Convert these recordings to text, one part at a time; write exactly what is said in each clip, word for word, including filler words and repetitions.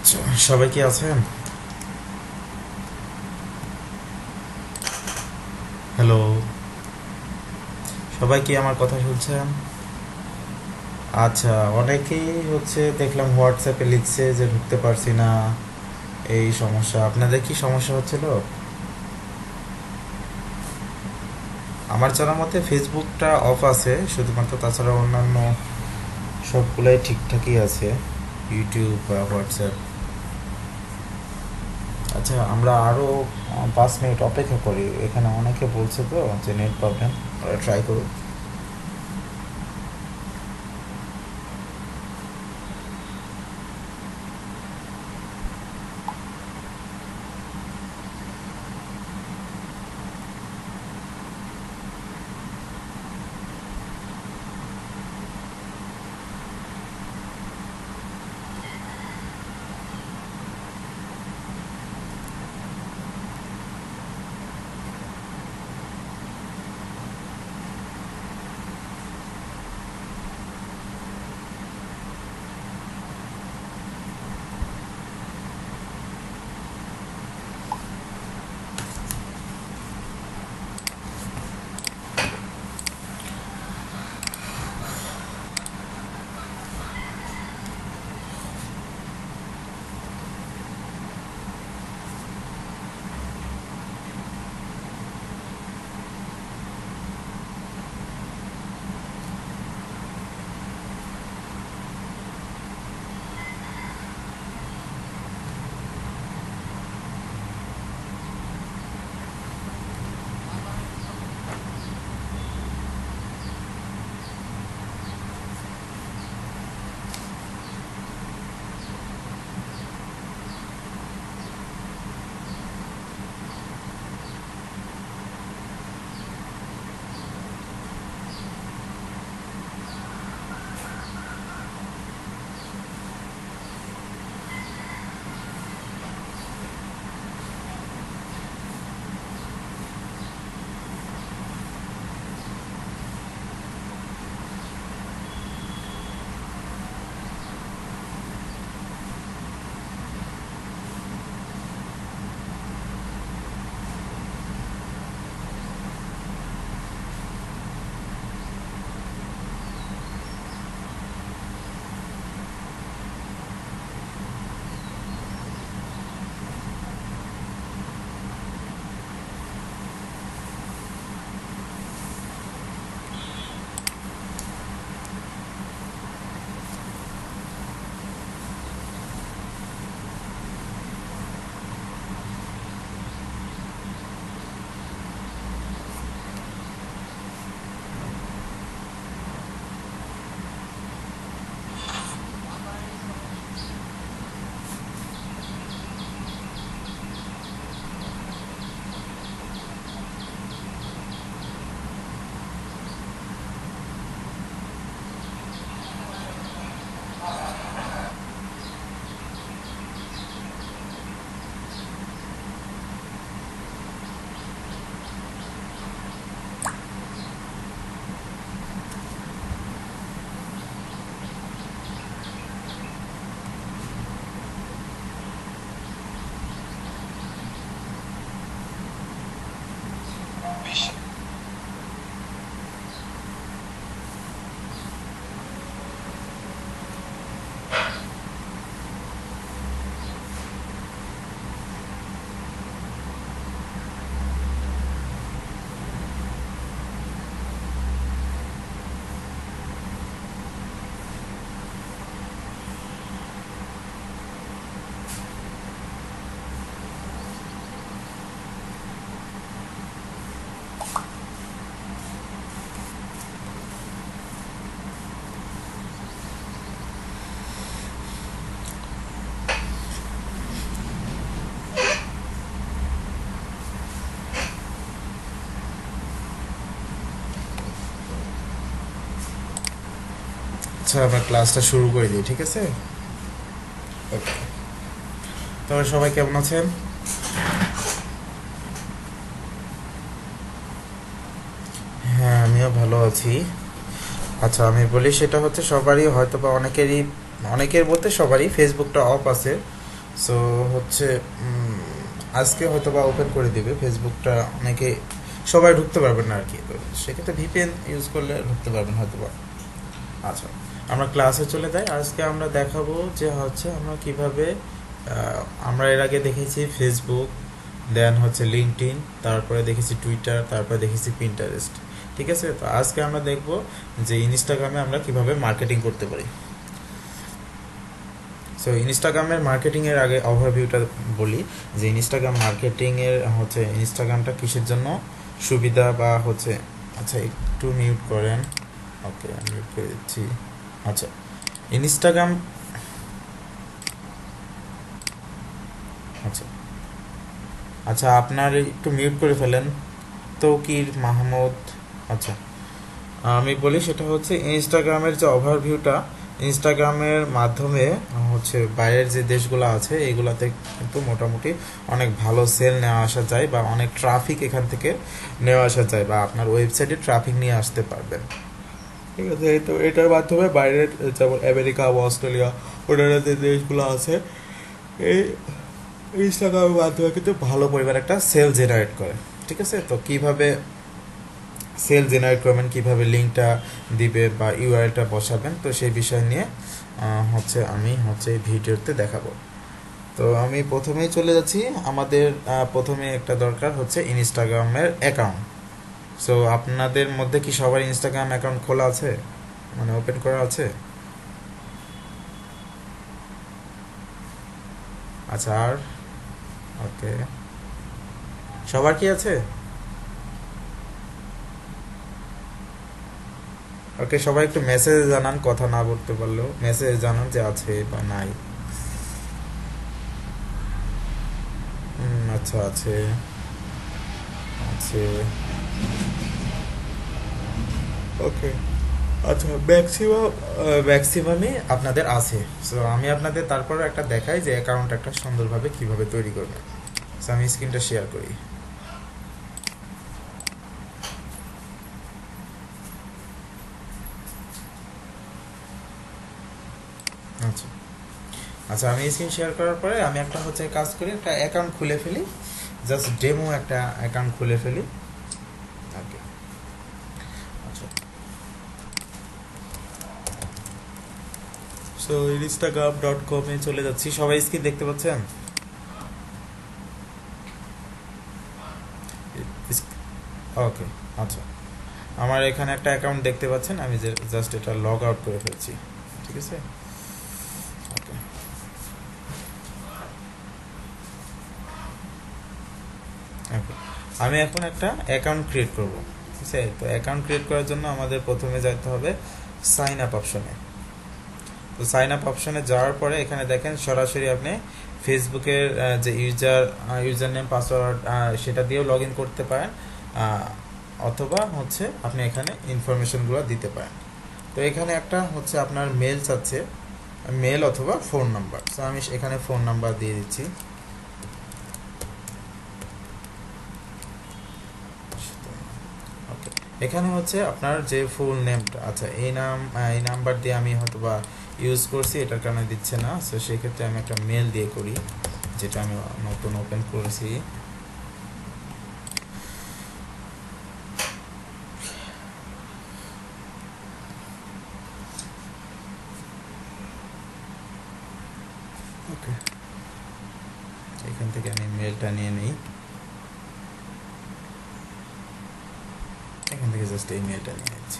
সবাই কি আছেন? হ্যালো, সবাই কি আমার কথা শুনছেন? আচ্ছা, অনেকেই হচ্ছে দেখলাম হোয়াটসঅ্যাপে লিখছে যে ঢুকতে পারছি না, এই সমস্যা। আপনাদের কি সমস্যা হচ্ছিল? আমার জানার মতে ফেসবুকটা অফ আছে শুধুমাত্র, তাছাড়া অন্যান্য সবগুলাই ঠিকঠাকই আছে, ইউটিউব বা হোয়াটসঅ্যাপ। আচ্ছা, আমরা আরও পাঁচ মিনিট অপেক্ষা করি, এখানে অনেকে বলছে তো যে নেট প্রবলেম, ওরা ট্রাই করুন। আচ্ছা, আমরা ক্লাসটা শুরু করে দিই, ঠিক আছে? ওকে, তবে সবাই কেমন আছেন? হ্যাঁ, আমিও ভালো আছি। আচ্ছা, আমি বলি, সেটা হচ্ছে সবারই হয়তো বা অনেকেরই, অনেকের বলতে সবারই ফেসবুকটা অফ আছে সো হচ্ছে উম, আজকে হয়তো বা ওপেন করে দিবে ফেসবুকটা, অনেকে সবাই ঢুকতে পারবেন না আর কি, তো সেক্ষেত্রে ভিপিএন ইউজ করলে ঢুকতে পারবেন হয়তো বা। আচ্ছা, আমরা ক্লাসে চলে যাই। আজকে আমরা দেখাবো যে হচ্ছে আমরা কিভাবে আহ, আমরা এর আগে দেখেছি ফেসবুক, দেন হচ্ছে লিঙ্কডইন, তারপরে দেখেছি টুইটার, তারপরে দেখেছি পিন্টারেস্ট। ঠিক আছে, তো আজকে আমরা দেখব যে ইনস্টাগ্রামে আমরা কিভাবে মার্কেটিং করতে পারি। সো ইনস্টাগ্রামের মার্কেটিং এর আগে ওভারভিউটা বলি, যে ইনস্টাগ্রাম মার্কেটিং এর হচ্ছে ইনস্টাগ্রামটা কিসের জন্য সুবিধা বা হচ্ছে। আচ্ছা, একটু মিউট করেন। ওকে, মিউট করে দিচ্ছি। আচ্ছা, ইনস্টাগ্রাম। আচ্ছা আচ্ছা আপনার একটু মিউট করে ফেলেন, তৌকির মাহমুদ। আচ্ছা, আমি বলি সেটা হচ্ছে ইনস্টাগ্রামের যে ওভারভিউটা, ইনস্টাগ্রামের মাধ্যমে হচ্ছে বাইরের যে দেশগুলো আছে এইগুলাতে কিন্তু মোটামুটি অনেক ভালো সেল নেওয়া আসা যায়, বা অনেক ট্রাফিক এখান থেকে নেওয়া আসা যায়, বা আপনার ওয়েবসাইটে ট্রাফিক নিয়ে আসতে পারবেন। ঠিক আছে, তো এটার মাধ্যমে বাইরের যেমন আমেরিকা বা অস্ট্রেলিয়া ওনারা যে দেশগুলো আছে, এই ইনস্টাগ্রামের মাধ্যমে কিন্তু ভালো পরিমাণ একটা সেল জেনারেট করে। ঠিক আছে, তো কিভাবে সেল জেনারেট করবেন, কিভাবে লিঙ্কটা দিবে বা ইউআরএলটা বসাবেন, তো সেই বিষয় নিয়ে আহ, হচ্ছে আমি হচ্ছে এই ভিডিওতে দেখাবো। তো আমি প্রথমেই চলে যাচ্ছি। আমাদের আহ, প্রথমে একটা দরকার হচ্ছে ইনস্টাগ্রামের অ্যাকাউন্ট। সো আপনাদের মধ্যে কি সবার ইনস্টাগ্রাম অ্যাকাউন্ট খোলা আছে, মানে ওপেন করা আছে? আচ্ছা, আর ওকে, সবার কি আছে? ওকে, সবাই একটু মেসেজে জানান, কথা না বলতে পারলেও মেসেজে জানান যে আছে বা নাই। হুম, আচ্ছা, আছে আছে ওকে। আচ্ছা, ম্যাক্সিমাম ম্যাক্সিমামই আপনাদের আছে। সো আমি আপনাদের তারপর একটা দেখাই যে অ্যাকাউন্ট একটা সুন্দরভাবে কিভাবে তৈরি করবেন। সো আমি স্ক্রিনটা শেয়ার করি। আচ্ছা আচ্ছা আমি স্ক্রিন শেয়ার করার পরে আমি একটা হচ্ছে কাজ করি, একটা অ্যাকাউন্ট খুলে ফেলি, জাস্ট ডেমো একটা অ্যাকাউন্ট খুলে ফেলি। ওকে, আচ্ছা। সো ইনস্টাগ্রাম ডট কমে চলে যাচ্ছি। সবাই স্ক্রিন দেখতে পাচ্ছেন? ওকে, আচ্ছা। আমার এখানে একটা অ্যাকাউন্ট দেখতে পাচ্ছেন, আমি জাস্ট এটা লগ আউট করে ফেলছি। ঠিক আছে, ওকে। ওকে, আমি এখন একটা অ্যাকাউন্ট ক্রিয়েট করব। ঠিক আছে, তো অ্যাকাউন্ট ক্রিয়েট করার জন্য আমাদের প্রথমে যেতে হবে সাইন আপ অপশনে। তো সাইন আপ অপশনে যাওয়ার পরে এখানে দেখেন সরাসরি আপনি ফেসবুকের যে ইউজার ইউজার নেম পাসওয়ার্ড সেটা দিয়েও লগ ইন করতে পারেন, অথবা হচ্ছে আপনি এখানে ইনফরমেশনগুলো দিতে পারেন। তো এখানে একটা হচ্ছে আপনার মেল চাচ্ছে, মেল অথবা ফোন নাম্বার। তো আমি এখানে ফোন নাম্বার দিয়ে দিচ্ছি। ওকে, এখানে হচ্ছে আপনার যে ফুল নেমটা, আচ্ছা এই নাম এই নাম্বার দিয়ে আমি হয়তো বা ইউজ করছি, এটার কারণে দিচ্ছে না। সো সেক্ষেত্রে আমি একটা মেল দিয়ে করি, যেটা আমি নতুন ওপেন করেছি। ওকে, এখান থেকে আমি মেলটা নিয়ে নিই, এখান থেকে জাস্ট এই মেলটা নিয়ে নিচ্ছি।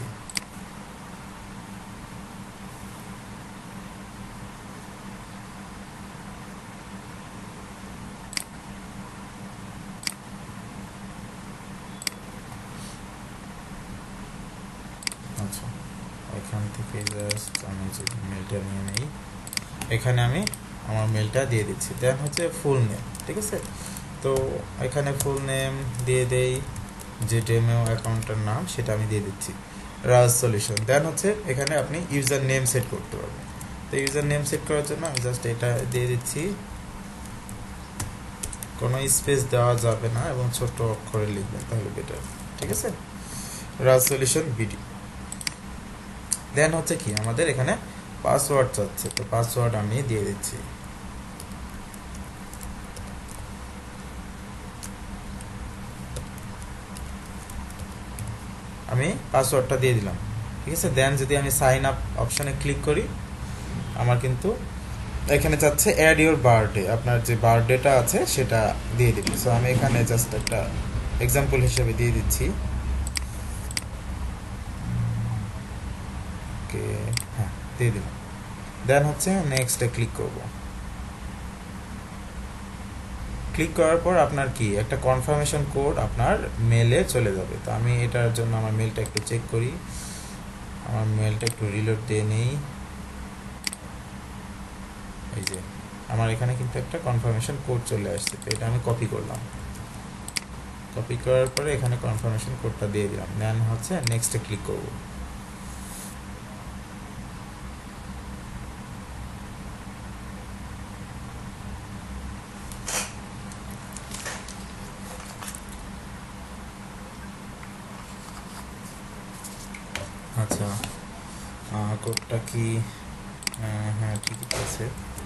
আচ্ছা, এখান থেকে জাস্ট আমি যে মেলটা নিয়ে নিই, এখানে আমি আমার মেলটা দিয়ে দিচ্ছি। দেন হচ্ছে ফুল নেম। ঠিক আছে, তো এখানে ফুল নেম দিয়ে দেই, যে ডেমো অ্যাকাউন্টের নাম সেটা আমি দিয়ে দিচ্ছি, রাজ সলিউশন। দেন হচ্ছে এখানে আপনি ইউজার নেম সেট করতে পারবেন। তো ইউজার নেম সেট করার জন্য আমি জাস্ট এটা দিয়ে দিচ্ছি, কোনো স্পেস দেওয়া যাবে না এবং ছোট অক্ষরে লিখবেন তাহলে বেটার। ঠিক আছে, রাজ সলিউশন ভিডিও। দেন হচ্ছে কি আমাদের এখানে পাসওয়ার্ড চাচ্ছে, তো পাসওয়ার্ড আমি দিয়ে দিচ্ছি। আমি পাসওয়ার্ডটা দিয়ে দিলাম, ঠিক আছে। দেন যদি আমি সাইন আপ অপশানে ক্লিক করি, আমার কিন্তু এখানে চাচ্ছে অ্যাড ইউর বার্থডে, আপনার যে বার্থডেটা আছে সেটা দিয়ে দিবি। সো আমি এখানে জাস্ট একটা এক্সাম্পল হিসেবে দিয়ে দিচ্ছি। ওকে, হ্যাঁ দিয়ে দিলাম। দেন হচ্ছে নেক্সটে ক্লিক করব। ক্লিক করার পর আপনার কি একটা কনফার্মেশন কোড আপনার মেলে চলে যাবে। তো আমি এটার জন্য আমার মেলটা একটু চেক করি, আমার মেলটা একটু রিলোড দিয়ে নেই। এই যে আমার এখানে কিন্তু একটা কনফার্মেশন কোড চলে আসছে, তো এটা আমি কপি করলাম। কপি করার পরে এখানে কনফার্মেশন কোডটা দিয়ে দিলাম। দেন হচ্ছে নেক্সটে ক্লিক করব। আচ্ছা, কোডটা কি? হ্যাঁ ঠিক আছে।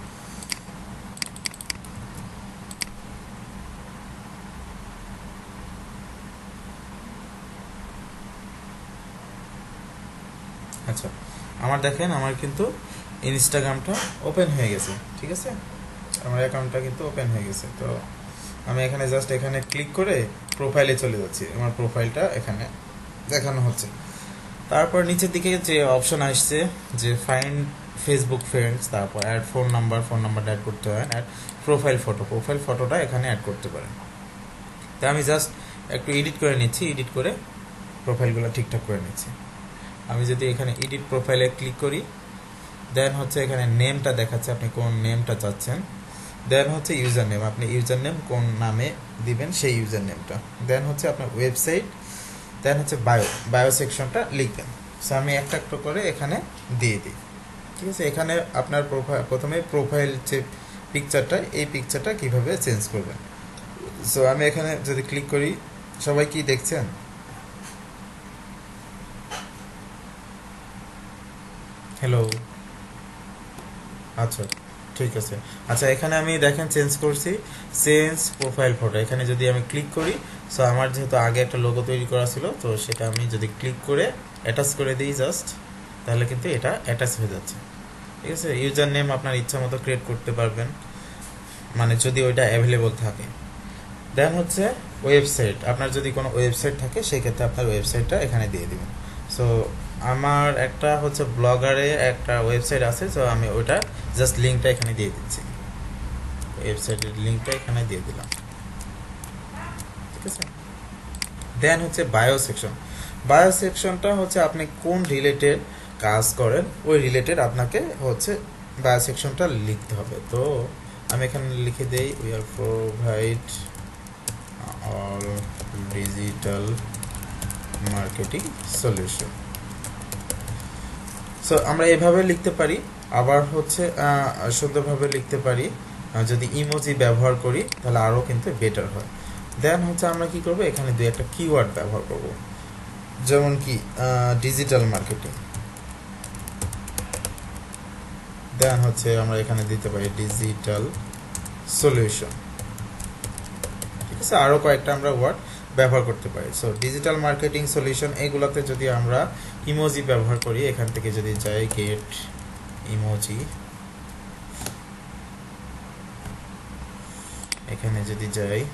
আচ্ছা, আমার দেখেন আমার কিন্তু ইনস্টাগ্রামটা ওপেন হয়ে গেছে, ঠিক আছে। আমার অ্যাকাউন্টটা কিন্তু ওপেন হয়ে গেছে। তো আমি এখানে জাস্ট এখানে ক্লিক করে প্রোফাইলে চলে যাচ্ছি, আমার প্রোফাইলটা এখানে দেখানো হচ্ছে। তারপর নিচের দিকে যে অপশন আসছে যে ফাইন্ড ফেসবুক ফ্রেন্ডস, তারপর অ্যাড ফোন নাম্বার, ফোন নাম্বারটা অ্যাড করতে হয়, অ্যাড প্রোফাইল ফটো, প্রোফাইল ফটোটা এখানে অ্যাড করতে পারেন। তাই আমি জাস্ট একটু এডিট করে নিচ্ছি, এডিট করে প্রোফাইলগুলো ঠিকঠাক করে নিচ্ছি। আমি যদি এখানে এডিট প্রোফাইলে ক্লিক করি, দেন হচ্ছে এখানে নেমটা দেখাচ্ছে আপনি কোন নেমটা চাচ্ছেন। দেন হচ্ছে ইউজার নেম, আপনি ইউজার নেম কোন নামে দিবেন সেই ইউজার নেমটা। দেন হচ্ছে আপনার ওয়েবসাইট, দেন হচ্ছে বায়ো, বায়ো সেকশনটা লিখবেন। সো আমি একটা একটা করে এখানে দিয়ে দিই, ঠিক আছে। এখানে আপনার প্রোফাইল, প্রথমে প্রোফাইল যে পিকচারটা, এই পিকচারটা কিভাবে চেঞ্জ করবেন। সো আমি এখানে যদি ক্লিক করি, সবাই কি দেখছেন? হ্যালো, আচ্ছা ঠিক আছে। আচ্ছা এখানে আমি দেখেন চেঞ্জ করছি, চেঞ্জ প্রোফাইল ফটো। এখানে যদি আমি ক্লিক করি, সো আমার যেহেতু আগে একটা লোগো তৈরি করা ছিল, তো সেটা আমি যদি ক্লিক করে অ্যাটাচ করে দিই জাস্ট, তাহলে কিন্তু এটা অ্যাটাচ হয়ে যাচ্ছে, ঠিক আছে। ইউজার নেম আপনার ইচ্ছা মতো ক্রিয়েট করতে পারবেন, মানে যদি ওইটা অ্যাভেলেবল থাকে। দেন হচ্ছে ওয়েবসাইট, আপনার যদি কোনো ওয়েবসাইট থাকে সেই ক্ষেত্রে আপনার ওয়েবসাইটটা এখানে দিয়ে দিবেন। সো আমার একটা হচ্ছে ব্লগারে একটা ওয়েবসাইট আছে, সো আমি ওইটা জাস্ট লিঙ্কটা এখানে দিয়ে দিচ্ছি, ওয়েবসাইটের লিঙ্কটা এখানে দিয়ে দিলাম, ঠিক আছে। দেন হচ্ছে বায়ো সেকশন, বায়ো সেকশনটা হচ্ছে আপনি কোন রিলেটেড কাজ করেন ওই রিলেটেড আপনাকে হচ্ছে বায়ো সেকশনটা লিখতে হবে। তো আমি এখানে লিখে দেই we are provide all digital marketing solution. So আমরা এভাবে লিখতে পারি, আবার হচ্ছে সুন্দরভাবে লিখতে পারি। যদি ইমোজি ব্যবহার করি তাহলে আরও কিন্তু বেটার হয়। দেন হচ্ছে আমরা কি করব, এখানে দুই একটা কিওয়ার্ড ব্যবহার করব, যেমন কি ডিজিটাল মার্কেটিং। দেন হচ্ছে আমরা এখানে দিতে পারি ডিজিটাল সলিউশন, ঠিক আছে। আরও কয়েকটা আমরা ওয়ার্ড ব্যবহার করতে পারি। সো ডিজিটাল মার্কেটিং সলিউশন, এইগুলোতে যদি আমরা ইমোজি ব্যবহার করি, এখান থেকে যদি যাই গেট ইমোজি, এখানে যদি যাই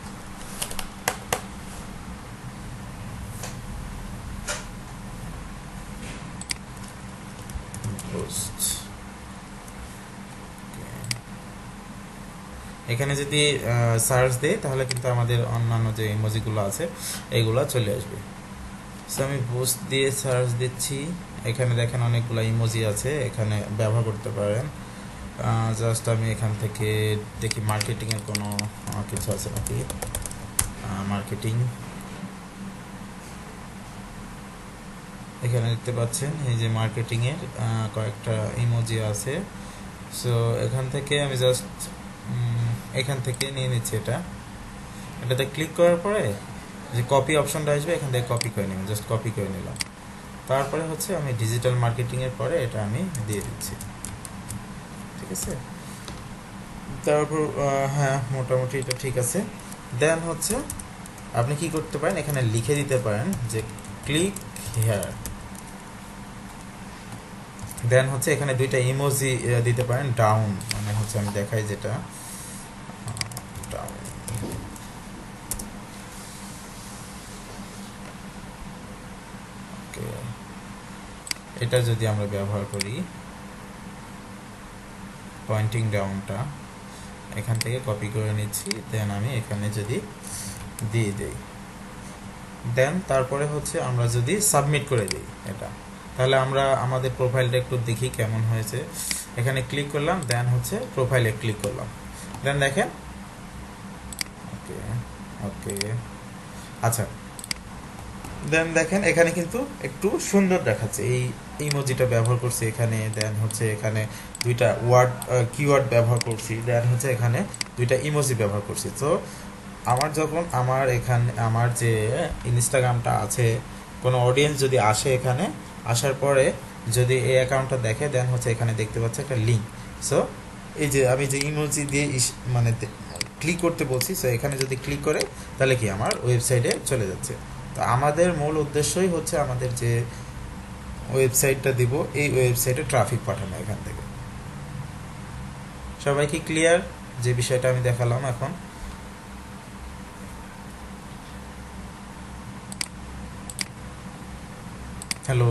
এখানে যদি সার্চ দেই তাহলে কিন্তু আমাদের অন্যান্য যে ইমোজিগুলো আছে এইগুলো চলে আসবে। সো আমি পোস্ট দিয়ে সার্চ দিচ্ছি, এখানে দেখেন অনেকগুলো ইমোজি আছে, এখানে ব্যবহার করতে পারেন। জাস্ট আমি এখান থেকে দেখি মার্কেটিংয়ের কোনো কিছু আছে নাকি। মার্কেটিং, এখানে দেখতে পাচ্ছেন এই যে মার্কেটিংয়ের কয়েকটা ইমোজি আছে। সো এখান থেকে আমি জাস্ট এখান থেকে নিয়ে নিচ্ছি, এটা এটাতে ক্লিক করার পরে যে কপি অপশনটা আসবে, এখান থেকে কপি করে নিলাম, জাস্ট কপি করে নিলাম। তারপরে হচ্ছে আমি ডিজিটাল মার্কেটিংয়ের পরে এটা আমি দিয়ে দিচ্ছি, ঠিক আছে। তারপর হ্যাঁ মোটামুটি এটা ঠিক আছে। দেন হচ্ছে আপনি কি করতে পারেন, এখানে লিখে দিতে পারেন যে ক্লিক হিয়ার। দেন হচ্ছে এখানে দুইটা ইমোজি দিতে পারেন, ডাউন মানে হচ্ছে আমি দেখাই যেটা ডাউন। ওকে, এটা যদি আমরা ব্যবহার করি, পয়েন্টিং ডাউনটা এখান থেকে কপি করে নিচ্ছি, দেন আমি এখানে যদি দিয়ে দিই, দেন তারপরে হচ্ছে আমরা যদি সাবমিট করে দিই এটা, তাহলে আমরা আমাদের প্রোফাইলটা একটু দেখি কেমন হয়েছে। এখানে ক্লিক করলাম, দেন হচ্ছে প্রোফাইলে ক্লিক করলাম, দেন দেখেন ওকে ওকে আচ্ছা, দেন দেখেন এখানে কিন্তু একটু সুন্দর দেখাচ্ছে, এই ইমোজিটা ব্যবহার করছি এখানে, দেন হচ্ছে এখানে দুইটা ওয়ার্ড কিওয়ার্ড ব্যবহার করছি, দেন হচ্ছে এখানে দুইটা ইমোজি ব্যবহার করছি। তো আমার যখন আমার এখানে আমার যে ইনস্টাগ্রামটা আছে, কোনো অডিয়েন্স যদি আসে, এখানে আসার পরে যদি এই অ্যাকাউন্টটা দেখে, দেন হচ্ছে এখানে দেখতে পাচ্ছে একটা লিঙ্ক। সো এই যে আমি যে ইমোজি দিয়ে মানে ক্লিক করতে বলছি, সো এখানে যদি ক্লিক করে তাহলে কি আমার ওয়েবসাইটে চলে যাচ্ছে। তো আমাদের মূল উদ্দেশ্যই হচ্ছে আমাদের যে ওয়েবসাইটটা দিব, এই ওয়েবসাইটে ট্রাফিক পাঠানো এখান থেকে। সবাই কি ক্লিয়ার যে বিষয়টা আমি দেখালাম এখন? হ্যালো,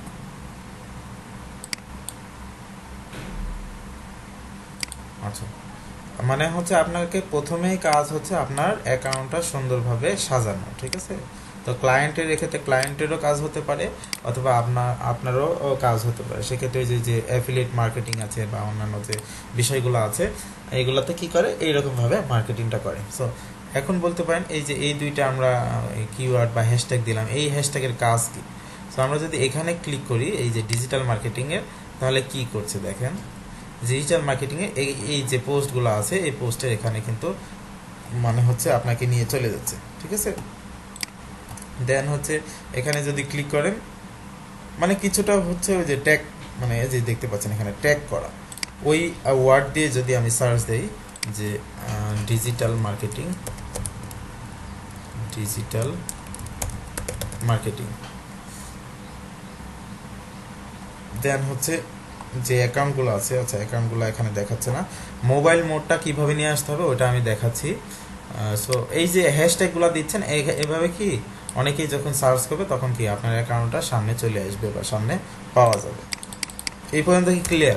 আচ্ছা, মানে হচ্ছে আপনাকে প্রথমেই কাজ হচ্ছে আপনার অ্যাকাউন্টটা সুন্দরভাবে সাজানো, ঠিক আছে? তো ক্লায়েন্টের এক্ষেত্রে ক্লায়েন্টেরও কাজ হতে পারে, অথবা আপনার আপনারও কাজ হতে পারে। সেক্ষেত্রে যে যে অ্যাফিলিয়েট মার্কেটিং আছে বা অন্যান্য যে বিষয়গুলো আছে, এইগুলোতে কি করে এইরকমভাবে মার্কেটিংটা করে। সো এখন বলতে পারেন এই যে এই দুইটা আমরা কিওয়ার্ড বা হ্যাশট্যাগ দিলাম, এই হ্যাশট্যাগের কাজ কি? সো আমরা যদি এখানে ক্লিক করি এই যে ডিজিটাল মার্কেটিংয়ের, তাহলে কি করছে দেখেন, ডিজিটাল মার্কেটিংয়ে এই এই যে পোস্টগুলো আছে, এই পোস্টের এখানে কিন্তু মানে হচ্ছে আপনাকে নিয়ে চলে যাচ্ছে, ঠিক আছে? দেন হচ্ছে এখানে যদি ক্লিক করেন, মানে কিছুটা হচ্ছে ওই যে ট্যাগ, মানে এই যে দেখতে পাচ্ছেন এখানে ট্যাগ করা, ওই ওয়ার্ড দিয়ে যদি আমি সার্চ দেই যে digital marketing, digital marketing, then হচ্ছে যে অ্যাকাউন্টগুলো আছে, আচ্ছা অ্যাকাউন্টগুলো এখানে দেখাচ্ছে না, মোবাইল মোডটা কিভাবে নিয়ে আসতে হবে ওটা আমি দেখাচ্ছি। সো এই যে হ্যাশট্যাগুলো দিচ্ছেন, এভাবে কি অনেকেই যখন সার্চ করবে তখন কি আপনার অ্যাকাউন্টটা সামনে চলে আসবে বা সামনে পাওয়া যাবে। এই পর্যন্ত কি ক্লিয়ার?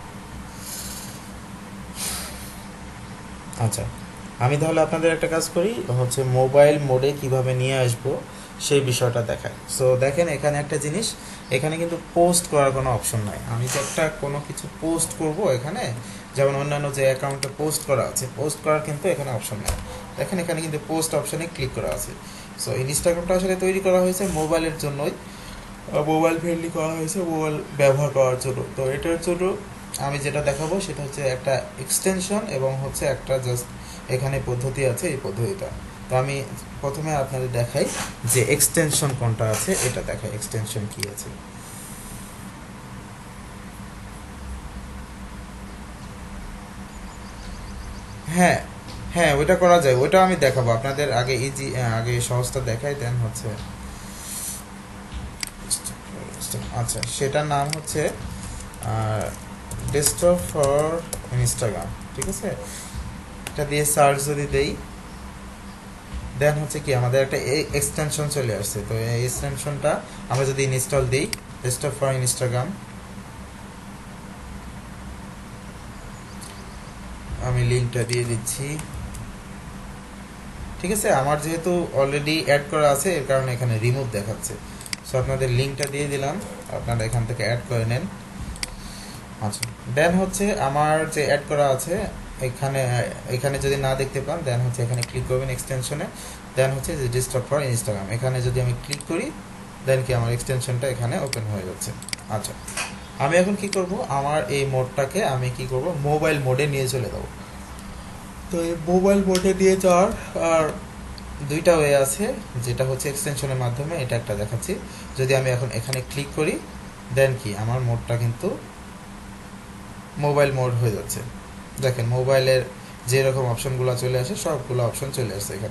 আচ্ছা, আমি তাহলে আপনাদের একটা কাজ করি, হচ্ছে মোবাইল মোডে কিভাবে নিয়ে আসবো সেই বিষয়টা দেখাই। সো দেখেন এখানে একটা জিনিস, এখানে কিন্তু পোস্ট করার কোনো অপশন নাই। আমি যে একটা কোনো কিছু পোস্ট করব এখানে, যেমন অন্যান্য যে অ্যাকাউন্টে পোস্ট করা আছে, পোস্ট করার কিন্তু এখানে অপশন নেই। দেখেন এখানে কিন্তু পোস্ট অপশনে ক্লিক করা আছে। সো ইনস্টাগ্রামটা আসলে তৈরি করা হয়েছে মোবাইলের জন্যই, মোবাইল ফ্রেন্ডলি করা হয়েছে, মোবাইল ব্যবহার করার জন্য। তো এটার জন্য আমি যেটা দেখাবো সেটা হচ্ছে একটা এক্সটেনশন এবং হচ্ছে একটা জাস্ট এখানে পদ্ধতি আছে, এই পদ্ধতিটা। তো আমি প্রথমে আপনাদের দেখাই যে এক্সটেনশন কোনটা আছে, এটা দেখাই এক্সটেনশন কি আছে। হ্যাঁ হ্যাঁ, ওইটা করা যায়, ওইটা আমি দেখাবো আপনাদের। আগে ইজি আগে সহজটা দেখাই, দেন হচ্ছে আচ্ছা, সেটার নাম হচ্ছে ডেস্কটপ ফর ইনস্টাগ্রাম, ঠিক আছে? এটা দিয়ে সার্চ যদি দেই, দেন হচ্ছে কি আমাদের একটা এক্সটেনশন চলে আসছে। তো এই এক্সটেনশনটা আমরা যদি ইনস্টল দিই, ডেস্কটপ ফর ইনস্টাগ্রাম, আমি লিঙ্কটা দিয়ে দিচ্ছি, ঠিক আছে? আমার যেহেতু অলরেডি অ্যাড করা আছে এর কারণে এখানে রিমুভ দেখাচ্ছে। সো আপনাদের লিঙ্কটা দিয়ে দিলাম, আপনারা এখান থেকে অ্যাড করে নেন। আচ্ছা, দেন হচ্ছে আমার যে অ্যাড করা আছে এখানে, এখানে যদি না দেখতে পান দেন হচ্ছে এখানে ক্লিক করবেন এক্সটেনশনে, দেন হচ্ছে যে ডেস্কটপ ফর ইনস্টাগ্রাম, এখানে যদি আমি ক্লিক করি দেন কি আমার এক্সটেনশনটা এখানে ওপেন হয়ে যাচ্ছে। আচ্ছা, আমি এখন কি করব, আমার এই মোডটাকে আমি কি করব, মোবাইল মোডে নিয়ে চলে যাব। তো এই মোবাইল মোডে নিয়ে যাওয়ার আর দুইটা ওয়ে আছে, যেটা হচ্ছে এক্সটেনশনের মাধ্যমে, এটা একটা দেখাচ্ছি। যদি আমি এখন এখানে ক্লিক করি দেন কি আমার মোডটা কিন্তু মোবাইল মোড হয়ে যাচ্ছে। দেখেন মোবাইলের যেরকম অপশনগুলো চলে আসে সবগুলো অপশন চলে আসছে এখানে।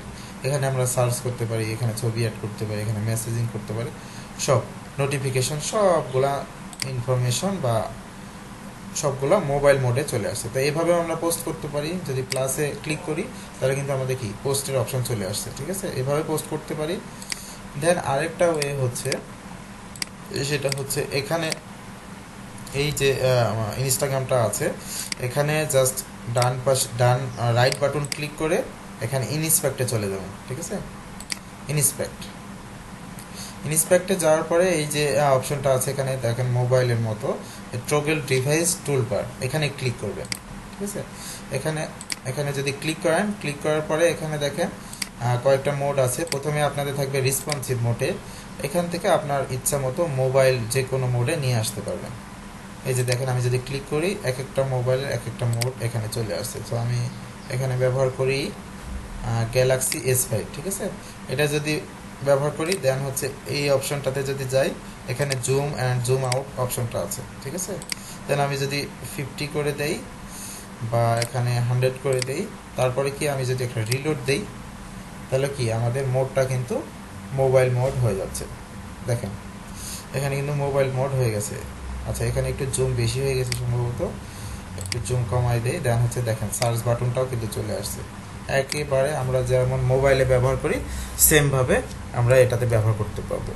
এখানে আমরা সার্চ করতে পারি, এখানে ছবি অ্যাড করতে পারি, এখানে মেসেজিং করতে পারি, সব নোটিফিকেশন সবগুলা ইনফরমেশন বা সবগুলো মোবাইল মোডে চলে আসছে। তো এইভাবে আমরা পোস্ট করতে পারি। যদি প্লাসে ক্লিক করি তাহলে কিন্তু আমাদের কি পোস্টের অপশন চলে আসছে, ঠিক আছে, এভাবে পোস্ট করতে পারি। দেন আরেকটা ওয়ে হচ্ছে, সেটা হচ্ছে এখানে এই যে ইনস্টাগ্রামটা আছে, এখানে জাস্ট ডান পাশ ডান রাইট বাটন ক্লিক করে এখানে ইনস্পেক্টে চলে যাবেন, ঠিক আছে। ইনস্পেক্ট ইনস্পেক্টে যাওয়ার পরে এই যে অপশনটা আছে এখানে দেখেন মোবাইলের মতো টগল ডিভাইস টুলবার, এখানে ক্লিক করবেন, ঠিক আছে। এখানে এখানে যদি ক্লিক করেন, ক্লিক করার পরে এখানে দেখেন কয়েকটা মোড আছে। প্রথমে আপনাদের থাকবে রেসপন্সিভ মোডে, এখান থেকে আপনার ইচ্ছা মতো মোবাইল যে কোনো মোডে নিয়ে আসতে পারবেন। এই যে দেখেন আমি যদি ক্লিক করি এক একটা মোবাইলের এক একটা মোড এখানে চলে আসছে। তো আমি এখানে ব্যবহার করি গ্যালাক্সি এস ফাইভ, ঠিক আছে। এটা যদি ব্যবহার করি দেন হচ্ছে এই অপশনটাতে যদি যাই, এখানে জুম অ্যান্ড জুম আউট অপশনটা আছে, ঠিক আছে। দেন আমি যদি ফিফটি করে দেই বা এখানে হান্ড্রেড করে দেই, তারপরে কি আমি যদি একটা রিলোড দেই তাহলে কি আমাদের মোডটা কিন্তু মোবাইল মোড হয়ে যাচ্ছে। দেখেন এখানে কিন্তু মোবাইল মোড হয়ে গেছে। আচ্ছা এখানে একটু জুম বেশি হয়ে গেছে সম্ভবত, একটু জুম কমাই দেই, দেন হচ্ছে দেখেন সার্চ বাটনটাও কিন্তু চলে আসছে। একেবারে আমরা যেমন মোবাইলে ব্যবহার করি সেমভাবে আমরা এটাতে ব্যবহার করতে পারবো।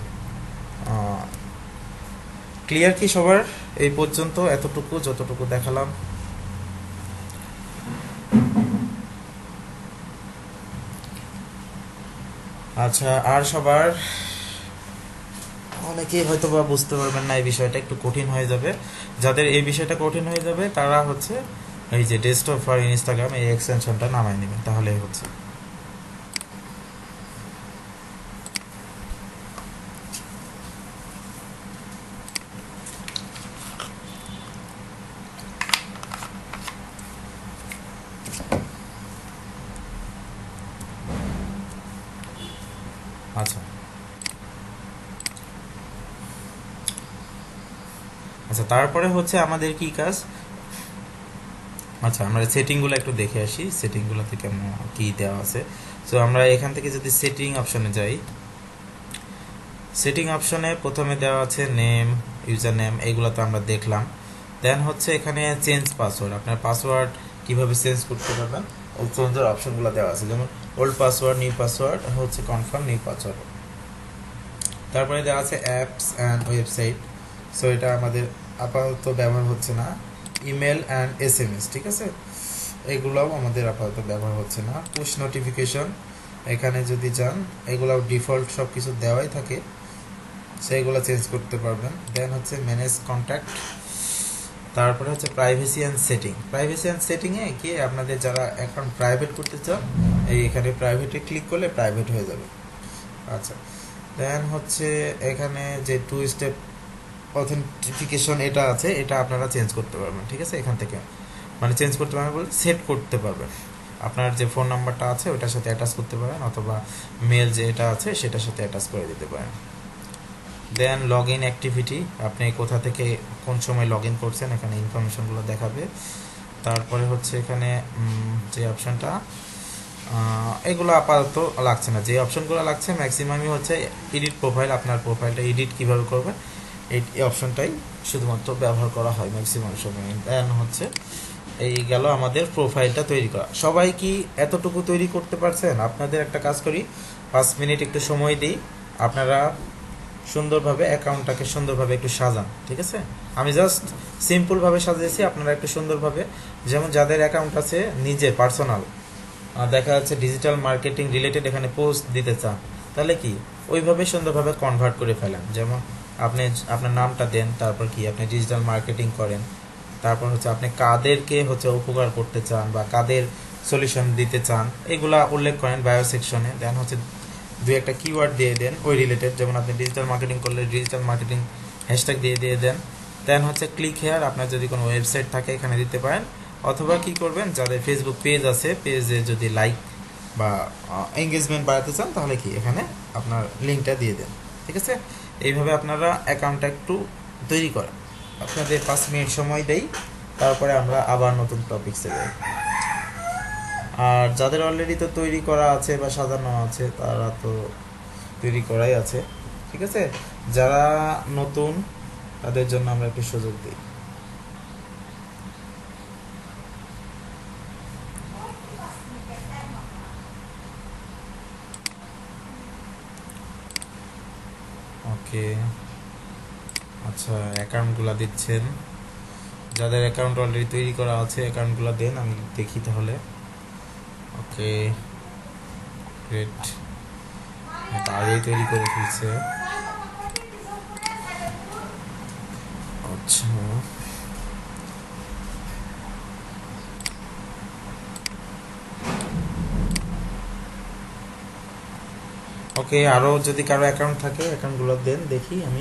ক্লিয়ার কি সবার? এই পর্যন্ত এতটুকু যতটুকু দেখালাম। আচ্ছা আর সবার অনেকেই হয়তো বা বুঝতে পারবেন না, এই বিষয়টা একটু কঠিন হয়ে যাবে। যাদের এই বিষয়টা কঠিন হয়ে যাবে তারা হচ্ছে এই যে ডেস্কটপ ফর ইনস্টাগ্রাম এই এক্সটেনশনটা নামাই নেবেন, তাহলেই হচ্ছে। আচ্ছা আচ্ছা তারপরে হচ্ছে আমাদের কি কাজ। আচ্ছা আমরা সেটিংগুলো একটু দেখে আসি, সেটিংগুলো থেকে কি দেওয়া আছে। সো আমরা এখান থেকে যদি সেটিং অপশনে যাই, সেটিং অপশনে প্রথমে দেওয়া আছে নেম, ইউজার নেম, এইগুলো তো আমরা দেখলাম। দেন হচ্ছে এখানে চেঞ্জ পাসওয়ার্ড, আপনার পাসওয়ার্ড কিভাবে চেঞ্জ করতে পারবেন ওই চেঞ্জের অপশনগুলো দেওয়া আছে, যেমন ওল্ড পাসওয়ার্ড, নিউ পাসওয়ার্ড, হচ্ছে কনফার্ম নিউ পাসওয়ার্ড। তারপরে দেওয়া আছে অ্যাপস অ্যান্ড ওয়েবসাইট, সো এটা আমাদের আপাতত ব্যবহার হচ্ছে না। Email and S M S, ঠিক আছে, এগুলোও আমাদের আপাতত ব্যবহার হচ্ছে না। পুশ নোটিফিকেশন, এখানে যদি যান এগুলোও ডিফল্ট সব কিছু দেওয়াই থাকে, সেইগুলো চেঞ্জ করতে পারবেন। দেন হচ্ছে ম্যানেজ কন্ট্যাক্ট, তারপরে হচ্ছে privacy and setting. Privacy and সেটিংয়ে কি আপনাদের যারা অ্যাকাউন্ট প্রাইভেট করতে চান এই এখানে প্রাইভেটে ক্লিক করলে প্রাইভেট হয়ে যাবে। আচ্ছা দেন হচ্ছে এখানে যে টু স্টেপ অথেন্টিফিকেশন এটা আছে, এটা আপনারা চেঞ্জ করতে পারবেন, ঠিক আছে। এখান থেকে মানে চেঞ্জ করতে পারবেন বলতে সেট করতে পারবেন, আপনার যে ফোন নাম্বারটা আছে ওটার সাথে অ্যাটাচ করতে পারেন, অথবা মেল যে এটা আছে সেটার সাথে অ্যাটাচ করে দিতে পারেন। দেন লগ ইন অ্যাক্টিভিটি, আপনি কোথা থেকে কোন সময় লগ ইন করছেন এখানে ইনফরমেশনগুলো দেখাবে। তারপরে হচ্ছে এখানে যে অপশানটা এগুলো আপাতত লাগছে না, যে অপশনগুলো লাগছে ম্যাক্সিমামই হচ্ছে এডিট প্রোফাইল, আপনার প্রোফাইলটা এডিট কীভাবে করবেন এই অপশনটাই শুধুমাত্র ব্যবহার করা হয় ম্যাক্সিমাম সময়। দেন হচ্ছে এই গেল আমাদের প্রোফাইলটা তৈরি করা। সবাই কি এতটুকু তৈরি করতে পারছেন? আপনাদের একটা কাজ করি, পাঁচ মিনিট একটু সময় দিই, আপনারা সুন্দরভাবে অ্যাকাউন্টটাকে সুন্দরভাবে একটু সাজান, ঠিক আছে। আমি জাস্ট সিম্পলভাবে সাজিয়েছি, আপনারা একটু সুন্দরভাবে, যেমন যাদের অ্যাকাউন্ট আছে নিজের পার্সোনাল, দেখা যাচ্ছে ডিজিটাল মার্কেটিং রিলেটেড এখানে পোস্ট দিতে চান, তাহলে কি ওইভাবে সুন্দরভাবে কনভার্ট করে ফেলেন। যেমন আপনি আপনার নামটা দেন, তারপর কি আপনি ডিজিটাল মার্কেটিং করেন, তারপর হচ্ছে আপনি কাদেরকে হচ্ছে উপকার করতে চান বা কাদের সলিউশন দিতে চান এগুলা উল্লেখ করেন বায়ো সেকশনে। দেন হচ্ছে দুই একটা কিওয়ার্ড দিয়ে দেন ওই রিলেটেড, যেমন আপনি ডিজিটাল মার্কেটিং করলে ডিজিটাল মার্কেটিং হ্যাশট্যাগ দিয়ে দিয়ে দেন। দেন হচ্ছে ক্লিক হেয়ার, আপনার যদি কোনো ওয়েবসাইট থাকে এখানে দিতে পারেন, অথবা কি করবেন যাদের ফেসবুক পেজ আছে পেজে যদি লাইক বা এঙ্গেজমেন্ট বাড়াতে চান তাহলে কি এখানে আপনার লিঙ্কটা দিয়ে দেন, ঠিক আছে। এইভাবে আপনারা অ্যাকাউন্টটা একটু তৈরি করেন। আপনাদের পাঁচ মিনিট সময় দেই, তারপরে আমরা আবার নতুন টপিকসে যাই। আর যাদের অলরেডি তো তৈরি করা আছে বা সাজানো আছে তারা তো তৈরি করাই আছে, ঠিক আছে। যারা নতুন তাদের জন্য আমরা একটু সুযোগ দিই। ওকে, আচ্ছা অ্যাকাউন্টগুলো দিচ্ছেন, যাদের অ্যাকাউন্ট অলরেডি তৈরি করা আছে অ্যাকাউন্টগুলো দেন, আমি দেখি তাহলে। ওকে গ্রেট, এটা আগেই তৈরি করে ফেলছে। আচ্ছা ওকে, আরও যদি কারো অ্যাকাউন্ট থাকে অ্যাকাউন্টগুলো দেন দেখি আমি।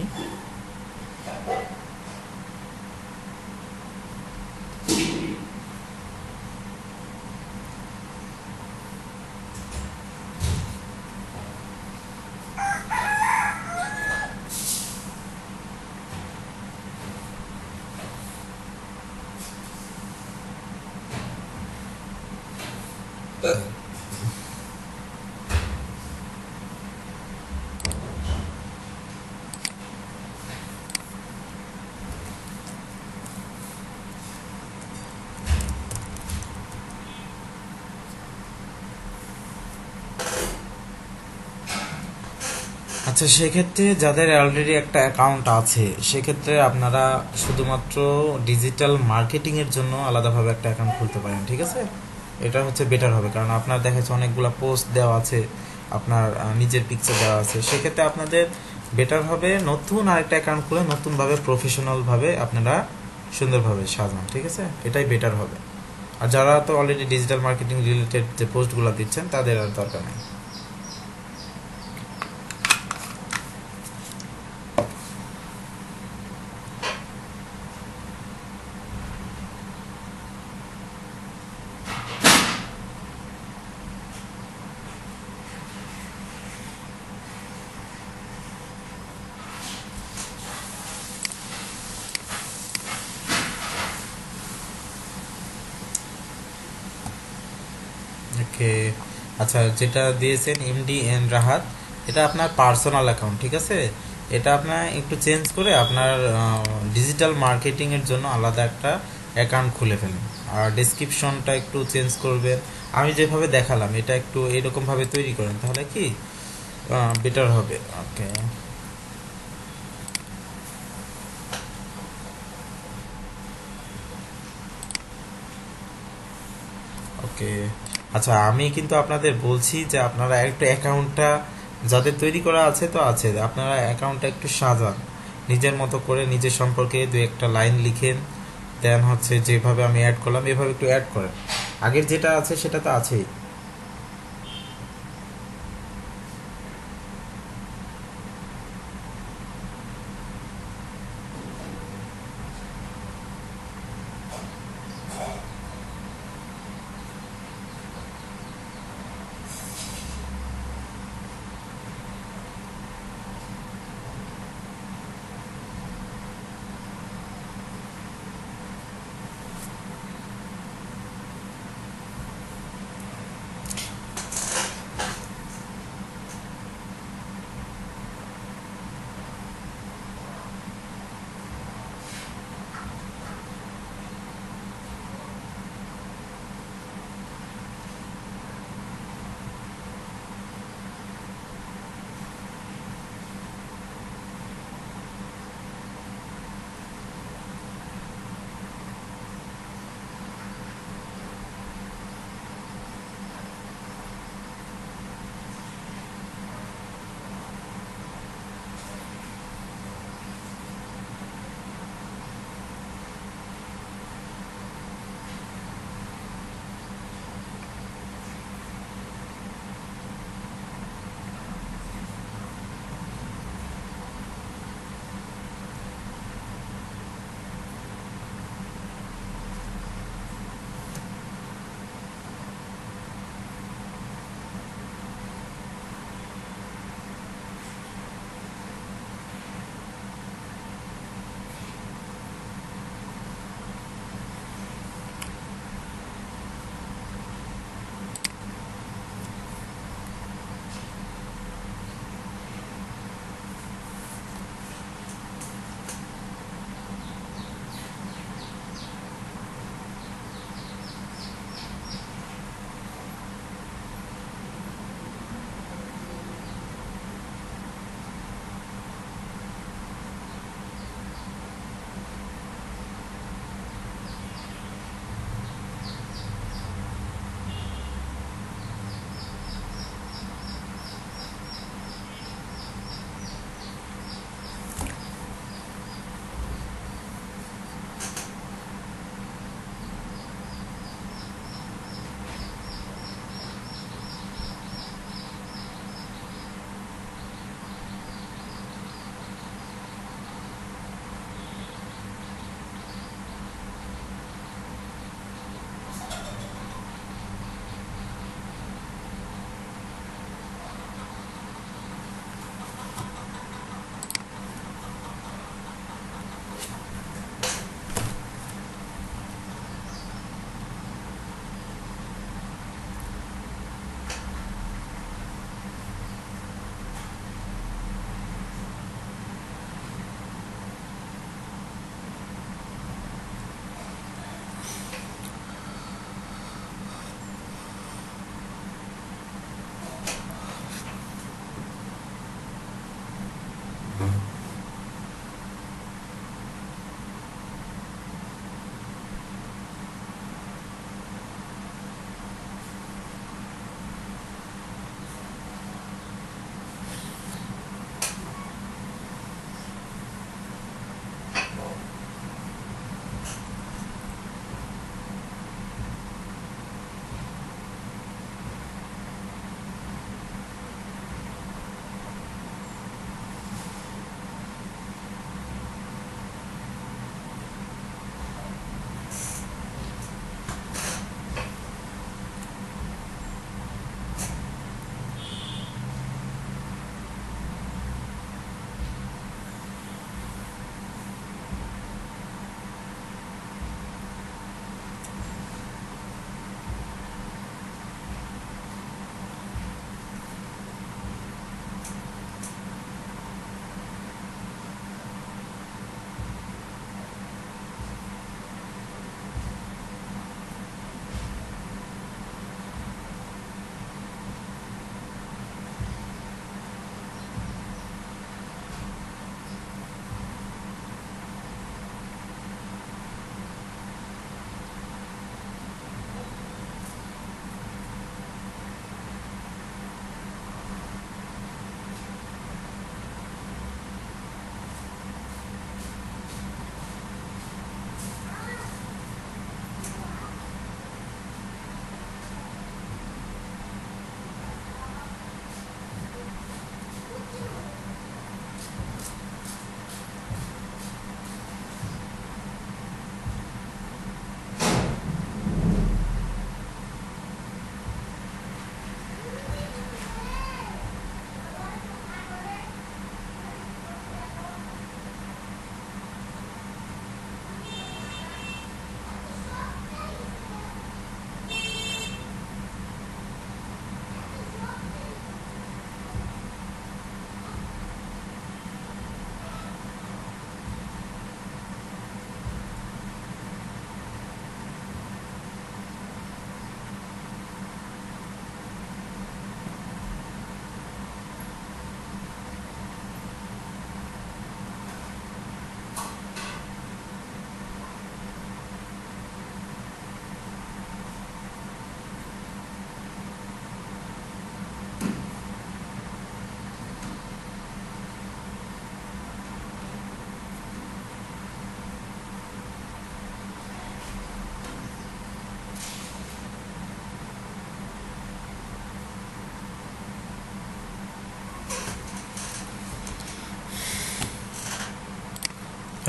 আচ্ছা, সেক্ষেত্রে যাদের অলরেডি একটা অ্যাকাউন্ট আছে সেক্ষেত্রে আপনারা শুধুমাত্র ডিজিটাল মার্কেটিংয়ের জন্য আলাদাভাবে একটা অ্যাকাউন্ট খুলতে পারেন, ঠিক আছে। এটা হচ্ছে বেটার হবে, কারণ আপনার দেখা যাচ্ছে অনেকগুলো পোস্ট দেওয়া আছে, আপনার আহ, নিজের পিকচার দেওয়া আছে, সেক্ষেত্রে আপনাদের বেটার হবে নতুন আরেকটা অ্যাকাউন্ট খুলে নতুনভাবে প্রফেশনালভাবে আপনারা সুন্দরভাবে সাজান, ঠিক আছে, এটাই বেটার হবে। আর যারা তো অলরেডি ডিজিটাল মার্কেটিং রিলেটেড যে পোস্টগুলো দিচ্ছেন তাদের আর দরকার নেই। ওকে, আচ্ছা যেটা দিয়েছেন এমডি এন রাহাত, এটা আপনার পার্সোনাল অ্যাকাউন্ট, ঠিক আছে। এটা আপনার একটু চেঞ্জ করে আপনার ডিজিটাল মার্কেটিংয়ের জন্য আলাদা একটা অ্যাকাউন্ট খুলে ফেলেন, আর ডেসক্রিপশনটা একটু চেঞ্জ করবেন। আমি যেভাবে দেখালাম এটা একটু এরকমভাবে তৈরি করেন, তাহলে কি বেটার হবে। ওকে ওকে, আচ্ছা আমি কিন্তু আপনাদের বলছি যে আপনারা একটু অ্যাকাউন্টটা যাদের তৈরি করা আছে তো আছে, আপনারা অ্যাকাউন্টটা একটু সাজান নিজের মতো করে, নিজের সম্পর্কে দু একটা লাইন লিখেন, দেন হচ্ছে যেভাবে আমি অ্যাড করলাম এভাবে একটু অ্যাড করেন। আগের যেটা আছে সেটা তো আছেই।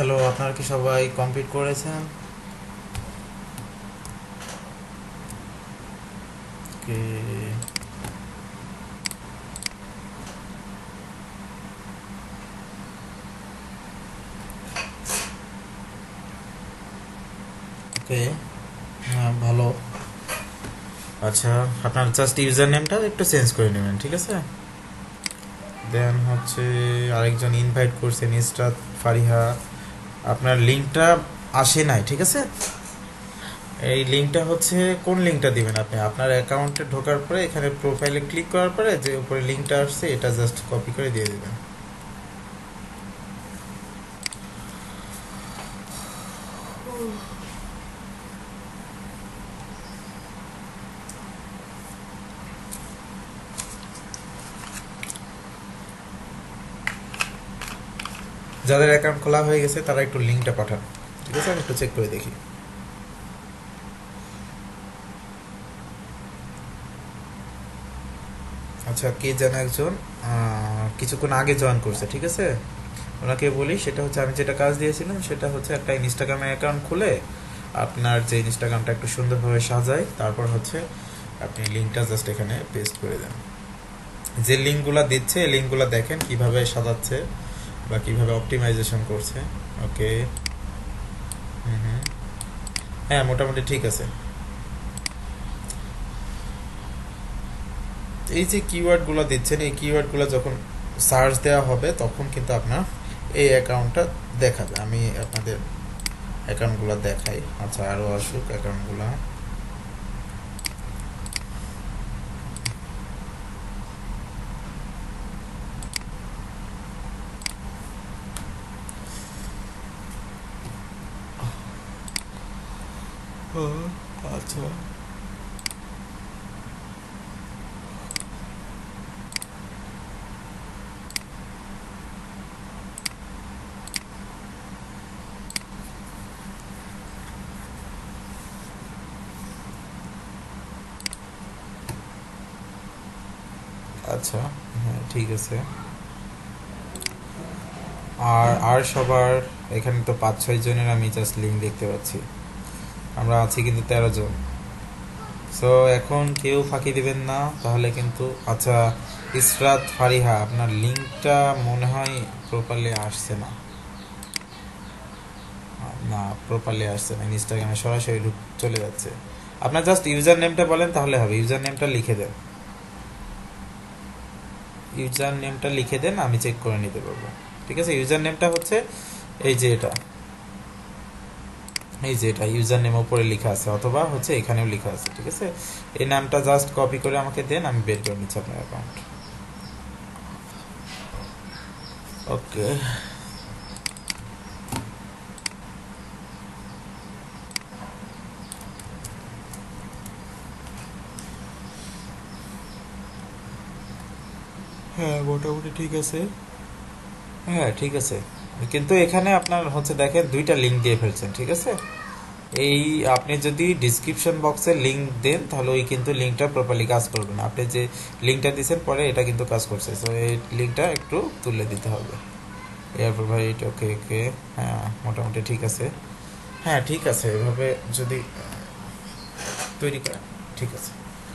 হ্যালো, আপনারা কি সবাই কমপ্লিট করেছেন? ওকে, ওকে, হ্যাঁ ভালো। আচ্ছা, আপনার জাস্ট ইউজার নেমটা একটু চেঞ্জ করে নেবেন, ঠিক আছে? দেন হচ্ছে আরেকজন ইনভাইট করছেন, ইসরাত ফারিহা। আপনার লিঙ্কটা আসে নাই, ঠিক আছে? এই লিঙ্কটা হচ্ছে কোন লিঙ্কটা দিবেন আপনি? আপনার অ্যাকাউন্টে ঢোকার পরে এখানে প্রোফাইলে ক্লিক করার পরে যে উপরে লিঙ্কটা আসছে এটা জাস্ট কপি করে দিয়ে দিবেন। যাদের অ্যাকাউন্ট খোলা হয়ে গেছে তারা একটু লিঙ্কটা পাঠান, ঠিক আছে? আমি একটু চেক করে দেখি। আচ্ছা, কে যেন একজন কিছুক্ষণ আগে জয়েন করছে, ঠিক আছে? ওনাকে বলি, সেটা হচ্ছে আমি যেটা কাজ দিয়েছিলাম সেটা হচ্ছে একটা ইনস্টাগ্রামে অ্যাকাউন্ট খুলে আপনার যে ইনস্টাগ্রামটা একটু সুন্দরভাবে সাজায়, তারপর হচ্ছে আপনি লিঙ্কটা জাস্ট এখানে পেস্ট করে দেন। যে লিঙ্কগুলো দিচ্ছে এই লিঙ্কগুলো দেখেন কিভাবে সাজাচ্ছে বা কিভাবে অপটিমাইজেশন করছে। ওকে, হুম হুম, হ্যাঁ মোটামুটি ঠিক আছে। এই যে কিওয়ার্ডগুলো দিচ্ছেন এই কিওয়ার্ডগুলো যখন সার্চ দেওয়া হবে তখন কিন্তু আপনার এই অ্যাকাউন্টটা দেখাবে। আমি আপনাদের অ্যাকাউন্টগুলো দেখাই। আচ্ছা, আরও আসুক অ্যাকাউন্টগুলো। আচ্ছা, আচ্ছা, হ্যাঁ ঠিক আছে। আর আর সবার এখানে তো পাঁচ ছয় জনের আমি জাস্ট লিঙ্ক দেখতে পাচ্ছি। আমরা আছি কিন্তু তেরো জন। সো এখন কেউ ফাঁকি দিবেন না তাহলে কিন্তু। আচ্ছা, ইসরাত ফারিহা, আপনার লিঙ্কটা মনে হয় প্রপারলি আসছে না। না, প্রপারলি আসছে না, ইনস্টাগ্রামে সরাসরি ঢুক চলে যাচ্ছে। আপনার জাস্ট ইউজার নেমটা বলেন তাহলে হবে। ইউজার নেমটা লিখে দেন, ইউজার নেমটা লিখে দেন, আমি চেক করে নিতে পারবো, ঠিক আছে? ইউজার নেমটা হচ্ছে এই যে এটা, এই যে এটা ইউজার নেম উপরে লেখা আছে, অথবা হচ্ছে এখানেও লেখা আছে, ঠিক আছে? এই নামটা জাস্ট কপি করে আমাকে দেন, আমি বের করে নিচ্ছি আপনার অ্যাকাউন্ট। ওকে, হ্যাঁ মোটামুটি ঠিক আছে। হ্যাঁ ঠিক আছে, কিন্তু এখানে আপনার হচ্ছে দেখেন দুইটা লিঙ্ক দিয়ে ফেলছেন, ঠিক আছে? এই আপনি যদি ডিসক্রিপশন বক্সে লিঙ্ক দেন তাহলে ওই কিন্তু লিঙ্কটা প্রপারলি কাজ করবে না। আপনি যে লিঙ্কটা দিয়েছেন পরে এটা কিন্তু কাজ করছে, তো এই লিঙ্কটা একটু তুলে দিতে হবে। এরপর ভাই এটা ওকে ওকে, হ্যাঁ মোটামুটি ঠিক আছে। হ্যাঁ ঠিক আছে, এভাবে যদি তৈরি করেন ঠিক আছে।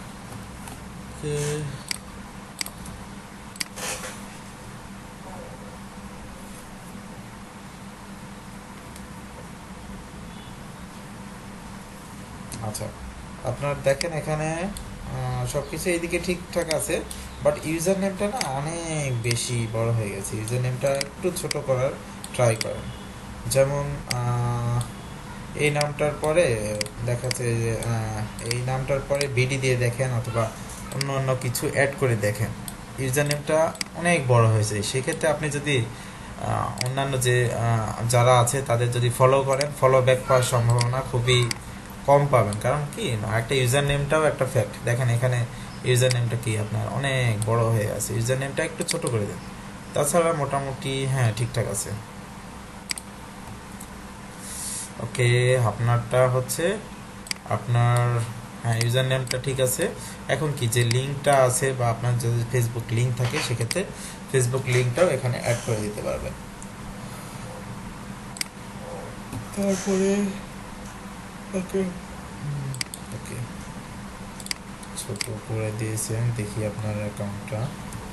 আচ্ছা, আপনার দেখেন এখানে সব কিছু এইদিকে ঠিকঠাক আছে, বাট ইউজার নেমটা না অনেক বেশি বড় হয়ে গেছে। ইউজার নেমটা একটু ছোট করার ট্রাই করেন। যেমন আহ, এই নামটার পরে দেখাচ্ছে যে আহ, এই নামটার পরে বিডি দিয়ে দেখেন, অথবা অন্য অন্য কিছু অ্যাড করে দেখেন। ইউজার নেমটা অনেক বড় হয়েছে, সেক্ষেত্রে আপনি যদি আহ, অন্যান্য যে আহ, যারা আছে তাদের যদি ফলো করেন, ফলো ব্যাক পাওয়ার সম্ভাবনা খুবই কম পাবেন। কারণ কি না, একটা ইউজার নেমটাও একটা ফ্যাক্ট। দেখেন এখানে ইউজার নেমটা কি আপনার অনেক বড় হয়ে আছে, ইউজার নেমটা একটু ছোট করে দেন। তাছাড়া মোটামুটি হ্যাঁ ঠিকঠাক আছে। ওকে, আপনারটা হচ্ছে আপনার, হ্যাঁ ইউজার নেমটা ঠিক আছে। এখন কি যে লিঙ্কটা আছে বা আপনার যদি ফেসবুক লিঙ্ক থাকে সেক্ষেত্রে ফেসবুক লিঙ্কটাও এখানে অ্যাড করে দিতে পারবেন। তারপরে ওকে ওকে ছোট করে দিয়েছেন, দেখি আপনার অ্যাকাউন্টটা।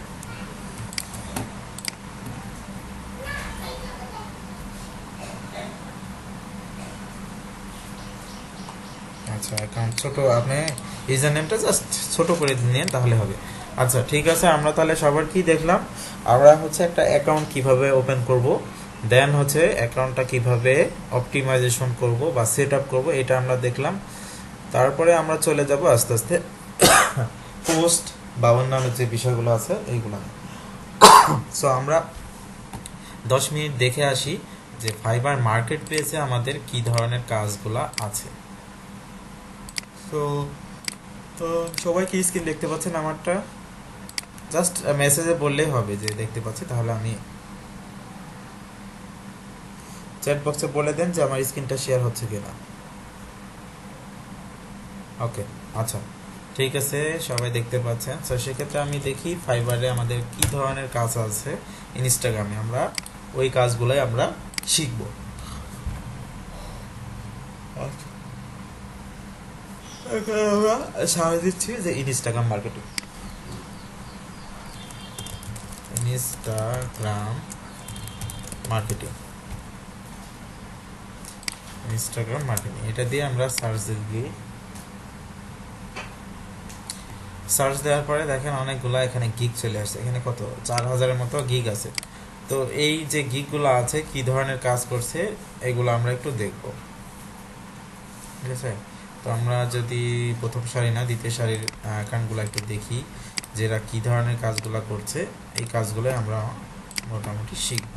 আচ্ছা অ্যাকাউন্ট ছোট, আপনি ইউজার নেমটা জাস্ট ছোট করে নিন তাহলে হবে। আচ্ছা ঠিক আছে, আমরা তাহলে সবার কি দেখলাম, আমরা হচ্ছে একটা অ্যাকাউন্ট কিভাবে ওপেন করব, দেন হচ্ছে অ্যাকাউন্টটা কিভাবে অপটিমাইজেশন করব বা সেট আপ করবো, এটা আমরা দেখলাম। তারপরে আমরা চলে যাব আস্তে আস্তে পোস্ট বা অন্যান্য যে বিষয়গুলো আছে এইগুলো। সো আমরা দশ মিনিট দেখে আসি যে ফাইবার মার্কেট প্লেসে আমাদের কি ধরনের কাজগুলো আছে। তো তো সবাই কি স্ক্রিন দেখতে পাচ্ছেন আমারটা? জাস্ট মেসেজে বললেই হবে যে দেখতে পাচ্ছি, তাহলে আমি চ্যাট বক্সে বলে দেন যে আমার স্ক্রিনটা শেয়ার হচ্ছে কিনা। ওকে আচ্ছা ঠিক আছে, সবাই দেখতে পাচ্ছেন। তো সেক্ষেত্রে আমি দেখি ফাইবারে আমাদের কি ধরনের কাজ আছে ইনস্টাগ্রামে, আমরা ওই কাজগুলোই আমরা শিখব। আমরা সামনে দিচ্ছি যে Instagram marketing, Instagram marketing Instagram marketing এটা দিয়ে আমরা সার্চ দিই। সার্চ দেওয়ার পরে দেখেন অনেকগুলো এখানে গিগ চলে আসছে, এখানে কত চার হাজারের মতো গিগ আছে। তো এই যে গিগগুলো আছে কি ধরনের কাজ করছে এগুলো আমরা একটু দেখব, ঠিক আছে। তো আমরা যদি প্রথম সারি না দ্বিতীয় সারির অ্যাকাউন্টগুলো একটু দেখি যে এরা কী ধরনের কাজগুলো করছে, এই কাজগুলোই আমরা মোটামুটি শিখব।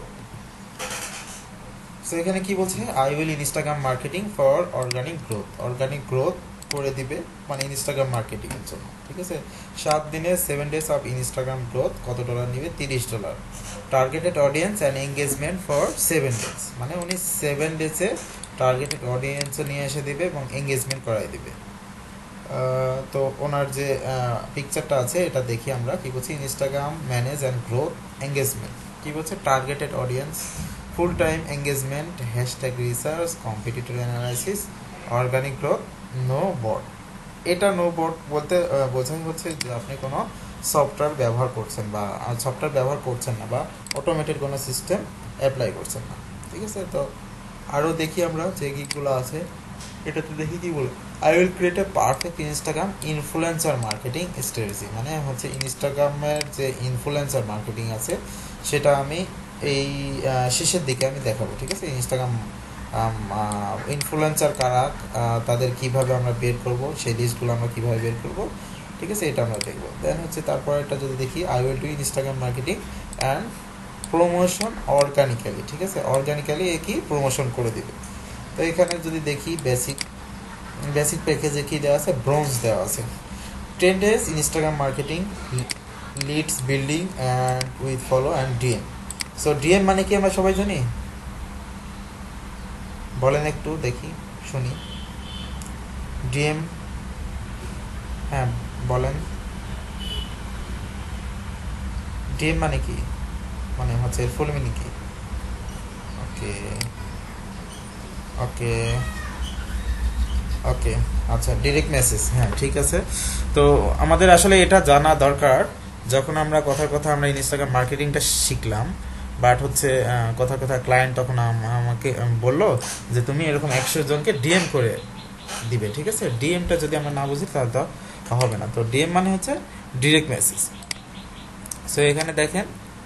সো এখানে কি বলছে, I will Instagram marketing for organic growth, organic growth করে দিবে মানে ইনস্টাগ্রাম মার্কেটিং এর জন্য, ঠিক আছে। সাত দিনে seven days of Instagram growth কত ডলার নিবে? তিরিশ dollar. Targeted audience and engagement for seven days, মানে উনি সেভেন ডেজে টার্গেটেড অডিয়েন্সও নিয়ে এসে দিবে এবং এঙ্গেজমেন্ট করাই দিবে। তো ওনার যে পিকচারটা আছে এটা দেখি আমরা কি বলছি, Instagram manage and growth engagement কি বলছে, targeted audience, full time engagement, hashtag research, competitor analysis, organic growth, no bot. এটা নো বট বলতে বোঝাই হচ্ছে যে আপনি কোনো সফটওয়্যার ব্যবহার করছেন বা সফটওয়্যার ব্যবহার করছেন না বা অটোমেটেড কোনো সিস্টেম অ্যাপ্লাই করছেন না, ঠিক আছে। তো আরও দেখি আমরা যে গিকগুলো আছে এটাতে দেখি কি বলে, I will create a perfect Instagram influencer marketing strategy, মানে হচ্ছে ইনস্টাগ্রামের যে ইনফ্লুয়েন্সার মার্কেটিং আছে সেটা আমি এই শেষের দিকে আমি দেখাবো, ঠিক আছে। ইনস্টাগ্রাম ইনফ্লুয়েন্সার কারা, তাদের কিভাবে আমরা বের করব, সেই লিস্টগুলো আমরা কীভাবে বের করব, ঠিক আছে, এটা আমরা দেখবো। দেন হচ্ছে তারপর এটা যদি দেখি, I will do Instagram marketing and promotion organically, ঠিক আছে, অর্গানিক্যালি এ কি প্রমোশন করে দিবে। তো এখানে যদি দেখি বেসিক বেসিক প্যাকেজে কি দেওয়া আছে, ব্রোঞ্জ দেওয়া আছে, ten days Instagram marketing leads building and with follow and DM. So DM মানে কি আমরা সবাই জানি, বলেন একটু দেখি শুনি। ডিএম, হ্যাঁ বলেন, ডিএম মানে কি, মানে হচ্ছে ফুল মিনিং কি? ওকে ওকে ওকে আচ্ছা, ডিরেক্ট মেসেজ, হ্যাঁ ঠিক আছে। তো আমাদের আসলে এটা জানা দরকার, যখন আমরা কথার কথা আমরা ইনস্টাগ্রাম মার্কেটিংটা শিখলাম, বাট হচ্ছে কথার কথা ক্লায়েন্ট তখন আমাকে বললো যে তুমি এরকম একশো জনকে ডিএম করে দিবে, ঠিক আছে। ডিএমটা যদি আমরা না বুঝি তাহলে তো হবে না। তো ডিএম মানে হচ্ছে ডিরেক্ট মেসেজ। সো এখানে দেখেন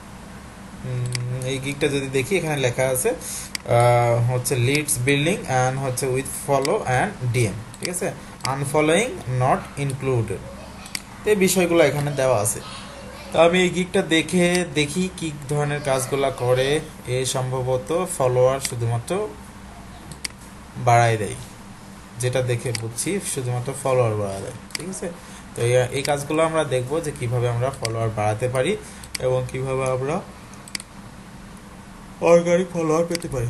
এই গিকটা যদি দেখি এখানে লেখা আছে হচ্ছে লিডস বিল্ডিং অ্যান্ড হচ্ছে উইথ ফলো অ্যান্ড ডিএম, ঠিক আছে, আনফলোয়িং নট ইনক্লুডেড, এই বিষয়গুলো এখানে দেওয়া আছে। তো আমি এই গিকটা দেখে দেখি কি ধরনের কাজগুলো করে, এ সম্ভবত ফলোয়ার শুধুমাত্র বাড়াই দেয়, যেটা দেখে বুঝছি শুধুমাত্র ফলোয়ার বাড়ায় দেয়, ঠিক আছে। তো এই কাজগুলো আমরা দেখবো যে কিভাবে আমরা ফলোয়ার বাড়াতে পারি এবং কিভাবে আমরা অর্গানিক ফলোয়ার পেতে পারি।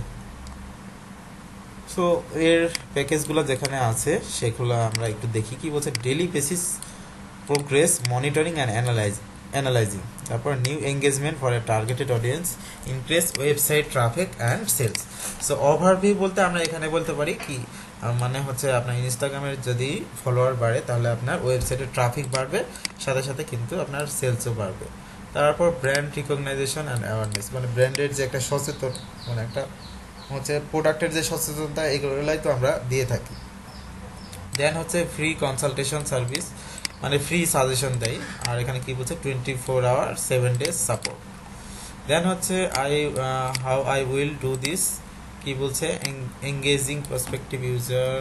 সো এর প্যাকেজগুলো যেখানে আছে সেগুলো আমরা একটু দেখি কি বলছে, daily basis progress monitoring and analyse analysing, তারপর new engagement for a targeted audience, increase website traffic and sales. So overview বলতে আমরা এখানে বলতে পারি কি, মানে হচ্ছে আপনার ইনস্টাগ্রামের যদি ফলোয়ার বাড়ে তাহলে আপনার ওয়েবসাইটের ট্রাফিক বাড়বে, সাথে সাথে কিন্তু আপনার সেলসও বাড়বে। তারপর ব্র্যান্ড রিকগনাইজেশন অ্যান্ড অ্যাওয়ারনেস, মানে ব্র্যান্ডের যে একটা সচেতন, মানে একটা হচ্ছে প্রোডাক্টের যে সচেতনতা, এগুলোই তো আমরা দিয়ে থাকি। দেন হচ্ছে ফ্রি কনসালটেশন সার্ভিস, মানে ফ্রি সাজেশন দেয়, আর এখানে কি বলছে twenty four hour seven days support. Then হচ্ছে I how I will do this, কি বলছে এঙ্গেজিং পার্সপেক্টিভ ইউজার,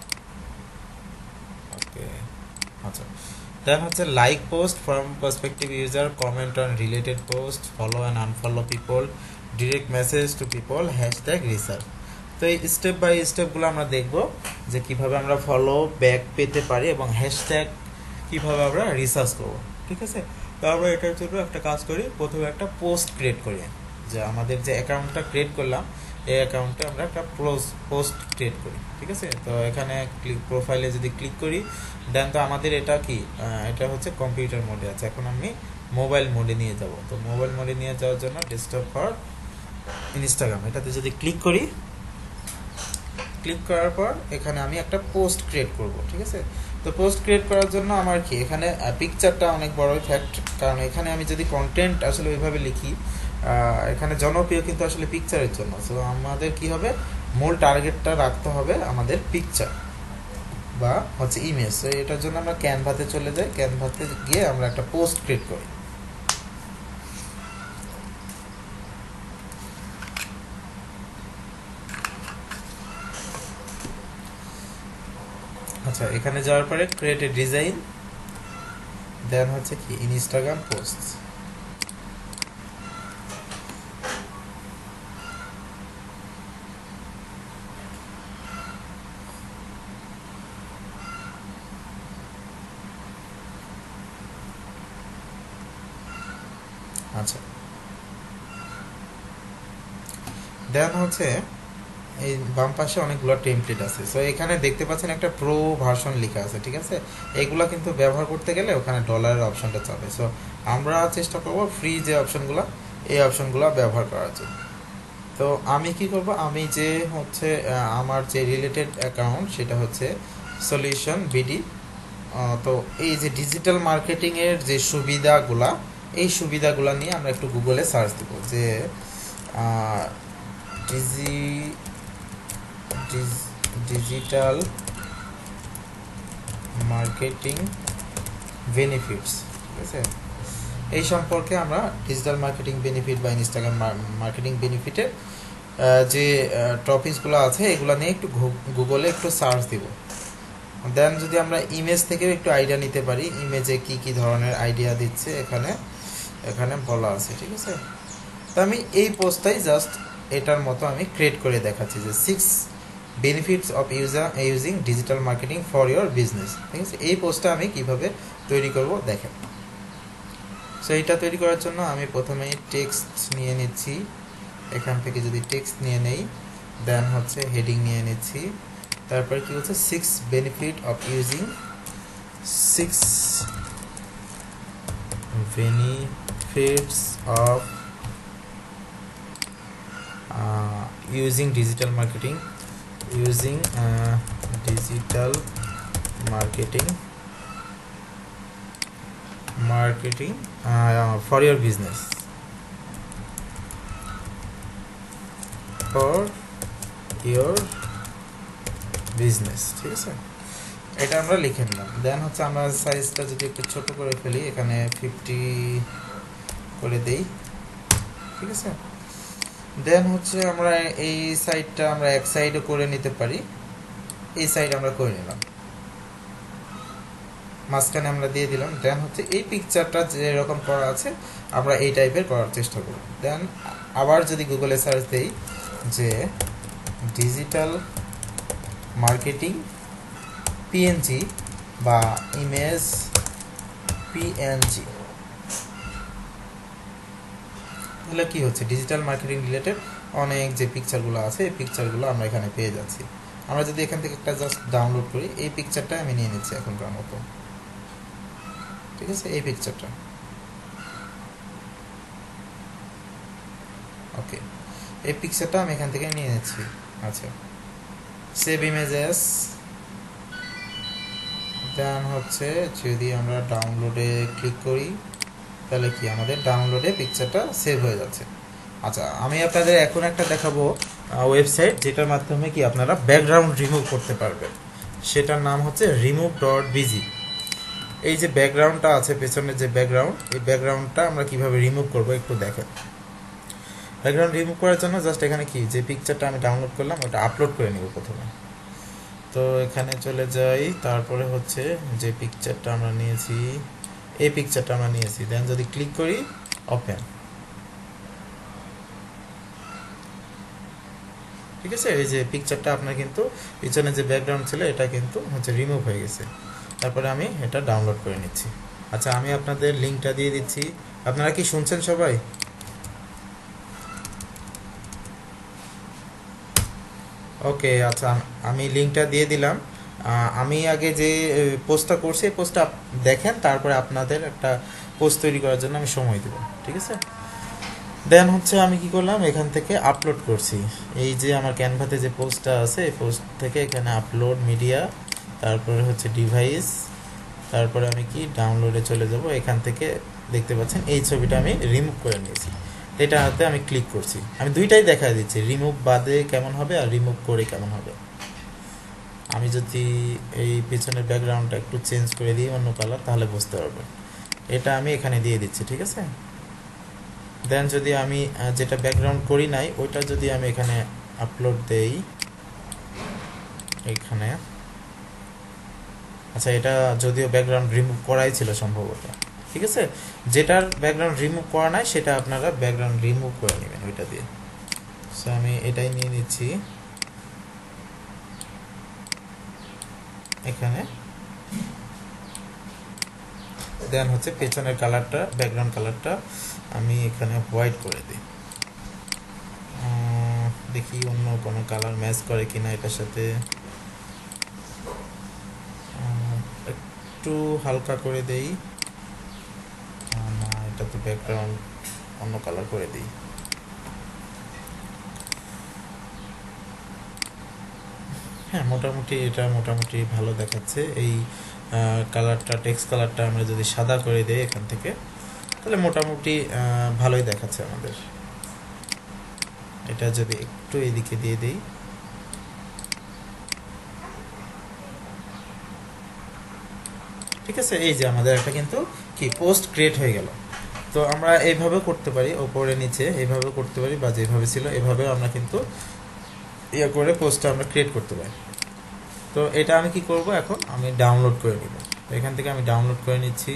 ওকে আচ্ছা। দেন হচ্ছে like post from perspective user, comment on related post, follow and unfollow people, direct message to people, hashtag research. তো এই step by স্টেপগুলো আমরা দেখব যে কিভাবে আমরা ফলো ব্যাক পেতে পারি এবং হ্যাশট্যাগ কিভাবে আমরা রিসার্চ করব, ঠিক আছে। তো আমরা এটার জন্য একটা কাজ করি, প্রথমে একটা পোস্ট ক্রিয়েট করি, যে আমাদের যে অ্যাকাউন্টটা ক্রিয়েট করলাম এই অ্যাকাউন্টে আমরা একটা পোস্ট ক্রিয়েট করি, ঠিক আছে। তো এখানে ক্লিক প্রোফাইলে যদি ক্লিক করি, দেন তো আমাদের এটা কি, এটা হচ্ছে কম্পিউটার মোডে আছে, এখন আমি মোবাইল মোডে নিয়ে যাব। তো মোবাইল মোডে নিয়ে যাওয়ার জন্য ডেস্কটপ ফর ইনস্টাগ্রাম এটাতে যদি ক্লিক করি, ক্লিক করার পর এখানে আমি একটা পোস্ট ক্রিয়েট করব, ঠিক আছে। তো পোস্ট ক্রিয়েট করার জন্য আমার কি এখানে পিকচারটা অনেক বড় ফ্যাক্ট, কারণ এখানে আমি যদি কন্টেন্ট আসলে ওইভাবে লিখি, এখানে জনপ্রিয় কিন্তু আসলে পিকচারের জন্য। সো আমাদের কি হবে, মূল টার্গেটটা রাখতে হবে আমাদের পিকচার বা হচ্ছে ইমেজ। তো এটার জন্য আমরা ক্যানভাতে চলে যাই, ক্যানভাতে গিয়ে আমরা একটা পোস্ট ক্রিয়েট করি। আচ্ছা, এখানে যাওয়ার পরে ক্রিয়েট এ ডিজাইন, দেন হচ্ছে কি ইনস্টাগ্রাম পোস্ট। আচ্ছা, দেন হচ্ছে এই বাম পাশে অনেকগুলো টেমপ্লেট আছে। সো এখানে দেখতে পাচ্ছেন একটা প্রো ভার্সন লেখা আছে, ঠিক আছে। এগুলা কিন্তু ব্যবহার করতে গেলে ওখানে ডলারের অপশনটা চাবে। সো আমরা চেষ্টা করব ফ্রি যে অপশনগুলো, এই অপশনগুলো ব্যবহার করার জন্য। তো আমি কি করব, আমি যে হচ্ছে আমার যে রিলেটেড অ্যাকাউন্ট সেটা হচ্ছে সলিউশন বিডি। তো এই যে ডিজিটাল মার্কেটিংয়ের যে সুবিধাগুলা, এই সুবিধাগুলা নিয়ে আমরা একটু গুগলে সার্চ দেব, যে ডিজি ডিজিটাল মার্কেটিং বেনিফিটস, ঠিক আছে। এই সম্পর্কে আমরা ডিজিটাল মার্কেটিং বেনিফিট বা ইনস্টাগ্রাম মার্কেটিং বেনিফিটের যে টপিকসগুলো আছে এগুলো নিয়ে একটু গুগলে একটু সার্চ দিব। দেন যদি আমরা ইমেজ থেকেও একটু আইডিয়া নিতে পারি, ইমেজে কি কি ধরনের আইডিয়া দিচ্ছে এখানে এখানে বলা আছে, ঠিক আছে। তো আমি এই পোস্টটাই জাস্ট এটার মতো আমি ক্রিয়েট করে দেখাচ্ছি, যে six benefits of user using digital marketing for your business, ঠিক আছে। এই পোস্টটা আমি কিভাবে তৈরি করব দেখেন। সো এইটা তৈরি করার জন্য আমি প্রথমে টেক্সট নিয়ে নিচ্ছি, এখান থেকে যদি টেক্সট নিয়ে নেই, দেন হচ্ছে হেডিং নিয়ে নিচ্ছি, তারপর কি হচ্ছে six benefit of using six benefits of using digital marketing using uh, digital marketing marketing uh, for your business for your business, ঠিক আছে। এটা আমরা লিখে নিলাম। দেন হচ্ছে আমরা সাইজটা যদি একটু ছোট করে ফেলি, এখানে ফিফটি করে দেই, ঠিক আছে। দেন হচ্ছে আমরা এই সাইডটা আমরা এক সাইডও করে নিতে পারি, এই সাইড আমরা করে নিলাম, মাঝখানে আমরা দিয়ে দিলাম। দেন হচ্ছে এই পিকচারটা যেরকম করা আছে আমরা এই টাইপের করার চেষ্টা করব। দেন আবার যদি গুগলে সার্চ দেই যে ডিজিটাল মার্কেটিং পিএনজি বা ইমেজ পিএনজি, তাহলে কি হচ্ছে ডিজিটাল মার্কেটিং রিলেটেড অনেক যে পিকচারগুলো আছে এই পিকচারগুলো আমরা এখানে পেয়ে যাচ্ছি। আমরা যদি এখান থেকে একটা জাস্ট ডাউনলোড করি, এই পিকচারটা আমি নিয়ে নিচ্ছি এখনকার মতো, ঠিক আছে। এই পিকচারটা ওকে, এই পিকচারটা আমি এখান থেকে নিয়ে নিচ্ছি। আচ্ছা, সেভ ইমেজেস, দেন হচ্ছে যদি আমরা ডাউনলোডে ক্লিক করি তাহলে কি আমাদের ডাউনলোডে পিকচারটা সেভ হয়ে যাচ্ছে। আচ্ছা, আমি আপনাদের এখন একটা দেখাবো ওয়েবসাইট যেটার মাধ্যমে কি আপনারা ব্যাকগ্রাউন্ড রিমুভ করতে পারবেন। সেটার নাম হচ্ছে রিমুভ ডট বিজি। এই যে ব্যাকগ্রাউন্ডটা আছে, পেছনের যে ব্যাকগ্রাউন্ড, এই ব্যাকগ্রাউন্ডটা আমরা কিভাবে রিমুভ করব একটু দেখেন। ব্যাকগ্রাউন্ড রিমুভ করার জন্য জাস্ট এখানে কি যে পিকচারটা আমি ডাউনলোড করলাম ওটা আপলোড করে নিব প্রথমে। তো এখানে চলে যাই, তারপরে হচ্ছে যে পিকচারটা আমরা নিয়েছি, এই পিকচারটা আমরা নিয়েছি, দেন যদি ক্লিক করি ওপেন, ঠিক আছে। এই যে পিকচারটা আপনার কিন্তু পিছনে যে ব্যাকগ্রাউন্ড ছিল এটা কিন্তু হচ্ছে রিমুভ হয়ে গেছে। তারপরে আমি এটা ডাউনলোড করে নিচ্ছি। আচ্ছা, আমি আপনাদের লিঙ্কটা দিয়ে দিচ্ছি। আপনারা কি শুনছেন সবাই? ওকে, আচ্ছা, আমি লিঙ্কটা দিয়ে দিলাম। আমি আগে যে পোস্টটা করছি এই পোস্টটা দেখেন, তারপরে আপনাদের একটা পোস্ট তৈরি করার জন্য আমি সময় দেব, ঠিক আছে। দেন হচ্ছে আমি কি করলাম, এখান থেকে আপলোড করছি। এই যে আমার ক্যানভাতে যে পোস্টটা আছে এই পোস্ট থেকে এখানে আপলোড মিডিয়া, তারপরে হচ্ছে ডিভাইস, তারপরে আমি কি ডাউনলোডে চলে যাব। এখান থেকে দেখতে পাচ্ছেন এই ছবিটা আমি রিমুভ করে নিয়েছি। এটা হাতে আমি ক্লিক করছি, আমি দুইটাই দেখা দিচ্ছি, রিমুভ বাদে কেমন হবে আর রিমুভ করে কেমন হবে। আমি যদি এই পিছনের ব্যাকগ্রাউন্ডটা একটু চেঞ্জ করে দিই অন্য কালার তাহলে বুঝতে পারবেন। এটা আমি এখানে দিয়ে দিচ্ছি, ঠিক আছে। দেন যদি আমি যেটা ব্যাকগ্রাউন্ড করি নাই ওইটা যদি আমি এখানে আপলোড দেই এখানে, আচ্ছা, এটা যদিও ব্যাকগ্রাউন্ড রিমুভ করাই ছিল সম্ভবত, ঠিক আছে। যেটার ব্যাকগ্রাউন্ড রিমুভ করা নাই সেটা আপনারা ব্যাকগ্রাউন্ড রিমুভ করে নেবেন ওইটা দিয়ে। সো আমি এটাই নিয়ে নিচ্ছি এখানে। দেন হচ্ছে পেছনের কালারটা, ব্যাকগ্রাউন্ড কালারটা আমি এখানে হোয়াইট করে দিই। দেখি অন্য কোনো কালার ম্যাচ করে কিনা এটার সাথে, একটু হালকা করে দেই না, এটা তো ব্যাকগ্রাউন্ড, অন্য কালার করে দিই। হ্যাঁ, মোটামুটি এটা মোটামুটি ভালো দেখাচ্ছে। এই কালারটা, টেক্সট কালারটা আমরা যদি সাদা করে দিই এখান থেকে তাহলে মোটামুটি ভালোই দেখাচ্ছে আমাদের। এটা যদি একটু এদিকে দিয়ে দিই, ঠিক আছে। এই যে আমাদের একটা কিন্তু কি পোস্ট ক্রিয়েট হয়ে গেল। তো আমরা এইভাবে করতে পারি, ওপরে নিচে এইভাবে করতে পারি, বা যেভাবে ছিল এভাবেও আমরা কিন্তু ইয়ে করে পোস্টটা আমরা ক্রিয়েট করতে পারি। তো এটা আমি কি করব, এখন আমি ডাউনলোড করে নিব। তো এখান থেকে আমি ডাউনলোড করে নিচ্ছি।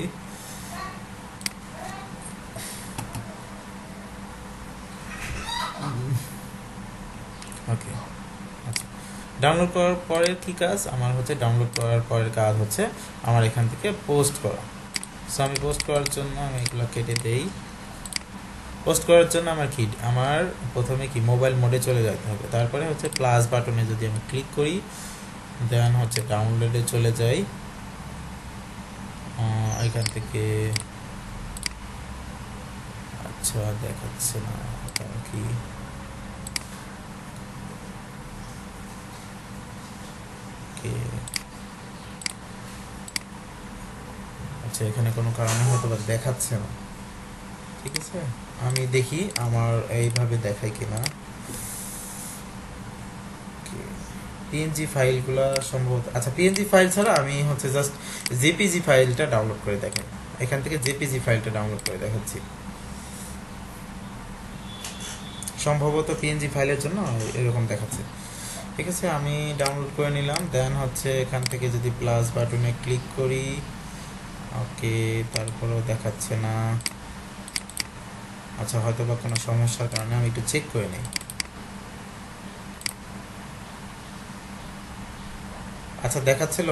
ওকে, আচ্ছা, ডাউনলোড করার পরে কি কাজ আমার হচ্ছে, ডাউনলোড করার পরের কাজ হচ্ছে আমার এখান থেকে পোস্ট করা। সো আমি পোস্ট করার জন্য আমি এগুলো কেটে দেই। পোস্ট করার জন্য আমার কি, আমার প্রথমে কি মোবাইল মোডে চলে যেতে হবে, তারপরে হচ্ছে প্লাস বাটনে যদি আমি ক্লিক করি, দেন হচ্ছে ডাউনলোডে চলে যাই। এখান থেকে আচ্ছা দেখাচ্ছে না কি, আচ্ছা এখানে কোনো কারণে হয়তো বা দেখাচ্ছে না, ঠিক আছে। আমি দেখি আমার এইভাবে দেখাই কিনা। পিএনজি ফাইলগুলো সম্ভবত, আচ্ছা পিএনজি ফাইল ছাড়া আমি হচ্ছে জাস্ট জেপিজি ফাইলটা ডাউনলোড করে দেখাই। এখান থেকে জেপিজি ফাইলটা ডাউনলোড করে দেখাচ্ছি। সম্ভবত পিএনজি ফাইলের জন্য এরকম দেখাচ্ছে, ঠিক আছে। আমি ডাউনলোড করে নিলাম। দেন হচ্ছে এখান থেকে যদি প্লাস বাটনে ক্লিক করি, ওকে, তারপরেও দেখাচ্ছে না। আচ্ছা, হয়তো বা কোনো সমস্যার কারণে আমি একটু চেক করে নিই। আচ্ছা, দেখাচ্ছিল,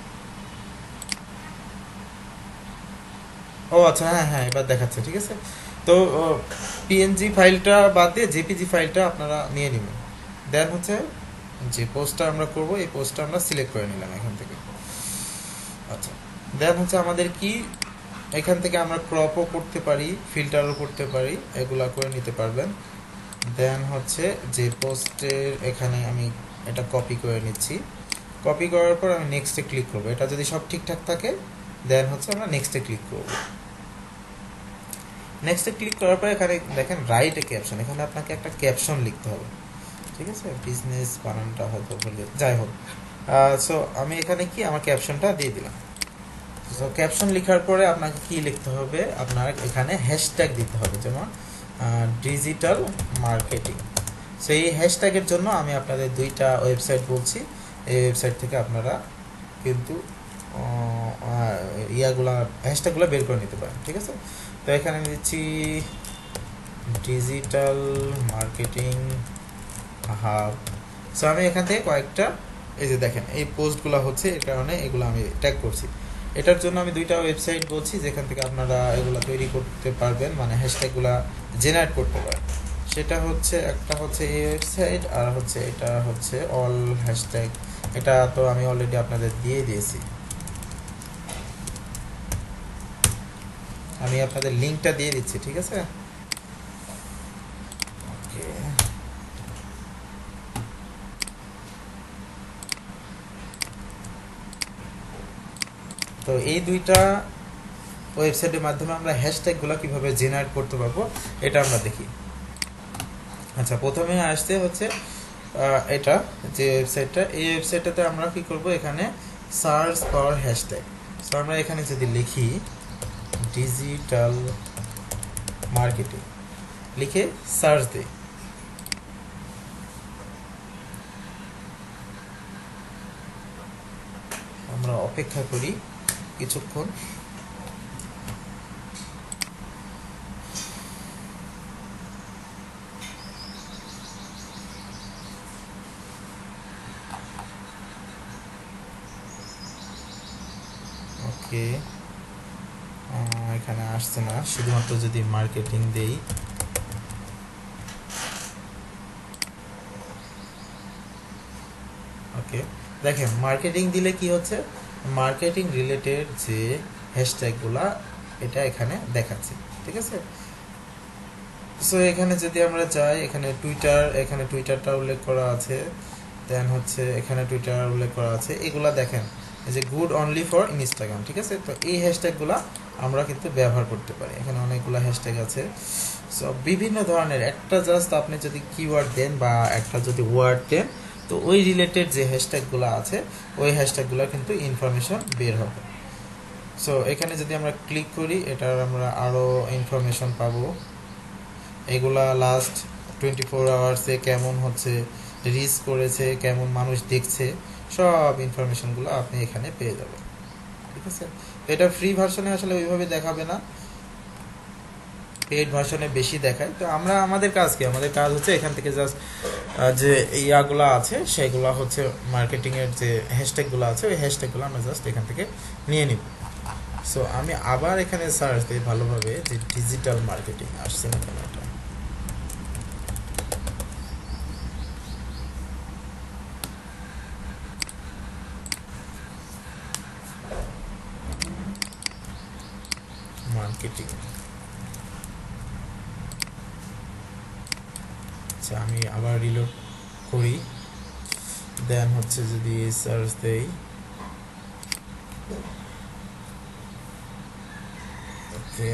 ও আচ্ছা, হ্যাঁ হ্যাঁ এবার দেখাচ্ছে, ঠিক আছে। তো পিএনজি ফাইলটা বাদ দিয়ে জেপিজি ফাইলটা আপনারা নিয়ে নেবেন। দেন হচ্ছে যে পোস্টটা আমরা করব এই পোস্টটা আমরা সিলেক্ট করে নিলাম এখান থেকে। আচ্ছা, দেন হচ্ছে আমাদের কি এখান থেকে আমরা ক্রপও করতে পারি, ফিল্টারও করতে পারি, এগুলা করে নিতে পারবেন। দেন হচ্ছে যে পোস্টের এখানে আমি এটা কপি করে নিচ্ছি। কপি করার পর আমি নেক্সটে ক্লিক করব। এটা যদি সব ঠিকঠাক থাকে দেন হচ্ছে আমরা নেক্সটে ক্লিক করব। নেক্সটে ক্লিক করার পর এখানে দেখেন রাইট এ ক্যাপশন, এখানে আপনাকে একটা ক্যাপশন লিখতে হবে, ঠিক আছে? বিজনেস বানানটা হয়তো ভুলে, যাই হোক। সো আমি এখানে কি আমার ক্যাপশনটা দিয়ে দিলাম। সো ক্যাপশন লেখার পরে আপনাকে কি লিখতে হবে, আপনার এখানে হ্যাশট্যাগ দিতে হবে, যেমন ডিজিটাল মার্কেটিং। সেই হ্যাশট্যাগের জন্য আমি আপনাদের দুইটা ওয়েবসাইট বলছি, এই ওয়েবসাইট থেকে আপনারা কিন্তু ইয়াগুলা হ্যাশট্যাগুলো বের করে নিতে পারেন, ঠিক আছে? তো এখানে দিচ্ছি ডিজিটাল মার্কেটিং হাব। সো আমি এখান থেকে কয়েকটা, এই যে দেখেন এই পোস্টগুলো হচ্ছে, এর কারণে এগুলো আমি ট্যাগ করছি। এটার জন্য আমি দুইটা ওয়েবসাইট বলছি যেখান থেকে আপনারা এগুলো তৈরি করতে পারবেন, মানে হ্যাশট্যাগুলো জেনারেট করতে পারেন। সেটা হচ্ছে একটা হচ্ছে এই ওয়েবসাইট, আর হচ্ছে এটা হচ্ছে অল হ্যাশট্যাগ। এটা তো আমি অলরেডি আপনাদের দিয়ে দিয়েছি, আমি আপনাদের লিঙ্কটা দিয়ে দিচ্ছি, ঠিক আছে? ওকে, তো এই দুইটা ওয়েবসাইটের মাধ্যমে আমরা হ্যাশট্যাগুলো কীভাবে জেনারেট করতে পারবো এটা আমরা দেখি। আচ্ছা, প্রথমে আসতে হচ্ছে এটা যে ওয়েবসাইটটা, এই ওয়েবসাইটটাতে আমরা কি করব, এখানে সার্চ ফর হ্যাশট্যাগ। সো আমরা এখানে যদি লিখি ডিজিটাল মার্কেটিং, লিখে সার্চ দিই, আমরা অপেক্ষা করি কিছুক্ষণ। ওকে, এখানে আসছে না, শুধুমাত্র যদি মার্কেটিং দেই, ওকে দেখেন মার্কেটিং দিলে কি হচ্ছে, মার্কেটিং রিলেটেড যে হ্যাশট্যাগুলা এটা এখানে দেখাচ্ছে, ঠিক আছে? সো এখানে যদি আমরা যাই, এখানে টুইটার, এখানে টুইটারটা উল্লেখ করা আছে, দেন হচ্ছে এখানে টুইটার উল্লেখ করা আছে, এগুলা দেখেন এই যে গুড অনলি ফর ইনস্টাগ্রাম, ঠিক আছে? তো এই হ্যাশট্যাগুলা আমরা কিন্তু ব্যবহার করতে পারি, এখানে অনেকগুলো হ্যাশট্যাগ আছে। সো বিভিন্ন ধরনের, একটা জাস্ট আপনি যদি কিওয়ার্ড দেন বা একটা যদি ওয়ার্ড দেন, তো ওই রিলেটেড যে হ্যাশট্যাগুলো আছে ওই হ্যাশট্যাগুলো কিন্তু ইনফরমেশন বের হবে। সো এখানে যদি আমরা ক্লিক করি, এটার আমরা আরও ইনফরমেশন পাবো, এগুলা লাস্ট টোয়েন্টি ফোর আওয়ার্সে কেমন হচ্ছে রিচ করেছে, কেমন মানুষ দেখছে, সব ইনফরমেশনগুলো আপনি এখানে পেয়ে যাবেন, ঠিক আছে? এটা ফ্রি ভার্সনে আসলে ওইভাবে দেখাবে না, পেইড ভার্সনে বেশি দেখায়। তো আমরা আমাদের কাজ কি, আমাদের কাজ হচ্ছে এখান থেকে জাস্ট যে ইয়াগুলো আছে সেগুলো হচ্ছে মার্কেটিংয়ের যে হ্যাশট্যাগুলো আছে ওই হ্যাশট্যাগুলো আমরা জাস্ট এখান থেকে নিয়ে নিব। সো আমি আবার এখানে সার্চ দিই ভালোভাবে যে ডিজিটাল মার্কেটিং আসছে না কেন, এটা মার্কেটিং। আচ্ছা, আমি আবার রিলোড করি, দেন হচ্ছে যদি সার্চ দেই, ওকে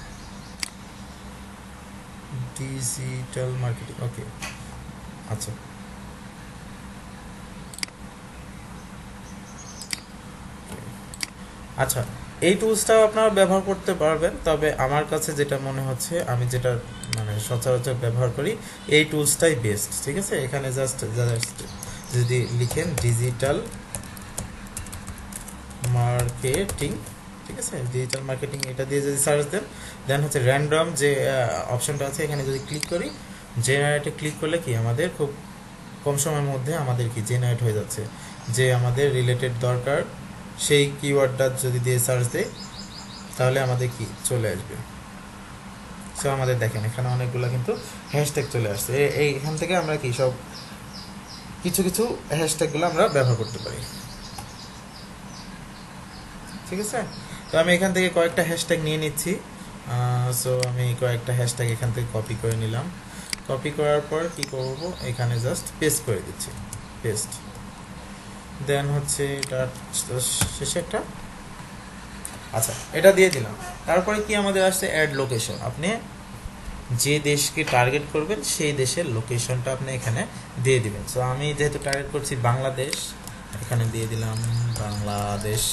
ডিজিটাল মার্কেটিং, ওকে আচ্ছা আচ্ছা এই টুলসটাও আপনারা ব্যবহার করতে পারবেন, তবে আমার কাছে যেটা মনে হচ্ছে, আমি যেটা মানে সচরাচর ব্যবহার করি, এই টুলসটাই বেস্ট, ঠিক আছে? এখানে জাস্ট জাস্ট যদি লিখেন ডিজিটাল মার্কেটিং, ঠিক আছে? ডিজিটাল মার্কেটিং এটা দিয়ে যদি সার্চ দেন, দেন হচ্ছে র্যান্ডম যে অপশনটা আছে এখানে যদি ক্লিক করি, জেনারেটে ক্লিক করলে কি আমাদের খুব কম সময়ের মধ্যে আমাদের কি জেনারেট হয়ে যাচ্ছে, যে আমাদের রিলেটেড দরকার সেই কিওয়ার্ডটা যদি দিয়ে সার্চ দেয় তাহলে আমাদের কি চলে আসবে। সো আমাদের দেখেন এখানে অনেকগুলো কিন্তু হ্যাশট্যাগ চলে আসছে, এই এখান থেকে আমরা কি সব কিছু কিছু হ্যাশট্যাগুলো আমরা ব্যবহার করতে পারি, ঠিক আছে? তো আমি এখান থেকে কয়েকটা হ্যাশট্যাগ নিয়ে নিচ্ছি। সো আমি কয়েকটা হ্যাশট্যাগ এখান থেকে কপি করে নিলাম, কপি করার পর কি করব, এখানে জাস্ট পেস্ট করে দিচ্ছি, পেস্ট। দেন হচ্ছে এটা শেষে একটা, আচ্ছা এটা দিয়ে দিলাম। তারপরে কি আমাদের আসছে অ্যাড লোকেশন। আপনি যে দেশকে টার্গেট করবেন সেই দেশের লোকেশনটা আপনি এখানে দিয়ে দিবেন। সো আমি যেহেতু টার্গেট করছি বাংলাদেশ, এখানে দিয়ে দিলাম বাংলাদেশ।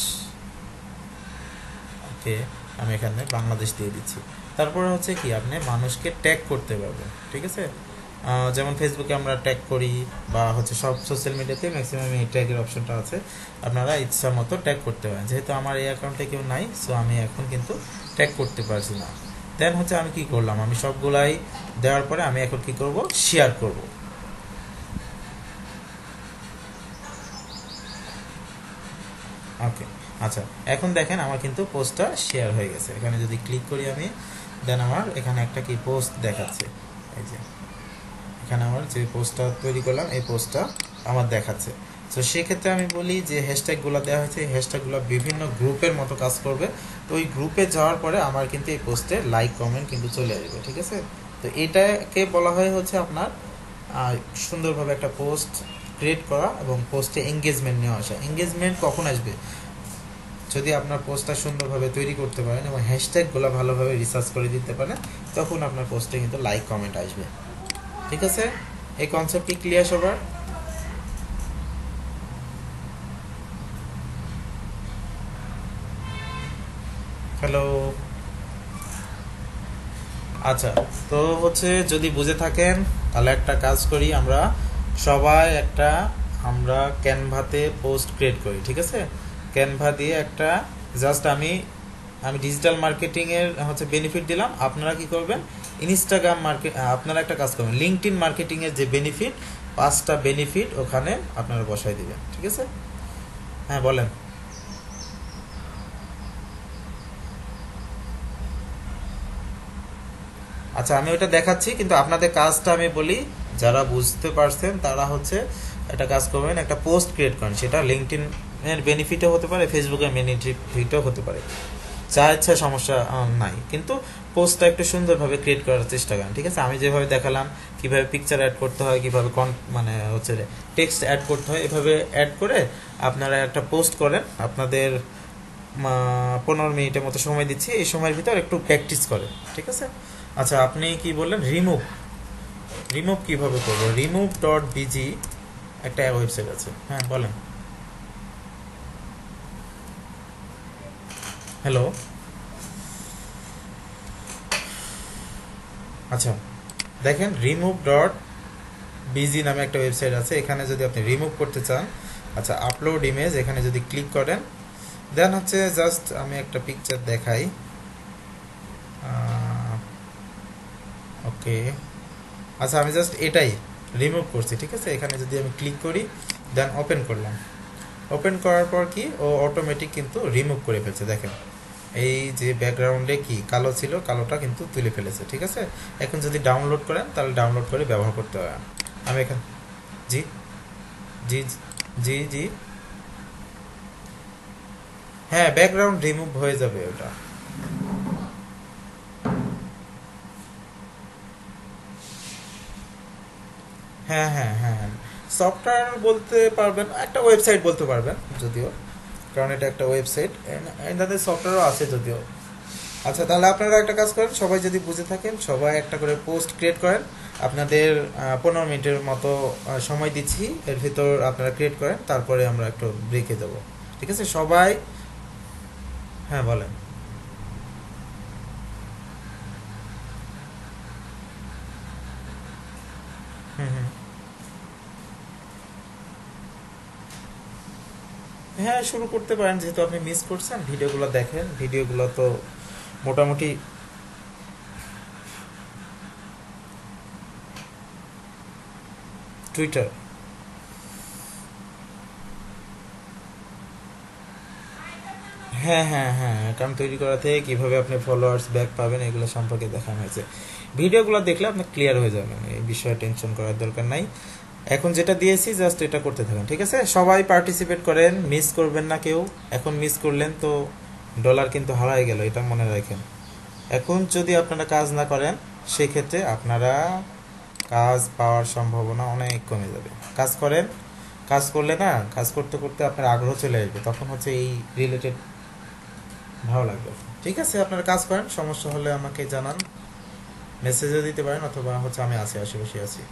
ওকে, আমি এখানে বাংলাদেশ দিয়ে দিচ্ছি। তারপরে হচ্ছে কি আপনি মানুষকে ট্যাগ করতে পারবেন, ঠিক আছে। যেমন ফেসবুকে আমরা ট্যাগ করি বা হচ্ছে সব সোশ্যাল মিডিয়াতে ম্যাক্সিমাম এই ট্যাগের অপশনটা আছে, আপনারা ইচ্ছা মতো ট্যাগ করতে পারেন। যেহেতু আমার এই অ্যাকাউন্টে কেউ নাই, সো আমি এখন কিন্তু ট্যাগ করতে পারছি না। দেন হচ্ছে আমি কি করলাম, আমি সবগুলাই দেওয়ার পরে আমি এখন কি করব, শেয়ার করব। ওকে, আচ্ছা এখন দেখেন আমার কিন্তু পোস্টটা শেয়ার হয়ে গেছে। এখানে যদি ক্লিক করি আমি, দেন আমার এখানে একটা কি পোস্ট দেখাচ্ছে, এই যে এখানে আমার যে পোস্টটা তৈরি করলাম এই পোস্টটা আমার দেখাচ্ছে। তো সেক্ষেত্রে আমি বলি যে হ্যাশট্যাগুলো দেওয়া হয়েছে, এই হ্যাশট্যাগুলো বিভিন্ন গ্রুপের মতো কাজ করবে। তো ওই গ্রুপে যাওয়ার পরে আমার কিন্তু এই পোস্টে লাইক কমেন্ট কিন্তু চলে আসবে, ঠিক আছে। তো এটাকে বলা হয় হচ্ছে আপনার সুন্দরভাবে একটা পোস্ট ক্রিয়েট করা এবং পোস্টে এঙ্গেজমেন্ট নেওয়া আসা। এঙ্গেজমেন্ট কখন আসবে, যদি আপনার পোস্টটা সুন্দরভাবে তৈরি করতে পারেন এবং হ্যাশট্যাগুলো ভালোভাবে রিসার্চ করে দিতে পারেন, তখন আপনার পোস্টে কিন্তু লাইক কমেন্ট আসবে, ঠিক আছে। এই কনসেপ্ট কি ক্লিয়ার সবার? হ্যালো, আচ্ছা তো হচ্ছে যদি বুঝে থাকেন তাহলে একটা কাজ করি, আমরা সবাই একটা আমরা ক্যানভাতে পোস্ট ক্রিয়েট করি, ঠিক আছে। ক্যানভা দিয়ে একটা জাস্ট আমি আমি ডিজিটাল মার্কেটিংয়ের হচ্ছে বেনিফিট দিলাম। আপনারা কি করবেন, ইনস্টাগ্রাম মার্কেট, আপনারা একটা কাজ করবেন, লিঙ্কডইন মার্কেটিংয়ের যে বেনিফিট, পাঁচটা বেনিফিট ওখানে আপনারা বসাই দিবেন, ঠিক আছে। হ্যাঁ বলেন। আচ্ছা আমি ওটা দেখাচ্ছি, কিন্তু আপনাদের কাজটা আমি বলি, যারা বুঝতে পারছেন তারা হচ্ছে একটা কাজ করবেন, একটা পোস্ট ক্রিয়েট করেন। সেটা লিঙ্কডইন এর বেনিফিটও হতে পারে, ফেসবুকের বেনিফিটও হতে পারে, যা ইচ্ছা সমস্যা নাই, কিন্তু পোস্টটা একটু সুন্দরভাবে ক্রিয়েট করার চেষ্টা করেন, ঠিক আছে। আমি যেভাবে দেখালাম কিভাবে পিকচার অ্যাড করতে হয়, কিভাবে কন মানে হচ্ছে টেক্সট অ্যাড করতে হয়, এভাবে অ্যাড করে আপনারা একটা পোস্ট করেন। আপনাদের পনেরো মিনিটের মতো সময় দিচ্ছি, এই সময়ের ভিতর একটু প্র্যাকটিস করেন, ঠিক আছে। আচ্ছা আপনি কি বললেন রিমুভ, রিমুভ কিভাবে করবো, রিমুভ ডট বিজি একটা ওয়েবসাইট আছে, হ্যাঁ বলেন। হ্যালো, আচ্ছা দেখেন রিমুভ ডট বিজি নামে একটা ওয়েবসাইট আছে। এখানে যদি আপনি রিমুভ করতে চান, আচ্ছা আপলোড ইমেজ, এখানে যদি ক্লিক করেন, দেন হচ্ছে জাস্ট আমি একটা পিকচার দেখাই। ওকে, আচ্ছা আমি জাস্ট এটাই রিমুভ করছি, ঠিক আছে। এখানে যদি আমি ক্লিক করি, দেন ওপেন করলাম, ওপেন করার পর কি ও অটোমেটিক কিন্তু রিমুভ করে ফেলছে। দেখেন এই যে ব্যাকগ্রাউন্ডে কি কালো ছিল, কালোটা কিন্তু তুলে ফেলেছে, ঠিক আছে। এখন যদি ডাউনলোড করেন তাহলে ডাউনলোড করে ব্যবহার করতে হবে। আমি এখানে জি জি জি জি হ্যাঁ ব্যাকগ্রাউন্ড রিমুভ হয়ে যাবে ওটা। হ্যাঁ হ্যাঁ হ্যাঁ সফটওয়্যার বলতে পারবেন, একটা ওয়েবসাইট বলতে পারবেন যদিও, কারণ এটা একটা ওয়েবসাইট, এনাদের সফটওয়্যারও আছে যদিও। আচ্ছা তাহলে আপনারা একটা কাজ করেন, সবাই যদি বুঝে থাকেন সবাই একটা করে পোস্ট ক্রিয়েট করেন। আপনাদের পনেরো মিনিটের মতো সময় দিচ্ছি, এর ভিতর আপনারা ক্রিয়েট করেন, তারপরে আমরা একটু ব্রেকে দেবো, ঠিক আছে সবাই। হ্যাঁ বলেন। হুম হুম হ্যাঁ শুরু করতে পারেন, যেহেতু আপনি মিস করছেন, ভিডিওগুলো দেখেন, ভিডিওগুলো তো মোটামুটি টুইটার। হ্যাঁ হ্যাঁ হ্যাঁ অ্যাকাউন্ট তৈরি করা থেকে কীভাবে আপনি ফলোয়ার্স ব্যাক পাবেন এগুলো সম্পর্কে দেখানো হয়েছে। ভিডিওগুলো দেখলে আপনি ক্লিয়ার হয়ে যাবেন, এই বিষয়ে টেনশন করার দরকার নাই। এখন যেটা দিয়েছি জাস্ট এটা করতে থাকেন, ঠিক আছে। সবাই পার্টিসিপেট করেন, মিস করবেন না কেউ। এখন মিস করলেন তো ডলার কিন্তু হারাই গেল, এটা মনে রাখেন। এখন যদি আপনারা কাজ না করেন সেক্ষেত্রে আপনারা কাজ পাওয়ার সম্ভাবনা অনেক কমে যাবে। কাজ করেন, কাজ করলে না, কাজ করতে করতে আপনার আগ্রহ চলে আসবে, তখন হচ্ছে এই রিলেটেড ভালো লাগবে। ঠিক আছে, আপনারা কাজ করেন, সমস্যা হলে আমাকে জানান, মেসেজও দিতে পারেন, অথবা হচ্ছে আমি আছি, আশেপাশে আছি।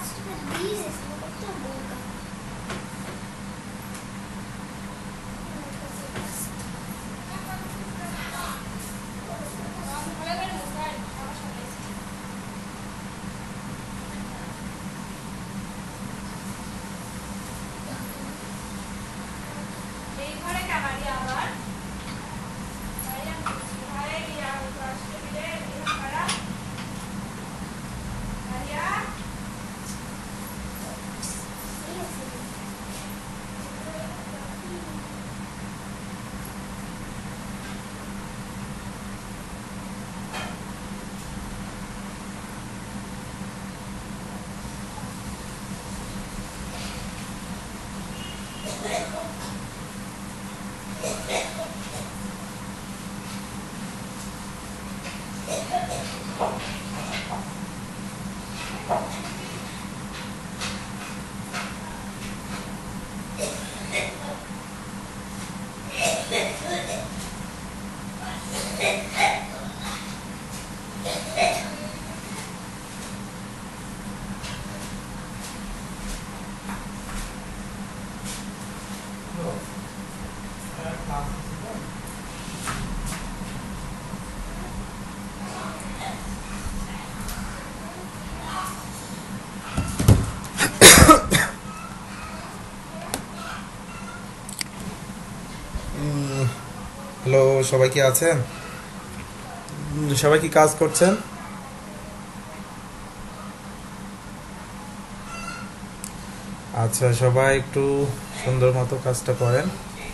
হ্যালো, সবাই কি আছেন? সবাই কি কাজ করছেন? আচ্ছা, সবাই একটু সুন্দর মতো কাজটা করেন।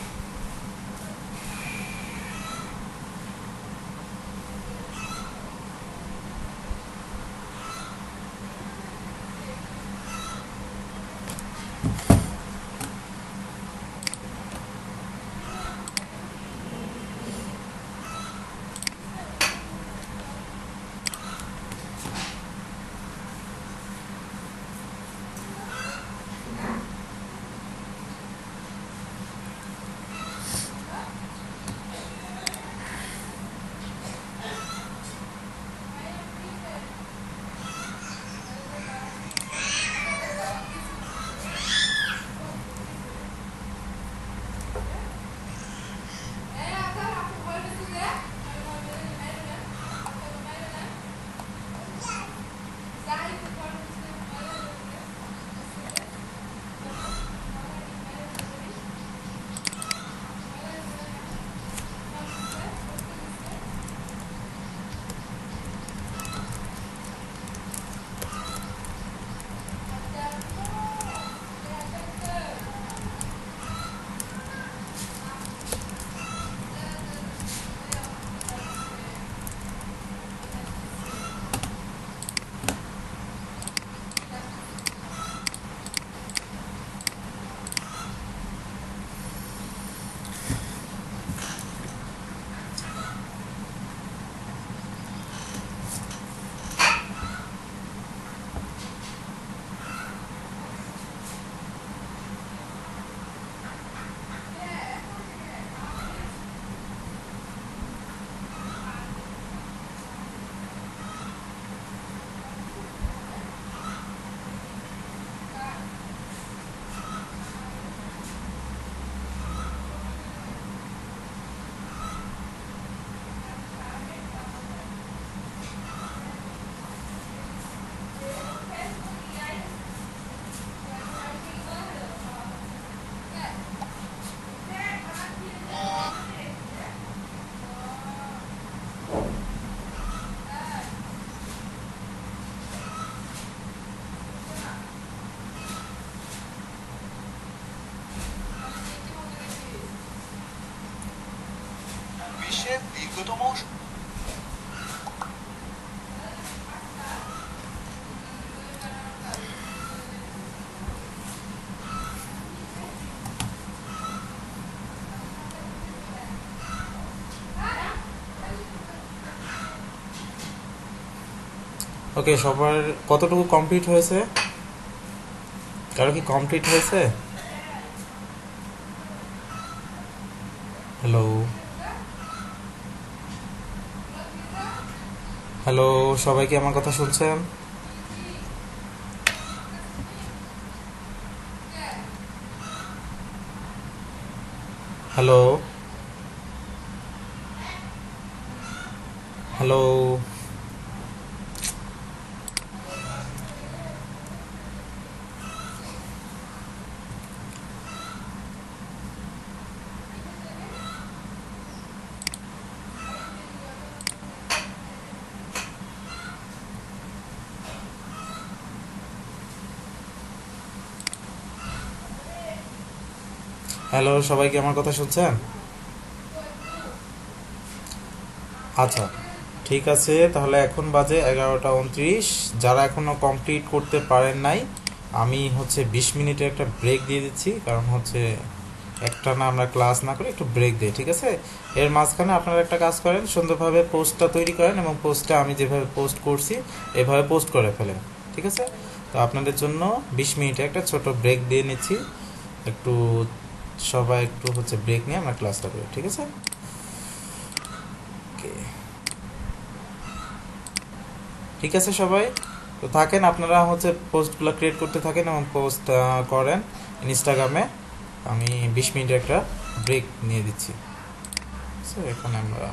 বিশ্বের দীর্ঘতম ওকে, সবার কতটুকু কমপ্লিট হয়েছে? কারো কি কমপ্লিট হয়েছে? হ্যালো হ্যালো, সবাই কি আমার কথা শুনছেন? Hello, hello. হ্যালো, সবাই কি আমার কথা শুনছেন? আচ্ছা, ঠিক আছে, তাহলে এখন বাজে এগারোটা উনত্রিশ। যারা এখনো কমপ্লিট করতে পারেন নাই, আমি হচ্ছে বিশ মিনিটের একটা ব্রেক দিয়ে দিচ্ছি, কারণ হচ্ছে একটা না আমরা ক্লাস না করে একটু ব্রেক দিই, ঠিক আছে? এর মাঝখানে আপনারা একটা কাজ করেন, সুন্দরভাবে পোস্টটা তৈরি করেন এবং পোস্টটা আমি যেভাবে পোস্ট করছি এভাবে পোস্ট করে ফেলেন, ঠিক আছে? তো আপনাদের জন্য বিশ মিনিটে একটা ছোট ব্রেক দিয়ে নিচ্ছি। একটু সবাই একটু হচ্ছে ব্রেক নিয়ে আমরা ক্লাসটা করি, ঠিক আছে? ওকে, ঠিক আছে সবাই। তো থাকেন, আপনারা হচ্ছে পোস্টগুলো ক্রিয়েট করতে থাকেন এবং পোস্ট করেন ইনস্টাগ্রামে। আমি বিশ মিনিটের একটা ব্রেক নিয়ে দিচ্ছি। সো এখানে আমরা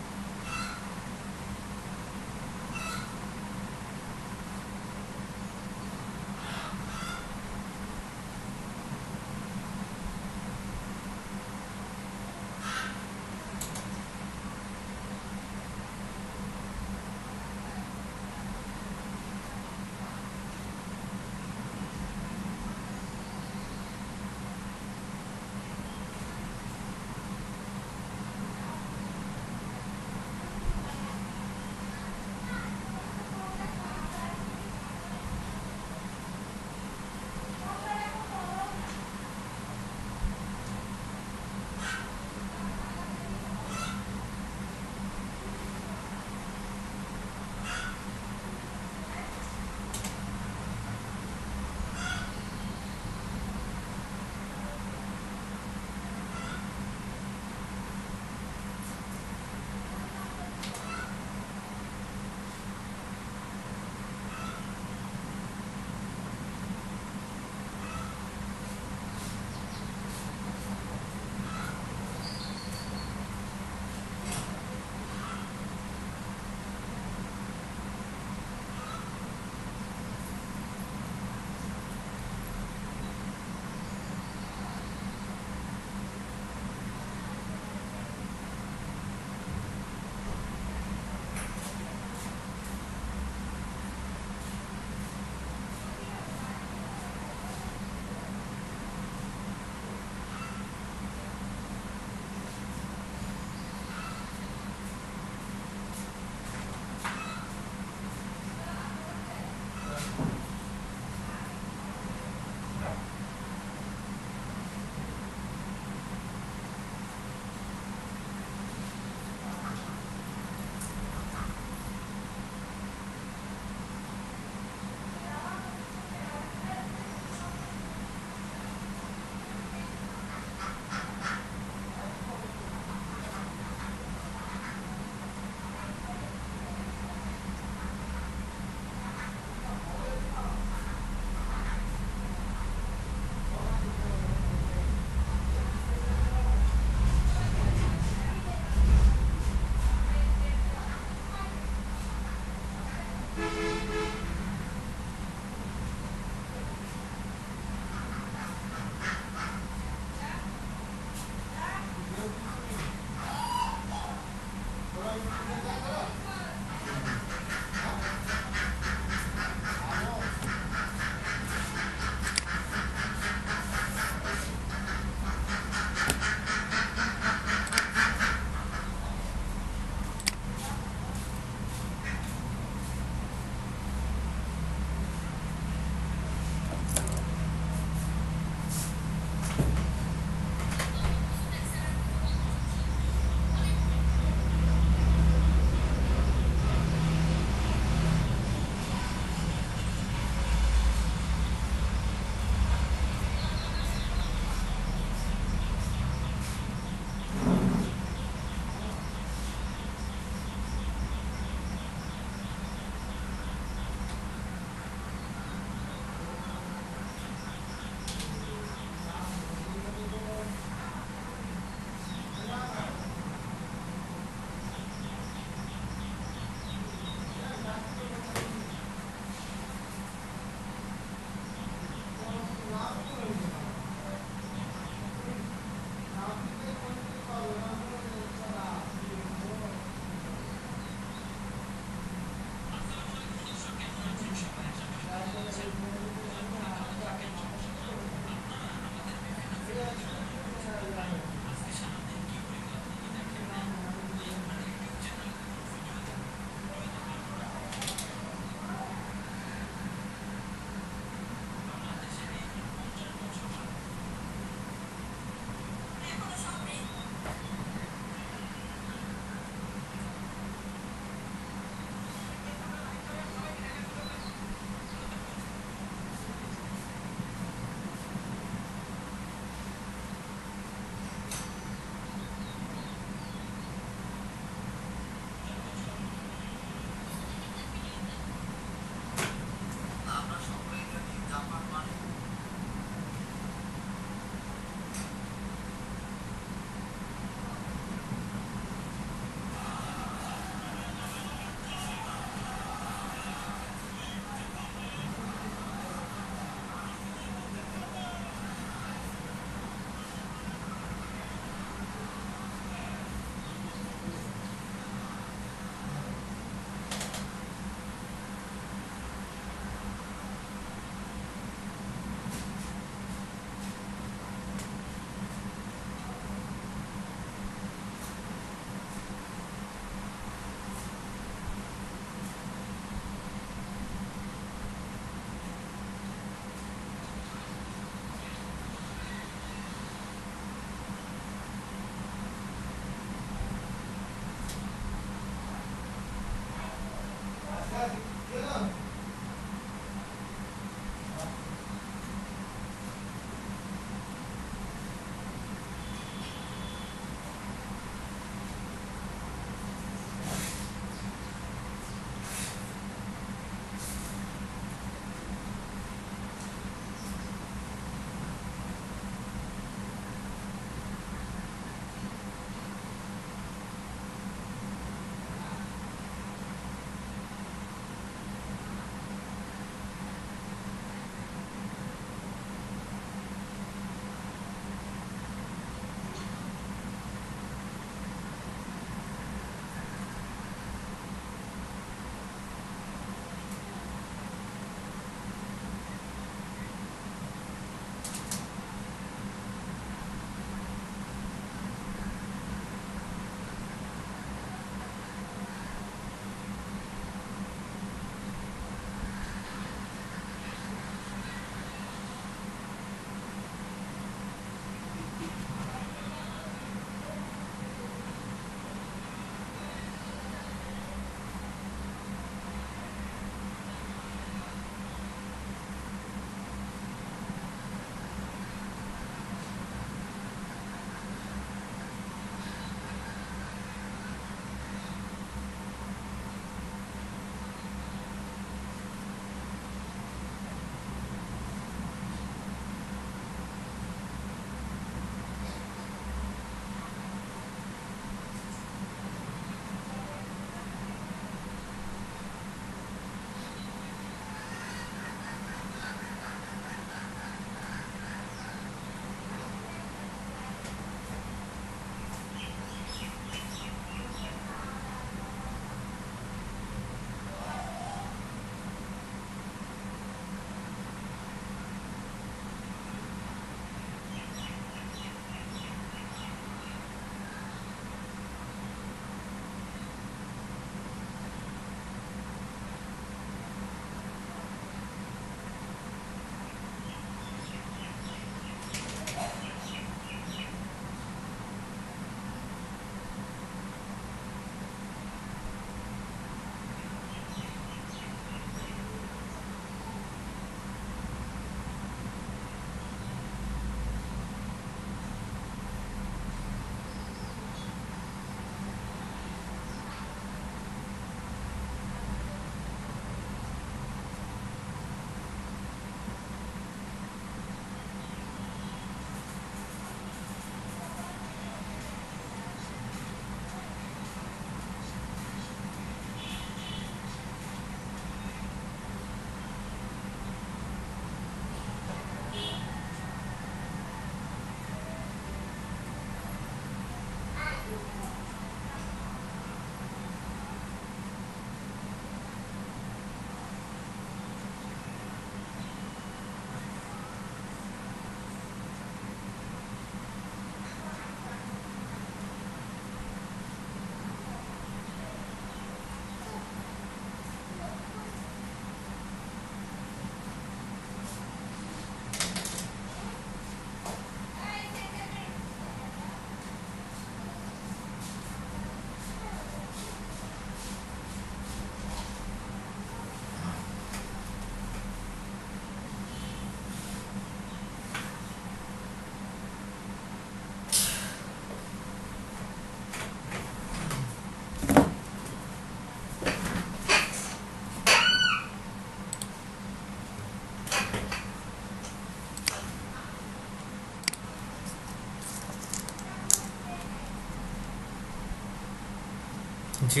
জি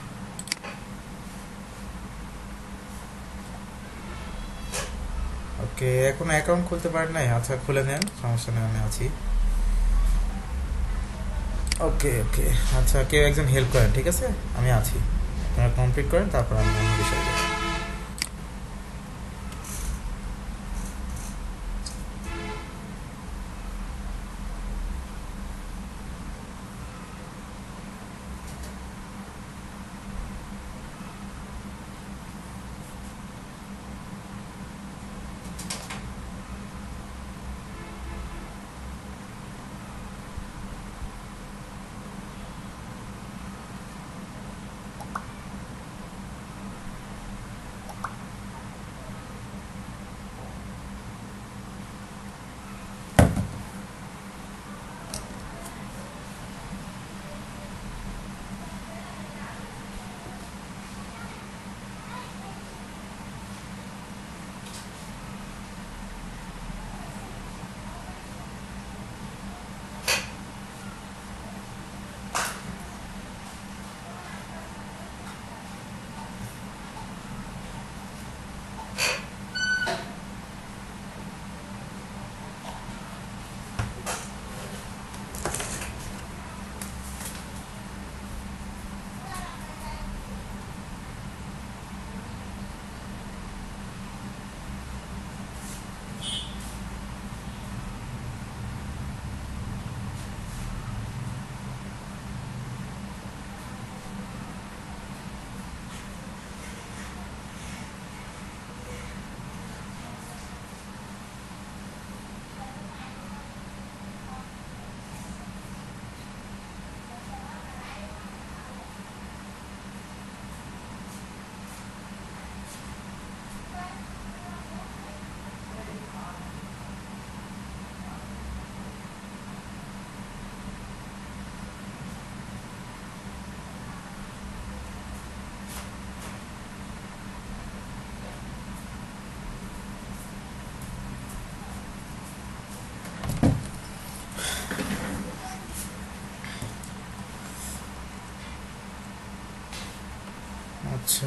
ওকে, এখন অ্যাকাউন্ট খুলতে পারেন নাই? আচ্ছা খুলে নেন, সমস্যা নেই, আমি আছি। ওকে ওকে, আচ্ছা কেউ একজন হেল্প করেন, ঠিক আছে, আমি আছি। আপনারা কমপ্লিট করেন, তারপর আমি অন্য বিষয়ে যাই। আচ্ছা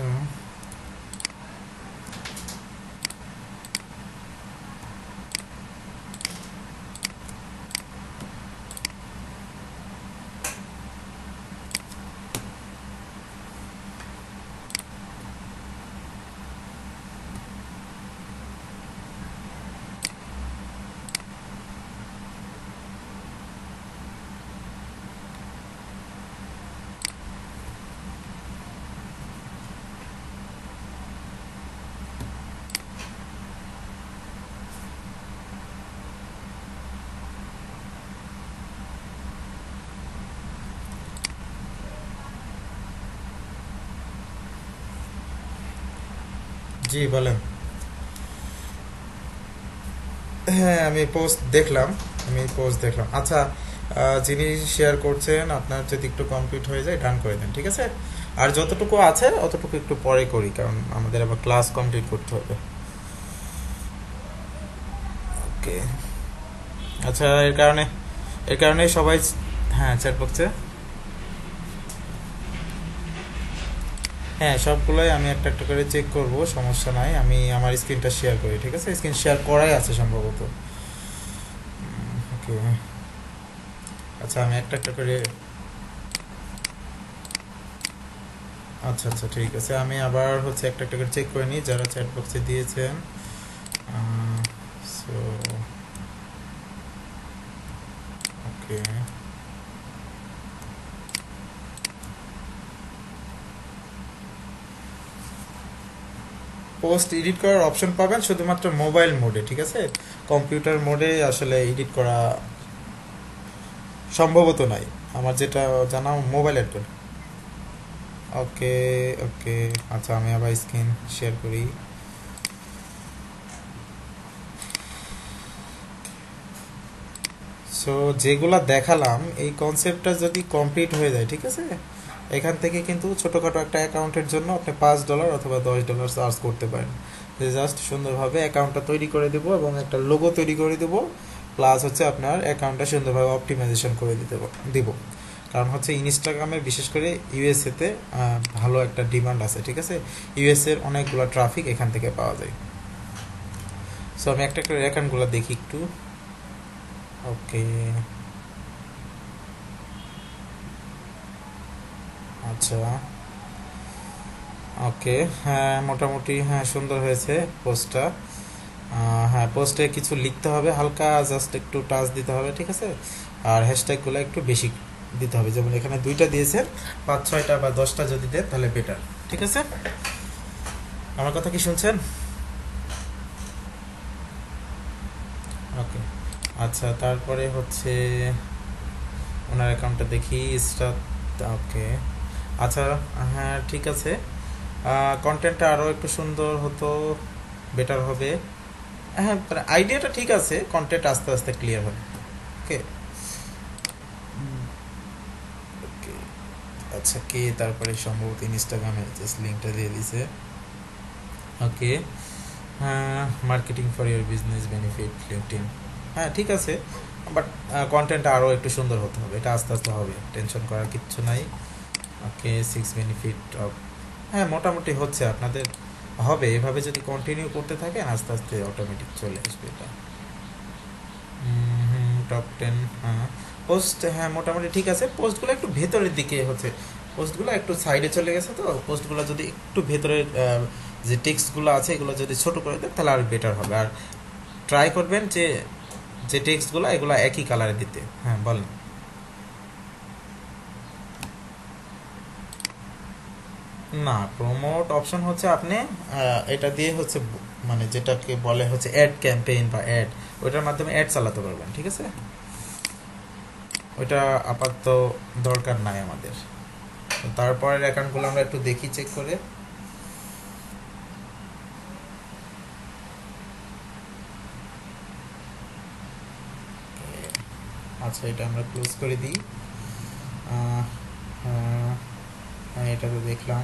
জি বলেন। হ্যাঁ আমি পোস্ট দেখলাম, আমি পোস্ট দেখলাম। আচ্ছা আহ, যিনি শেয়ার করছেন আপনার যদি একটু কমপ্লিট হয়ে যায় ডান করে দেন, ঠিক আছে। আর যতটুকু আছে অতটুকু একটু পরে করি, কারণ আমাদের আবার ক্লাস কমপ্লিট করতে হবে। ওকে আচ্ছা, এর কারণে এর কারণে সবাই, হ্যাঁ চ্যাট বক্সে, হ্যাঁ সবগুলোই আমি একটা একটা করে চেক করব, সমস্যা নাই। আমি আমার স্ক্রিনটা শেয়ার করি, ঠিক আছে, স্ক্রিন শেয়ার করাই আছে সম্ভবত। ওকে আচ্ছা আমি একটা একটা করে, আচ্ছা আচ্ছা ঠিক আছে, আমি আবার হচ্ছে একটা একটা করে চেক করে নিই যারা চ্যাট বক্সে দিয়েছেন। সো ওকে, পোস্ট এডিট করার অপশন পাবেন শুধুমাত্র মোবাইল মোডে, ঠিক আছে। কম্পিউটার মোডে আসলে এডিট করা সম্ভবত নাই, আমার যেটা জানা মোবাইল অ্যাড করে। ওকে ওকে আচ্ছা আমি আবার স্ক্রিন শেয়ার করি। সো যেগুলা দেখালাম এই কনসেপ্টটা যদি কমপ্লিট হয়ে যায়, ঠিক আছে, এখান থেকে কিন্তু ছোটোখাটো একটা অ্যাকাউন্টের জন্য আপনি পাঁচ ডলার অথবা দশ ডলার চার্জ করতে পারেন। যে জাস্ট সুন্দরভাবে অ্যাকাউন্টটা তৈরি করে দেবো এবং একটা লোগো তৈরি করে দেবো, প্লাস হচ্ছে আপনার অ্যাকাউন্টটা সুন্দরভাবে অপটিমাইজেশন করে দিতে দিব। কারণ হচ্ছে ইনস্টাগ্রামে বিশেষ করে ইউএসএতে ভালো একটা ডিমান্ড আছে, ঠিক আছে। ইউএসএর অনেকগুলো ট্রাফিক এখান থেকে পাওয়া যায়। সো আমি একটা একটা অ্যাকাউন্টগুলো দেখি একটু। ওকে, আচ্ছা, ওকে, হ্যাঁ মোটামুটি হ্যাঁ সুন্দর হয়েছে পোস্টটা। হ্যাঁ, পোস্টে কিছু লিখতে হবে হালকা, জাস্ট একটু টাচ দিতে হবে, ঠিক আছে। আর হ্যাশট্যাগুলো একটু বেশি দিতে হবে, যেমন এখানে দুইটা দিয়েছেন, পাঁচ ছয়টা বা দশটা যদি দেন তাহলে বেটার, ঠিক আছে। আমার কথা কি শুনছেন? ওকে, আচ্ছা, তারপরে হচ্ছে ওনার অ্যাকাউন্টটা দেখি, স্টার। ওকে, আচ্ছা, হ্যাঁ ঠিক আছে, কন্টেন্টটা আরও একটু সুন্দর হতো, বেটার হবে। হ্যাঁ, আইডিয়াটা ঠিক আছে, কন্টেন্ট আস্তে আস্তে ক্লিয়ার হবে। ওকে, ওকে, আচ্ছা, কে তারপরে সম্ভবত ইনস্টাগ্রামে জাস্ট লিঙ্কটা দিয়ে দিছে। ওকে, হ্যাঁ, marketing for your business benefit LinkedIn, হ্যাঁ ঠিক আছে, বাট কন্টেন্টটা আরও একটু সুন্দর হতে হবে, এটা আস্তে আস্তে হবে, টেনশন করার কিচ্ছু নাই। ওকে, সিক্স বেনিফিট অফ, হ্যাঁ মোটামুটি হচ্ছে, আপনাদের হবে এভাবে যদি কন্টিনিউ করতে থাকেন, আস্তে আস্তে অটোমেটিক চলে আসবে এটা। হুম, টপ টেন, হ্যাঁ পোস্ট, হ্যাঁ মোটামুটি ঠিক আছে, পোস্টগুলো একটু ভেতরের দিকে হচ্ছে, পোস্টগুলো একটু সাইডে চলে গেছে, তো পোস্টগুলো যদি একটু ভেতরের যে টেক্সটগুলো আছে এগুলো যদি ছোট করে দেন তাহলে আর বেটার হবে। আর ট্রাই করবেন যে যে টেক্সটগুলো এগুলো একই কালারে দিতে। হ্যাঁ বলেন। না, প্রমোট অপশন হচ্ছে আপনি এটা দিয়ে হচ্ছে মানে যেটাকে বলে হচ্ছে অ্যাড ক্যাম্পেইন বা অ্যাড, ওইটার মাধ্যমে অ্যাড চালাতে পারবেন, ঠিক আছে। ওইটা আপাতত দরকার নাই আমাদের। তারপরের অ্যাকাউন্টগুলো আমরা একটু দেখি চেক করে। আচ্ছা, এটা আমরা ক্লোজ করে দিই। হ্যাঁ, এটা তো দেখলাম।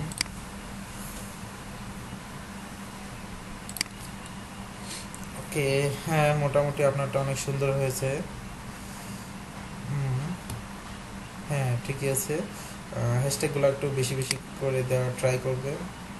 ওকে, হ্যাঁ মোটামুটি আপনারটা অনেক সুন্দর হয়েছে। হুম, হ্যাঁ ঠিকই আছে, হ্যাশট্যাগুলো একটু বেশি বেশি করে দেওয়া ট্রাই করবে।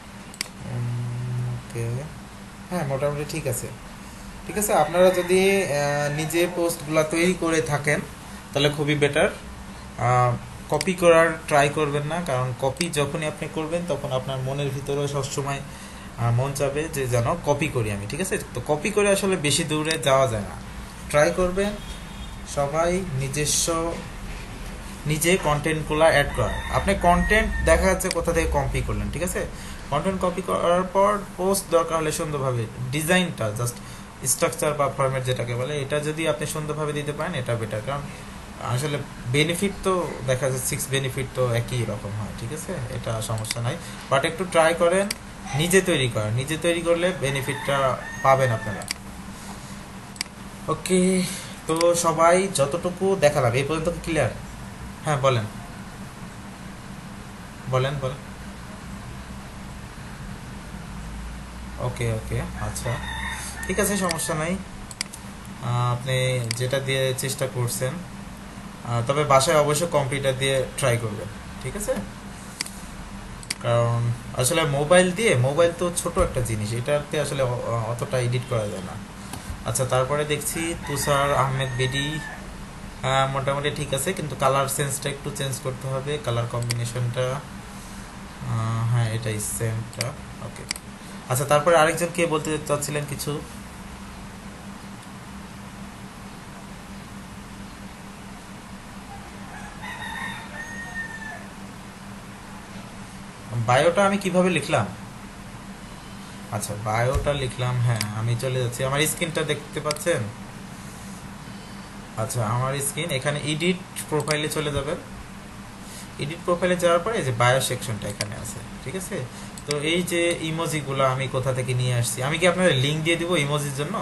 ওকে, হ্যাঁ মোটামুটি ঠিক আছে, ঠিক আছে। আপনারা যদি নিজে পোস্টগুলো তৈরি করে থাকেন তাহলে খুবই বেটার, কপি করার ট্রাই করবেন না, কারণ কপি যখনই আপনি করবেন তখন আপনার মনের ভিতরেও সবসময় মন চাবে যে যেন কপি করি আমি, ঠিক আছে। তো কপি করে আসলে বেশি দূরে যাওয়া যায় না, ট্রাই করবেন সবাই নিজস্ব নিজে কন্টেন্টগুলো অ্যাড করার। আপনি কন্টেন্ট দেখা যাচ্ছে কোথা থেকে কপি করলেন, ঠিক আছে, কন্টেন্ট কপি করার পর পোস্ট দরকার হলে সুন্দরভাবে ডিজাইনটা জাস্ট স্ট্রাকচার বা ফরম্যাট যেটাকে বলে, এটা যদি আপনি সুন্দরভাবে দিতে পারেন এটা বেটার, কারণ আসলে বেনিফিট তো দেখা যাচ্ছে সিক্স বেনিফিট তো একই রকম হয়, ঠিক আছে, এটা সমস্যা নাই। বাট একটু ট্রাই করেন, নিজে তৈরি করেন, নিজে তৈরি করলে বেনিফিটটা পাবেন আপনারা। ওকে, তো সবাই যতটুকু দেখালাম এই পর্যন্ত ক্লিয়ার? হ্যাঁ বলেন বলেন বলেন। ওকে, ওকে, আচ্ছা ঠিক আছে, সমস্যা নাই, আপনি যেটা দিয়ে চেষ্টা করছেন, তবে বাসায় অবশ্যই কম্পিউটার দিয়ে ট্রাই করবেন, ঠিক আছে, কারণ আসলে মোবাইল দিয়ে, মোবাইল তো ছোট একটা জিনিস, এটাতে আসলে অতটা এডিট করা যায় না। আচ্ছা, তারপরে দেখছি তুষার আহমেদ বিডি, মোটামুটি ঠিক আছে, কিন্তু কালার সেন্সটা একটু চেঞ্জ করতে হবে, কালার কম্বিনেশনটা, হ্যাঁ এটাই সেমটা। ওকে, আচ্ছা, তারপরে আরেকজন কে বলতে চাচ্ছিলেন কিছু? বায়োটা আমি কিভাবে লিখলাম? আচ্ছা, বায়োটা লিখলাম, হ্যাঁ আমি চলে যাচ্ছি, আমার স্ক্রিনটা দেখতে পাচ্ছেন? আচ্ছা, আমার স্ক্রিন এখানে এডিট প্রোফাইলে চলে যাবেন, এডিট প্রোফাইলে যাওয়ার পরে এই যে বায়ো সেকশনটা এখানে আছে, ঠিক আছে। তো এই যে ইমোজিগুলো আমি কোথা থেকে নিয়ে আসছি, আমি কি আপনাদের লিঙ্ক দিয়ে দিব ইমোজির জন্য?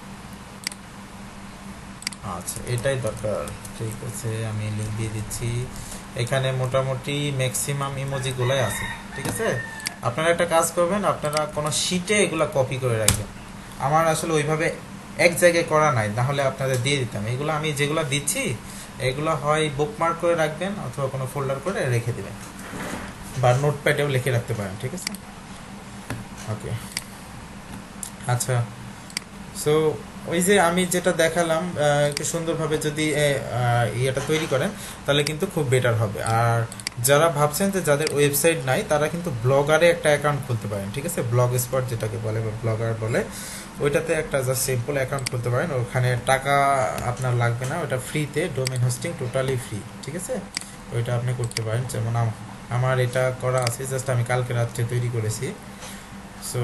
আচ্ছা, এটাই দরকার, ঠিক আছে, আমি লিঙ্ক দিয়ে দিচ্ছি। এখানে মোটামুটি ম্যাক্সিমাম ইমোজিগুলাই আছে, ঠিক আছে। আপনারা একটা কাজ করবেন, আপনারা কোনো শিটে এগুলো কপি করে রাখবেন, আমার আসলে ওইভাবে এক জায়গায় করা নাই, নাহলে আপনাদের দিয়ে দিতাম। এগুলো আমি যেগুলো দিচ্ছি এগুলো হয় বুকমার্ক করে রাখবেন অথবা কোনো ফোল্ডার করে রেখে দেবেন বা নোটপ্যাডেও লিখে রাখতে পারেন, ঠিক আছে? ওকে, আচ্ছা। সো ওই যে আমি যেটা দেখালাম একটু সুন্দরভাবে যদি ইয়েটা তৈরি করেন তাহলে কিন্তু খুব বেটার হবে। আর যারা ভাবছেন যে যাদের ওয়েবসাইট নাই তারা কিন্তু ব্লগারে একটা অ্যাকাউন্ট খুলতে পারেন, ঠিক আছে? ব্লগ স্পট যেটাকে বলে বা ব্লগার বলে, ওইটাতে একটা জাস্ট সিম্পল অ্যাকাউন্ট খুলতে পারেন। ওখানে টাকা আপনার লাগবে না, ওটা ফ্রিতে, ডোমেন হোস্টিং টোটালি ফ্রি, ঠিক আছে? ওইটা আপনি করতে পারেন। যেমন আমার এটা করা আছে, জাস্ট আমি কালকে রাত্রে তৈরি করেছি। সো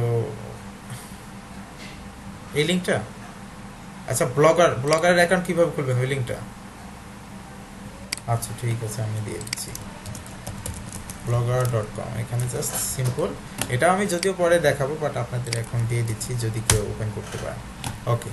এই লিঙ্কটা, আচ্ছা ব্লগার ব্লগারের অ্যাকাউন্ট কীভাবে খুলবেন ওই লিঙ্কটা? আচ্ছা ঠিক আছে, আমি দিয়ে দিচ্ছি ব্লগার ডট কম। এখানে জাস্ট সিম্পল, এটা আমি যদিও পরে দেখাবো, বাট আপনাদের এখন দিয়ে দিচ্ছি যদি কেউ ওপেন করতে পারে। ওকে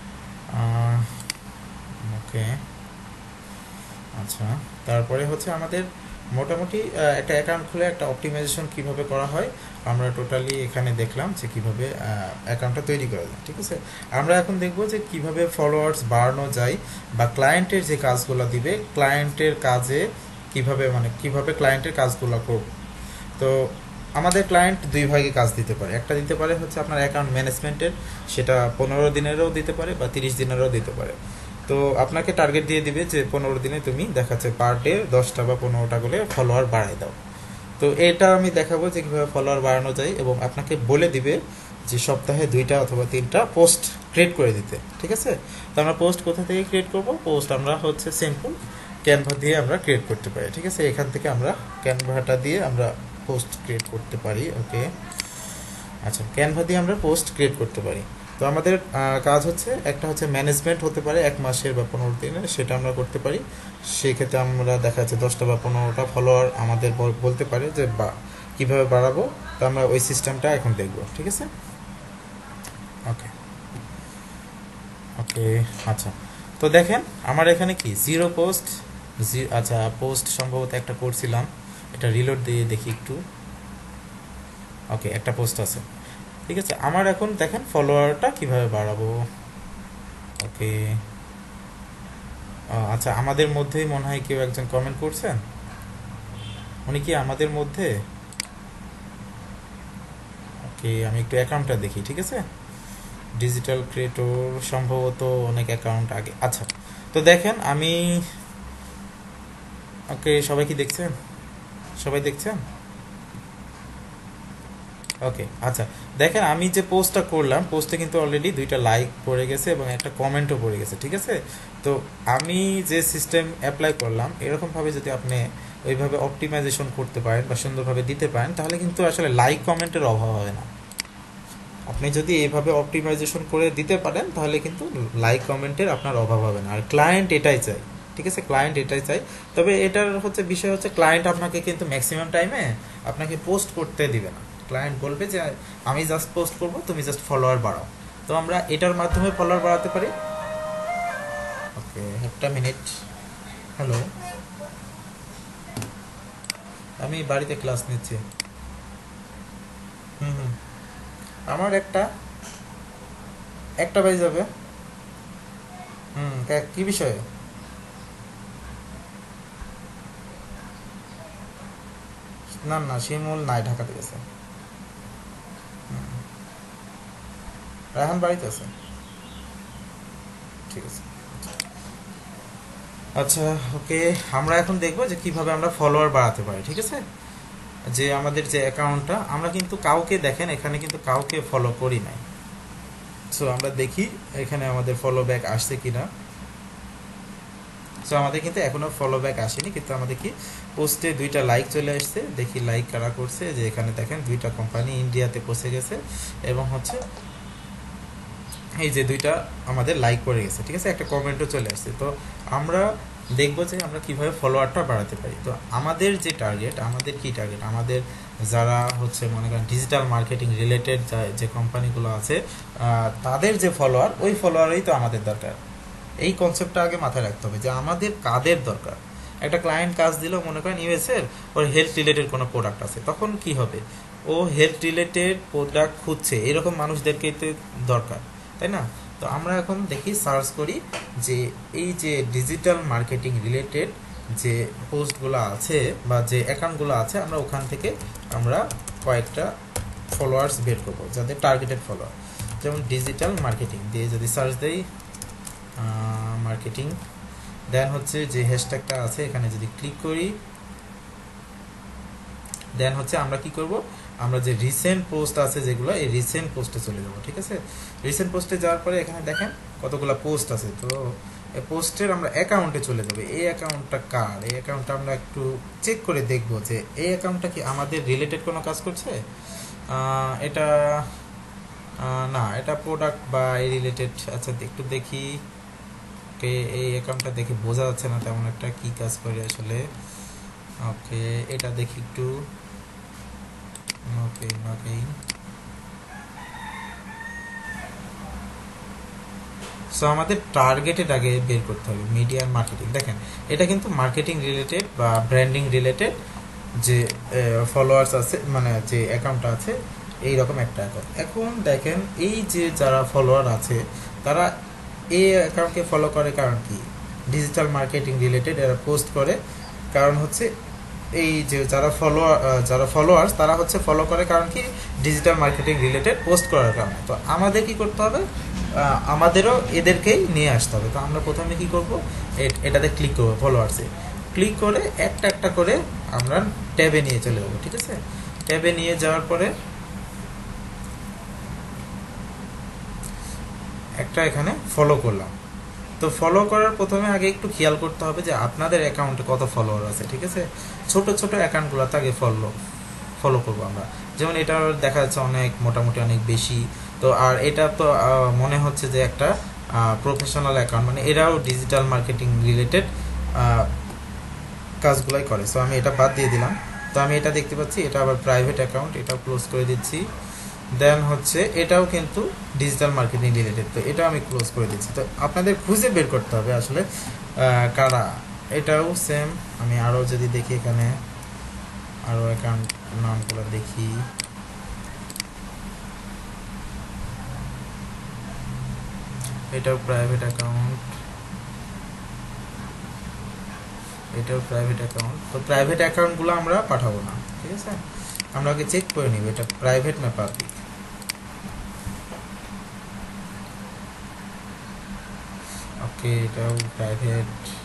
ওকে আচ্ছা, তারপরে হচ্ছে আমাদের মোটামুটি একটা অ্যাকাউন্ট খুলে একটা অপটিমাইজেশন কিভাবে করা হয় আমরা টোটালি এখানে দেখলাম যে কিভাবে অ্যাকাউন্টটা তৈরি করা যায়, ঠিক আছে? আমরা এখন দেখব যে কিভাবে ফলোয়ার্স বাড়ানো যায় বা ক্লায়েন্টের যে কাজগুলো দিবে ক্লায়েন্টের কাজে কিভাবে মানে কিভাবে ক্লায়েন্টের কাজগুলো করব। তো আমাদের ক্লায়েন্ট দুই ভাগে কাজ দিতে পারে। একটা দিতে পারে হচ্ছে আপনার অ্যাকাউন্ট ম্যানেজমেন্টের, সেটা পনেরো দিনেরও দিতে পারে বা তিরিশ দিনেরও দিতে পারে। তো আপনাকে টার্গেট দিয়ে দিবে যে পনেরো দিনে তুমি দেখাচ্ছে পার ডে দশটা বা পনেরোটা করে ফলোয়ার বাড়াই দাও। তো এটা আমি দেখাবো যে কীভাবে ফলোয়ার বাড়ানো যায় এবং আপনাকে বলে দিবে যে সপ্তাহে দুইটা অথবা তিনটা পোস্ট ক্রিয়েট করে দিতে, ঠিক আছে? তো আমরা পোস্ট কোথা থেকে ক্রিয়েট করব? পোস্ট আমরা হচ্ছে সিম্পল ক্যানভা দিয়ে আমরা ক্রিয়েট করতে পারি, ঠিক আছে? এখান থেকে আমরা ক্যানভাটা দিয়ে আমরা পোস্ট ক্রিয়েট করতে পারি। ওকে আচ্ছা, ক্যানভা দিয়ে আমরা পোস্ট ক্রিয়েট করতে পারি। তো আমাদের কাজ হচ্ছে একটা হচ্ছে ম্যানেজমেন্ট হতে পারে এক মাসের বা পনেরো দিনের, সেটা আমরা করতে পারি। সেক্ষেত্রে আমরা দেখা যাচ্ছে দশটা বা পনেরোটা ফলোয়ার আমাদের বলতে পারে যে বা কীভাবে বাড়াবো, তো আমরা ওই সিস্টেমটা এখন দেখব, ঠিক আছে? ওকে ওকে আচ্ছা, তো দেখেন আমার এখানে কি জিরো পোস্ট, আচ্ছা পোস্ট সম্ভবত একটা করছিলাম, এটা রিলোড দিয়ে দেখি একটু। ওকে একটা পোস্ট আছে, ঠিক আছে? আমার এখন দেখেন ফলোয়ারটা কিভাবে বাড়াবো। ওকে আচ্ছা, আমাদের মধ্যেই মনে হয় কেউ একজন কমেন্ট করছেন, উনি কি আমাদের মধ্যে? ওকে আমি একটু অ্যাকাউন্টটা দেখি, ঠিক আছে? ডিজিটাল ক্রিয়েটর সম্ভবত অনেক অ্যাকাউন্ট আগে। আচ্ছা তো দেখেন আমি, ওকে সবাই কি দেখছেন? সবাই দেখছেন? ওকে আচ্ছা দেখেন আমি যে পোস্টটা করলাম, পোস্টে কিন্তু অলরেডি দুইটা লাইক পড়ে গেছে এবং একটা কমেন্টও পড়ে গেছে, ঠিক আছে? তো আমি যে সিস্টেম অ্যাপ্লাই করলাম এরকমভাবে যদি আপনি ওইভাবে অপটিমাইজেশন করতে পারেন বা সুন্দরভাবে দিতে পারেন তাহলে কিন্তু আসলে লাইক কমেন্টের অভাব হবে না। আপনি যদি এইভাবে অপটিমাইজেশন করে দিতে পারেন তাহলে কিন্তু লাইক কমেন্টের আপনার অভাব হবে না। আর ক্লায়েন্ট এটাই চাই, ঠিক আছে? ক্লায়েন্ট এটাই চাই। তবে এটার হচ্ছে বিষয় হচ্ছে ক্লায়েন্ট আপনাকে কিন্তু ম্যাক্সিমাম টাইমে আপনাকে পোস্ট করতে দিবে না। ক্লায়েন্ট বলবে যে আমি জাস্ট পোস্ট করব, তুমি জাস্ট ফলোয়ার বাড়াও। তো আমরা এটার মাধ্যমে ফলোয়ার বাড়াতে পারি। ওকে একটা মিনিট, হ্যালো, আমি বাড়িতে ক্লাস নিচ্ছি। হুম হুম আমার একটা একটা বাজে যাবে। হুম কি বিষয়ে? না না শিমুল নাই, ঢাকাতে গেছে। রায়হান বাড়িতে আছে, ঠিক আছে। আচ্ছা ওকে আমরা এখন দেখবো যে কিভাবে আমরা ফলোয়ার বাড়াতে পারি, ঠিক আছে? যে আমাদের যে অ্যাকাউন্টটা আমরা কিন্তু কাউকে দেখেন এখানে কিন্তু কাউকে ফলো করি নাই। সো আমরা দেখি এখানে আমাদের ফলো ব্যাক আসছে কিনা। সো আমাদের কিন্তু এখনো ফলো ব্যাক আসেনি, কিন্তু আমাদের কি পোস্টে দুইটা লাইক চলে আসছে। দেখি লাইক কারা করছে, যে এখানে দেখেন দুইটা কোম্পানি ইন্ডিয়াতে পৌঁছে গেছে এবং হচ্ছে এই যে দুইটা আমাদের লাইক করে গেছে, ঠিক আছে? একটা কমেন্টও চলে আসছে। তো আমরা দেখবো যে আমরা কিভাবে ফলোয়ারটা বাড়াতে পারি। তো আমাদের যে টার্গেট, আমাদের কি টার্গেট, আমাদের যারা হচ্ছে মনে করেন ডিজিটাল মার্কেটিং রিলেটেড যে কোম্পানিগুলো আছে তাদের যে ফলোয়ার, ওই ফলোয়ারই তো আমাদের দরকার। এই কনসেপ্টটা আগে মাথায় রাখতে হবে যে আমাদের কাদের দরকার। একটা ক্লায়েন্ট কাজ দিল, মনে করেন ইউএসের, ওর হেলথ রিলেটেড কোনো প্রোডাক্ট আছে, তখন কি হবে, ও হেলথ রিলেটেড প্রোডাক্ট খুঁজছে, এরকম মানুষদেরকে তো দরকার, তাই না? তো আমরা এখন দেখি সার্চ করি যে এই যে ডিজিটাল মার্কেটিং রিলেটেড যে পোস্টগুলো আছে বা যে অ্যাকাউন্টগুলো আছে আমরা ওখান থেকে আমরা কয়েকটা ফলোয়ার্স বের করবো যাদের টার্গেটেড ফলোয়ার। যেমন ডিজিটাল মার্কেটিং দিয়ে যদি সার্চ দেই মার্কেটিং, দেন হচ্ছে যে হ্যাশট্যাগটা আছে এখানে যদি ক্লিক করি, দেন হচ্ছে আমরা কি করব, আমরা যে রিসেন্ট পোস্ট আছে যেগুলো এই রিসেন্ট পোস্টে চলে যাব। ঠিক আছে, রিসেন্ট পোস্টে যাওয়ার পরে এখানে দেখেন কতগুলো পোস্ট আছে। তো এই পোস্টের আমরা অ্যাকাউন্টে চলে যাব। এই অ্যাকাউন্টটা কার, এই অ্যাকাউন্টটা আমরা একটু চেক করে দেখব যে এই অ্যাকাউন্টটা কি আমাদের রিলেটেড কোনো কাজ করছে। এটা না, এটা প্রোডাক্ট বা এই রিলেটেড। আচ্ছা একটু দেখি, ওকে এই অ্যাকাউন্টটা দেখে বোঝা যাচ্ছে না তেমন একটা কি কাজ করে আসলে। ওকে এটা দেখি একটু, ওকে ওকে সো আমাদের টার্গেটেড আগে বের করতে হবে মিডিয়া মার্কেটিং। দেখেন এটা কিন্তু মার্কেটিং রিলেটেড বা ব্র্যান্ডিং রিলেটেড যে ফলোয়ার্স আছে, মানে যে অ্যাকাউন্টটা আছে এইরকম একটা অ্যাকাউন্ট। এখন দেখেন এই যে যারা ফলোয়ার আছে তারা এই অ্যাকাউন্টকে ফলো করে কারণ কি, ডিজিটাল মার্কেটিং রিলেটেড এরা পোস্ট করে। কারণ হচ্ছে এই যে যারা ফলোয়ার যারা ফলোয়ার্স তারা হচ্ছে ফলো করে কারণ কি, ডিজিটাল মার্কেটিং রিলেটেড পোস্ট করার কারণে। তো আমাদের কি করতে হবে, আমাদেরও এদেরকেই নিয়ে আসতে হবে। তো আমরা প্রথমে কি করব, এটাতে ক্লিক করবো, ফলোয়ার্সে ক্লিক করে একটা একটা করে আমরা ট্যাবে নিয়ে চলে যাবো। ঠিক আছে, ট্যাবে নিয়ে যাওয়ার পরে একটা এখানে ফলো করলাম। তো ফলো করার প্রথমে আগে একটু খেয়াল করতে হবে যে আপনাদের অ্যাকাউন্টে কত ফলোয়ার আছে। ঠিক আছে, ছোট ছোট অ্যাকাউন্টগুলোতে আগে ফলো ফলো করবো আমরা। যেমন এটা দেখা যাচ্ছে অনেক মোটামুটি অনেক বেশি। তো আর এটা তো মনে হচ্ছে যে একটা প্রফেশনাল অ্যাকাউন্ট, মানে এরাও ডিজিটাল মার্কেটিং রিলেটেড কাজগুলোই করে। সো আমি এটা বাদ দিয়ে দিলাম। তো আমি এটা দেখতে পাচ্ছি এটা আবার প্রাইভেট অ্যাকাউন্ট, এটাও ক্লোজ করে দিচ্ছি। দেন হচ্ছে এটাও কিন্তু ডিজিটাল মার্কেটিং রিলেটেড, তো এটাও আমি ক্লোজ করে দিচ্ছি। তো আপনাদের খুঁজে বের করতে হবে আসলে কারা। এটাও সেম। আমি আরও যদি দেখি এখানে আরও অ্যাকাউন্ট নামগুলো দেখি, এটাও প্রাইভেট অ্যাকাউন্ট, এটাও প্রাইভেট অ্যাকাউন্ট। তো প্রাইভেট অ্যাকাউন্টগুলো আমরা পাঠাবো না। ঠিক আছে, আমরা আগে চেক করে নিব এটা প্রাইভেট না পাবলিক। ওকে এটাও প্রাইভেট।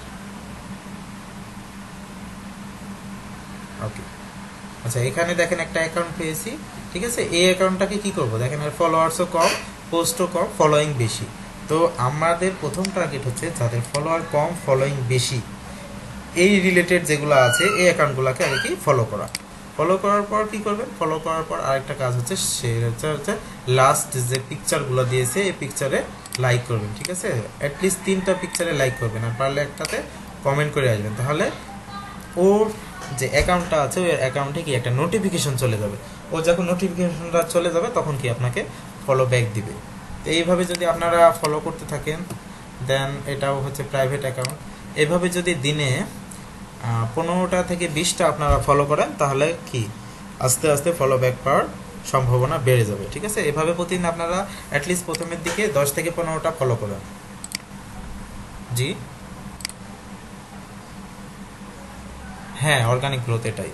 ওকে আচ্ছা এখানে দেখেন একটা অ্যাকাউন্ট পেয়েছি। ঠিক আছে, এই অ্যাকাউন্টটাকে কি করব, দেখেন এর ফলোয়ার্সও কম, পোস্টও কম, ফলোয়িং বেশি। তো আমাদের প্রথম টার্গেট হচ্ছে যাদের ফলোয়ার কম, ফলোয়িং বেশি, এই রিলেটেড যেগুলো আছে এই অ্যাকাউন্টগুলোকে আগে কি ফলো করা। ফলো করার পর কি করবেন, ফলো করার পর আরেকটা কাজ হচ্ছে সেটা হচ্ছে লাস্ট যে পিকচারগুলো দিয়েছে এই পিকচারে লাইক করবেন। ঠিক আছে, অ্যাটলিস্ট তিনটা পিকচারে লাইক করবেন, আর পারলে একটাতে কমেন্ট করে আসবেন। তাহলে ওর যে অ্যাকাউন্টটা আছে ওই অ্যাকাউন্টে কি একটা নোটিফিকেশন চলে যাবে। ও যখন নোটিফিকেশনটা চলে যাবে তখন কি আপনাকে ফলো ব্যাক দিবে। তো এইভাবে যদি আপনারা ফলো করতে থাকেন, দেন এটাও হচ্ছে প্রাইভেট অ্যাকাউন্ট। এভাবে যদি দিনে পনেরোটা থেকে বিশটা আপনারা ফলো করেন তাহলে কি আস্তে আস্তে ফলো ব্যাক পাওয়ার সম্ভাবনা বেড়ে যাবে। ঠিক আছে, এভাবে প্রতিদিন আপনারা অ্যাটলিস্ট প্রথমের দিকে দশ থেকে পনেরোটা ফলো করেন। জি হ্যাঁ, অর্গানিক গ্রোথ এটাই।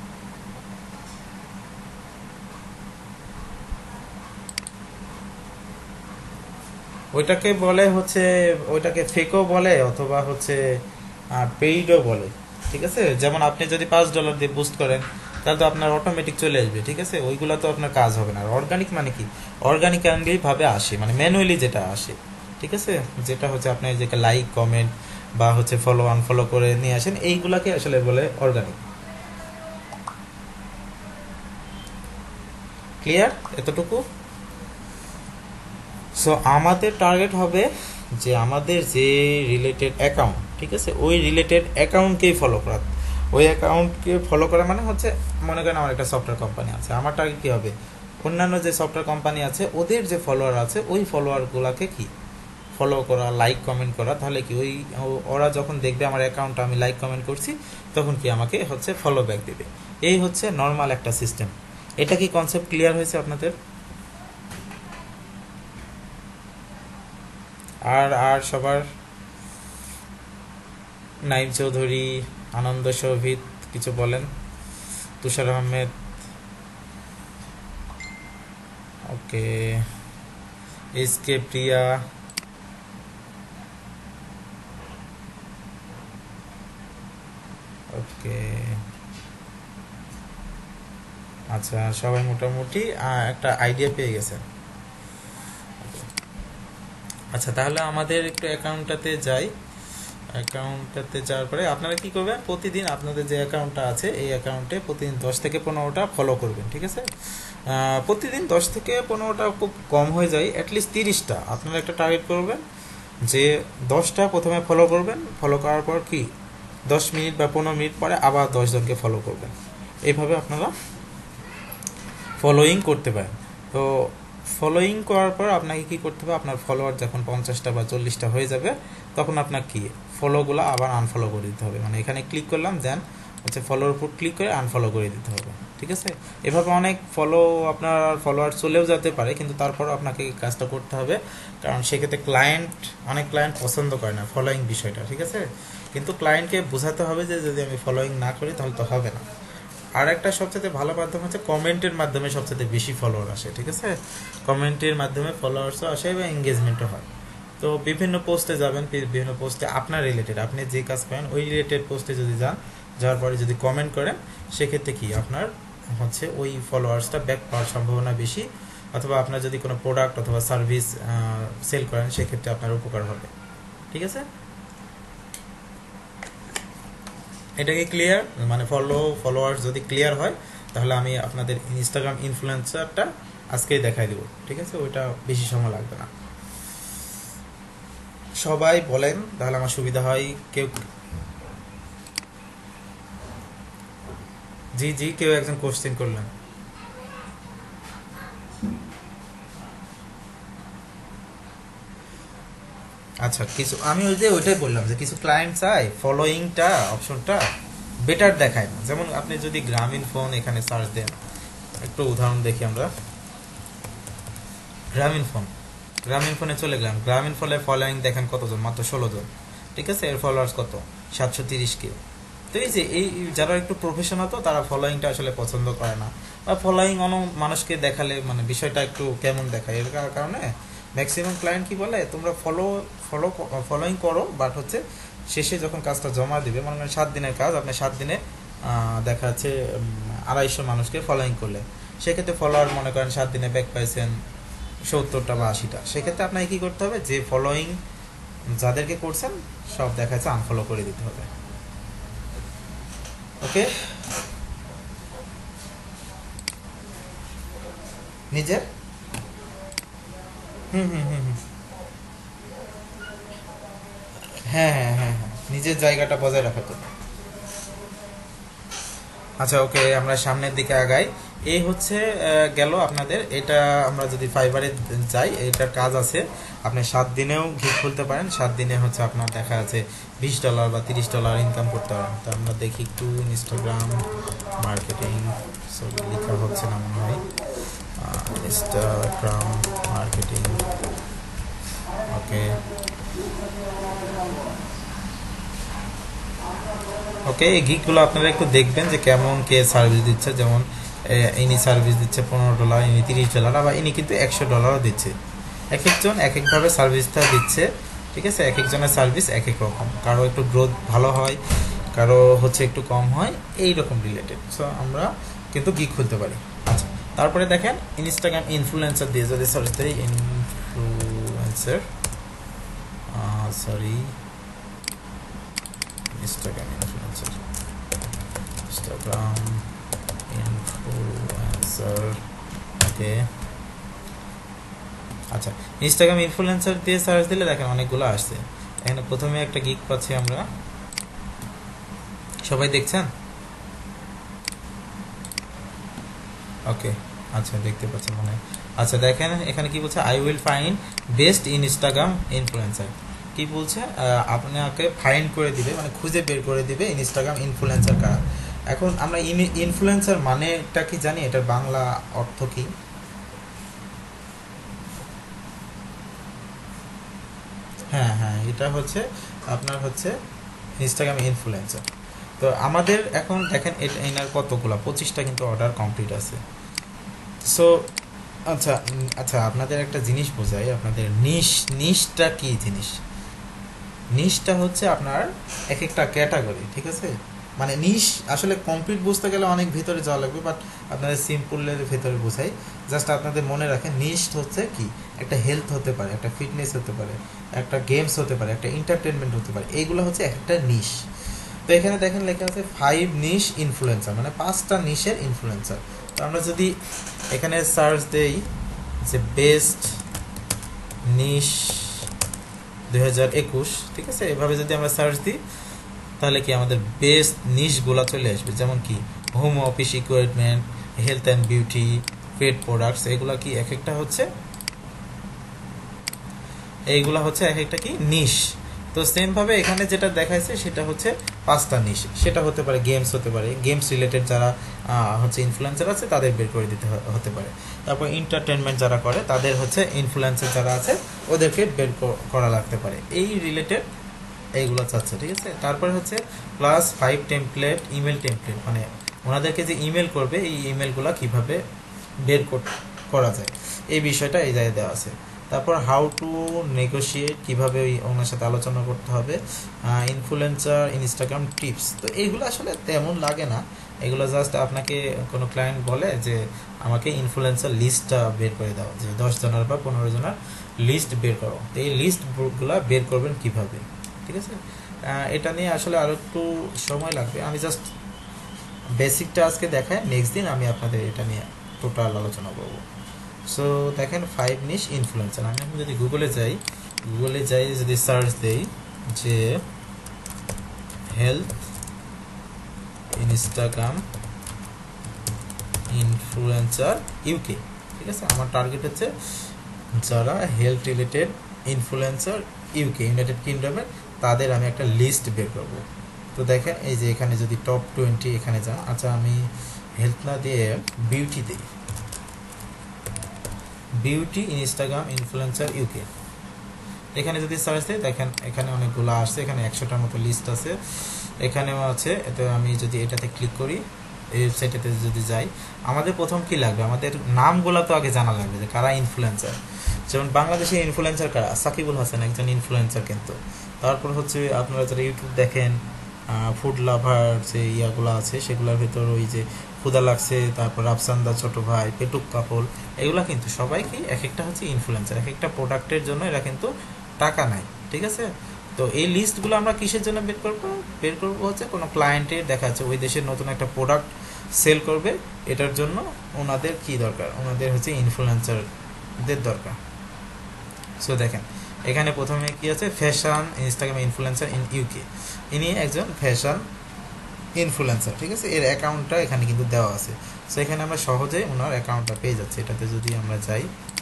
ওইটাকে বলে হচ্ছে, ওইটাকে ফেকও বলে অথবা হচ্ছে পেইডও বলে। ঠিক আছে, যেমন আপনি যদি পাঁচ ডলার দিয়ে বুস্ট করেন তাহলে তো আপনার অটোমেটিক চলে আসবে। ঠিক আছে, ওইগুলো তো আপনার কাজ হবে না। আর অর্গানিক মানে কি, অর্গানিক্যালি ভাবে আসে, মানে ম্যানুয়ালি যেটা আসে। ঠিক আছে, যেটা হচ্ছে আপনি যেটা লাইক কমেন্ট বা হচ্ছে ফলো আনফলো করে নিয়ে আসেন, এইগুলাকে আসলে বলে অর্গানিক। ক্লিয়ার এতটুকু? সো আমাদের টার্গেট হবে যে আমাদের যে রিলেটেড অ্যাকাউন্ট, ঠিক আছে, ওই রিলেটেড অ্যাকাউন্টকেই ফলো করা। ওই অ্যাকাউন্টকে ফলো করা মানে হচ্ছে মনে করেন আমার একটা সফটওয়্যার কোম্পানি আছে, আমার টার্গেট কী হবে, অন্যান্য যে সফটওয়্যার কোম্পানি আছে ওদের যে ফলোয়ার আছে ওই ফলোয়ারগুলোকে কি ফলো করা, লাইক কমেন্ট করা। তাহলে কি ওই ওরা যখন দেখবে আমার অ্যাকাউন্টটা আমি লাইক কমেন্ট করছি তখন কি আমাকে হচ্ছে ফলো ব্যাক দেবে। এই হচ্ছে নর্মাল একটা সিস্টেম। এটা কি কনসেপ্ট ক্লিয়ার হয়েছে আপনাদের? আর আর সবার নাইম চৌধুরী, আনন্দ শোভিত কিছু বলেন, তুষার আহমেদ, ওকে, এস কে প্রিয়া, ওকে। আচ্ছা, সবাই মোটামুটি আহ, একটা আইডিয়া পেয়ে গেছেন। আচ্ছা, তাহলে আমাদের একটু অ্যাকাউন্টটাতে যাই। অ্যাকাউন্টটাতে যাওয়ার পরে আপনারা কি করবেন, প্রতিদিন আপনাদের যে অ্যাকাউন্টটা আছে এই অ্যাকাউন্টে প্রতিদিন দশ থেকে পনেরোটা ফলো করবেন, ঠিক আছে? আহ, প্রতিদিন দশ থেকে পনেরোটা খুব কম হয়ে যায়, অ্যাটলিস্ট তিরিশটা আপনারা একটা টার্গেট করবেন যে দশটা প্রথমে ফলো করবেন, ফলো করার পর কি দশ মিনিট বা পনেরো মিনিট পরে আবার দশজনকে ফলো করবেন। এইভাবে আপনারা ফলোয়িং করতে পারেন। তো ফলোয়িং করার পর আপনাকে কি করতে হবে, আপনার ফলোয়ার যখন পঞ্চাশটা বা চল্লিশটা হয়ে যাবে তখন আপনার কি ফলোগুলো আবার আনফলো করে দিতে হবে। মানে এখানে ক্লিক করলাম, দেন হচ্ছে ফলোর উপর ক্লিক করে আনফলো করে দিতে হবে, ঠিক আছে? এভাবে অনেক ফলো আপনার ফলোয়ার চলেও যেতে পারে, কিন্তু তারপরও আপনাকে এই কাজটা করতে হবে, কারণ সেক্ষেত্রে ক্লায়েন্ট অনেক ক্লায়েন্ট পছন্দ করে না ফলোয়িং বিষয়টা, ঠিক আছে? কিন্তু ক্লায়েন্টকে বোঝাতে হবে যে যদি আমি ফলোয়িং না করি তাহলে তো হবে না। আর একটা সবচেয়ে ভালো মাধ্যম হচ্ছে কমেন্টের মাধ্যমে সবচেয়ে বেশি ফলোয়ার আসে, ঠিক আছে? কমেন্টের মাধ্যমে ফলোয়ার্সও আসে এবং এঙ্গেজমেন্টও হয়। তো বিভিন্ন পোস্টে যাবেন, বিভিন্ন পোস্টে আপনার রিলেটেড, আপনি যে কাজ করেন ওই রিলেটেড পোস্টে যদি যান, যাওয়ার পরে যদি কমেন্ট করেন, সেক্ষেত্রে কি আপনার হচ্ছে ওই ফলোয়ার্সটা ব্যাক পাওয়ার সম্ভাবনা বেশি, অথবা আপনার যদি কোনো প্রোডাক্ট অথবা সার্ভিস সেল করেন সেক্ষেত্রে আপনার উপকার হবে, ঠিক আছে? এটা কি ক্লিয়ার? মানে ফলো ফলোয়ার্স যদি ক্লিয়ার হয় তাহলে আমি আপনাদের ইনস্টাগ্রাম ইনফ্লুয়েন্সারটা আজকেই দেখাই দেবো, ঠিক আছে? ওইটা বেশি সময় লাগবে না। সবাই বলেন তাহলে আমার সুবিধা হয়। কেউ জি জি কেউ একজন কোশ্চেন করলেন। আচ্ছা, কিছু আমি ওই যে ওইটাই বললাম যে কিছু ক্লায়েন্ট চাই ফলোয়িংটা অপশনটা বেটার দেখায় না। যেমন আপনি যদি গ্রামীণ ফোন এখানে সার্চ দেন, একটু উদাহরণ দেখি আমরা। গ্রামীণ ফোন গ্রামীণ ফোনে চলে গেলাম, গ্রামীণ ফোনে ফলোয়িং দেখেন কতজন, মাত্র ষোলো জন, ঠিক আছে? এর ফলোয়ার্স কত, সাতশো তিরিশ কে। তো এই যে এই যারা একটু প্রফেশনাল তো তারা ফলোয়িংটা আসলে পছন্দ করে না, বা ফলোয়িং অন্য মানুষকে দেখালে মানে বিষয়টা একটু কেমন দেখায়, এর কারণে ম্যাক্সিমাম ক্লায়েন্ট কি বলে, তোমরা ফলো ফলো ফলোয়িং করো, বাট হচ্ছে শেষে যখন কাজটা জমা দিবে, মনে করেন সাত দিনের কাজ, আপনি সাত দিনে দেখা যাচ্ছে আড়াইশো মানুষকে ফলোয়িং করলে, সেক্ষেত্রে ফলোয়ার মনে করেন সাত দিনে ব্যাক পাইছেন সত্তরটা বা আশিটা। সেক্ষেত্রে আপনাকে কি করতে হবে, যে ফলোয়িং যাদেরকে করছেন সব দেখা যাচ্ছে আনফলো করে দিতে হবে, ওকে? নিজের হুম হুম হুম হুম হ্যাঁ হ্যাঁ হ্যাঁ হ্যাঁ নিজের জায়গাটা বজায় রাখা তো। আচ্ছা, ওকে, আমরা সামনের দিকে আগাই। এই হচ্ছে গেল আপনাদের। এটা আমরা যদি ফাইবারে যাই, এটার কাজ আছে, আপনি সাত দিনেও গিগ খুলতে পারেন, সাত দিনে হচ্ছে আপনার দেখা আছে বিশ ডলার বা তিরিশ ডলার ইনকাম করতে পারেন। তো আমরা দেখি একটু ইনস্টাগ্রাম মার্কেটিং, সরি লেখা হচ্ছে না মনে হয়, ইনস্টাগ্রাম মার্কেটিং, ওকে ওকে। এই গিকগুলো আপনারা একটু দেখবেন যে কেমন কে সার্ভিস দিচ্ছে। যেমন ইনি সার্ভিস দিচ্ছে পনেরো ডলার, ইনি তিরিশ ডলার, আবার ইনি কিন্তু একশো ডলারও দিচ্ছে। এক একজন এক একভাবে সার্ভিসটা দিচ্ছে, ঠিক আছে? এক একজনের সার্ভিস এক এক রকম, কারো একটু গ্রোথ ভালো হয়, কারো হচ্ছে একটু কম হয়, এই রকম রিলেটেড। সো আমরা কিন্তু গিক খুলতে পারি। আচ্ছা, তারপরে দেখেন ইনস্টাগ্রাম ইনফ্লুয়েন্সার দিয়ে যদি সার্চ দিই, influencer sorry Instagram influencer Instagram influencer okay. আচ্ছা, ইনস্টাগ্রাম ইনফ্লুয়েন্সার দিয়ে সার্চ দিলে দেখেন অনেকগুলো আসছে। এখানে প্রথমে একটা গিগ পাচ্ছি আমরা, সবাই দেখছেন? ওকে, আচ্ছা দেখতে পাচ্ছেন মনে হয়। আচ্ছা দেখেন এখানে কি বলছে, I will find best Instagram influencer. কি বলছে, আপনাকে ফাইন্ড করে দিবে, মানে খুঁজে বের করে দিবে ইনস্টাগ্রাম ইনফ্লুয়েন্সার কারা। এখন আমরা ইনফ্লুয়েন্সার মানেটা কি জানি, এটার বাংলা অর্থ কি? এটা হচ্ছে আপনার হচ্ছে ইনস্টাগ্রাম ইনফ্লুয়েন্সার। তো আমাদের এখন দেখেন এটা এনার কতগুলো পঁচিশটা কিন্তু অর্ডার কমপ্লিট আছে। সো আচ্ছা আচ্ছা আপনাদের একটা জিনিস বোঝাই, আপনাদের নিশ নিশটা কি জিনিস। নিশটা হচ্ছে আপনার এক একটা ক্যাটাগরি, ঠিক আছে। মানে নিশ আসলে কমপ্লিট বুঝতে গেলে অনেক ভিতরে যাওয়া লাগবে, বাট আপনাদের সিম্পলের ভেতরে বোঝাই। জাস্ট আপনাদের মনে রাখেন নিশ হচ্ছে কি, একটা হেলথ হতে পারে, একটা ফিটনেস হতে পারে, একটা গেমস হতে পারে, একটা এন্টারটেনমেন্ট হতে পারে, এইগুলো হচ্ছে একটা নিশ। তো এখানে দেখেন লেখা আছে ফাইভ নিশ ইনফ্লুয়েন্সার, মানে পাঁচটা নিশের ইনফ্লুয়েন্সার। তো আমরা যদি এখানে সার্চ দেই যে বেস্ট নিশ দুই হাজার একুশ, ঠিক আছে, এভাবে যদি আমরা সার্চ দিই তাহলে কি আমাদের বেস্ট নিশগুলো চলে আসবে, যেমন কি home office equipment, health and beauty, pet products, এগুলা কি এক একটা হচ্ছে এইগুলা হচ্ছে এক একটা কি নিশ। তো সেম ভাবে এখানে যেটা দেখাইছে সেটা হচ্ছে পাঁচটা নিশ, সেটা হতে পারে গেমস হতে পারে, গেমস রিলেটেড যারা হচ্ছে ইনফ্লুয়েন্সার আছে তাদের বের করে দিতে হতে পারে। তারপর এন্টারটেনমেন্ট যারা করে তাদের হচ্ছে ইনফ্লুয়েন্সার যারা আছে ওদেরকে বের করা লাগতে পারে, এই রিলেটেড এইগুলো চাচ্ছে, ঠিক আছে। তারপরে হচ্ছে plus five template, email template, মানে ওনাদেরকে যে ইমেল করবে এই ইমেলগুলো কিভাবে বের করা যায় এই বিষয়টা এই জায়গায় দেওয়া আছে। তারপর হাউ টু নেগোশিয়েট, কীভাবে ওই ওনার সাথে আলোচনা করতে হবে, ইনফ্লুয়েন্সার ইনস্টাগ্রাম টিপস। তো এইগুলো আসলে তেমন লাগে না, এগুলো জাস্ট আপনাকে কোনো ক্লায়েন্ট বলে যে আমাকে ইনফ্লুয়েন্সার লিস্টটা বের করে দাও, যে দশ জনের বা পনেরো জনের লিস্ট বের করো। তো এই লিস্টগুলো বের করবেন কিভাবে, ঠিক আছে। এটা নিয়ে আসলে আরও একটু সময় লাগবে, আমি জাস্ট বেসিকটা আজকে দেখাই, নেক্সট দিন আমি আপনাদের এটা নিয়ে টোটাল আলোচনা করবো। সো দেখেন ফাইভ নিশ ইনফ্লুয়েন্সার, আমি এখন যদি গুগলে যাই, গুগলে যাই যদি সার্চ দেই যে হেলথ ইনস্টাগ্রাম ইনফ্লুয়েন্সার ইউকে, ঠিক আছে, আমার টার্গেট হচ্ছে যারা health related influencer UK United কিংডমের, তাদের আমি একটা লিস্ট বের করব। তো দেখেন এই যে এখানে যদি টপ টোয়েন্টি এখানে যান, আচ্ছা আমি হেলথ না দিয়ে বিউটি দিই, বিউটি ইনস্টাগ্রাম ইনফ্লুয়েন্সার ইউকে, এখানে যদি সার্চ দিই দেখেন এখানে অনেকগুলো আসছে, এখানে একশোটার মতো লিস্ট আছে, এখানেও আছে। তো আমি যদি এটাতে ক্লিক করি, এই ওয়েবসাইটেতে যদি যাই, আমাদের প্রথম কি লাগবে, আমাদের নামগুলো তো আগে জানা লাগবে যে কারা ইনফ্লুয়েন্সার। যেমন বাংলাদেশের ইনফ্লুয়েন্সার কারা, সাকিবুল হাসান একজন ইনফ্লুয়েন্সার, কিন্তু তারপর হচ্ছে আপনারা যারা ইউটিউব দেখেন, ফুড লাভার যে ইয়াগুলো আছে সেগুলোর ভিতর ওই যে ক্ষুদা লাগছে, তারপর রাফসান্দা ছোট ভাই, পেটুক কাপল, এগুলা কিন্তু সবাই কি এক একটা হচ্ছে ইনফ্লুয়েন্সার, এক একটা প্রোডাক্টের জন্য এরা কিন্তু টাকা নেয়, ঠিক আছে। তো এই লিস্টগুলো আমরা কিসের জন্য বের করবো, বের করবো হচ্ছে কোনো ক্লায়েন্টের দেখা যাচ্ছে ওই দেশের নতুন একটা প্রোডাক্ট সেল করবে, এটার জন্য ওনাদের কি দরকার, ওনাদের হচ্ছে ইনফ্লুয়েন্সারদের দরকার। সো দেখেন এখানে প্রথমে কি আছে, fashion Instagram influencer in UK, ইনি একজন ফ্যাশন ইনফ্লুয়েন্সার, ঠিক আছে, এর অ্যাকাউন্টটা এখানে কিন্তু দেওয়া আছে। সো এখানে আমরা সহজেই ওনার অ্যাকাউন্টটা পেয়ে যাচ্ছি, এটাতে যদি আমরা যাই,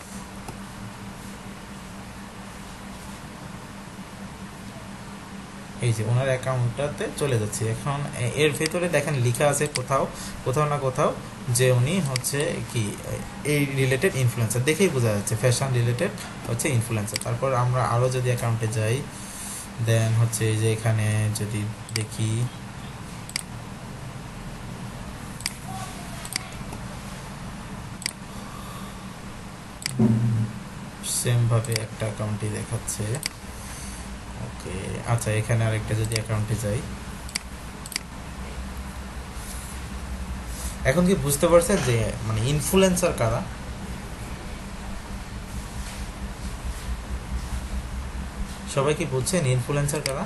এই যে ওনার অ্যাকাউন্টটাতে চলে যাচ্ছে। এখন এর ভেতরে দেখেন লেখা আছে কোথাও কোথাও না কোথাও যে উনি হচ্ছে কি এই রিলেটেড ইনফ্লুয়েন্সার, দেখেই বোঝা যাচ্ছে ফ্যাশন রিলেটেড হচ্ছে ইনফ্লুয়েন্সার। তারপর আমরা আরও যদি অ্যাকাউন্টে যাই, দেন হচ্ছে যে এখানে যদি দেখি, সেমভাবে একটা অ্যাকাউন্টই দেখাচ্ছে। ওকে আচ্ছা এখানে আরেকটা যদি অ্যাকাউন্টে যাই, এখন কি বুঝতে পারছেন যে মানে ইনফ্লুয়েন্সার কারা, সবাই কি বুঝছেন ইনফ্লুয়েন্সার কারা?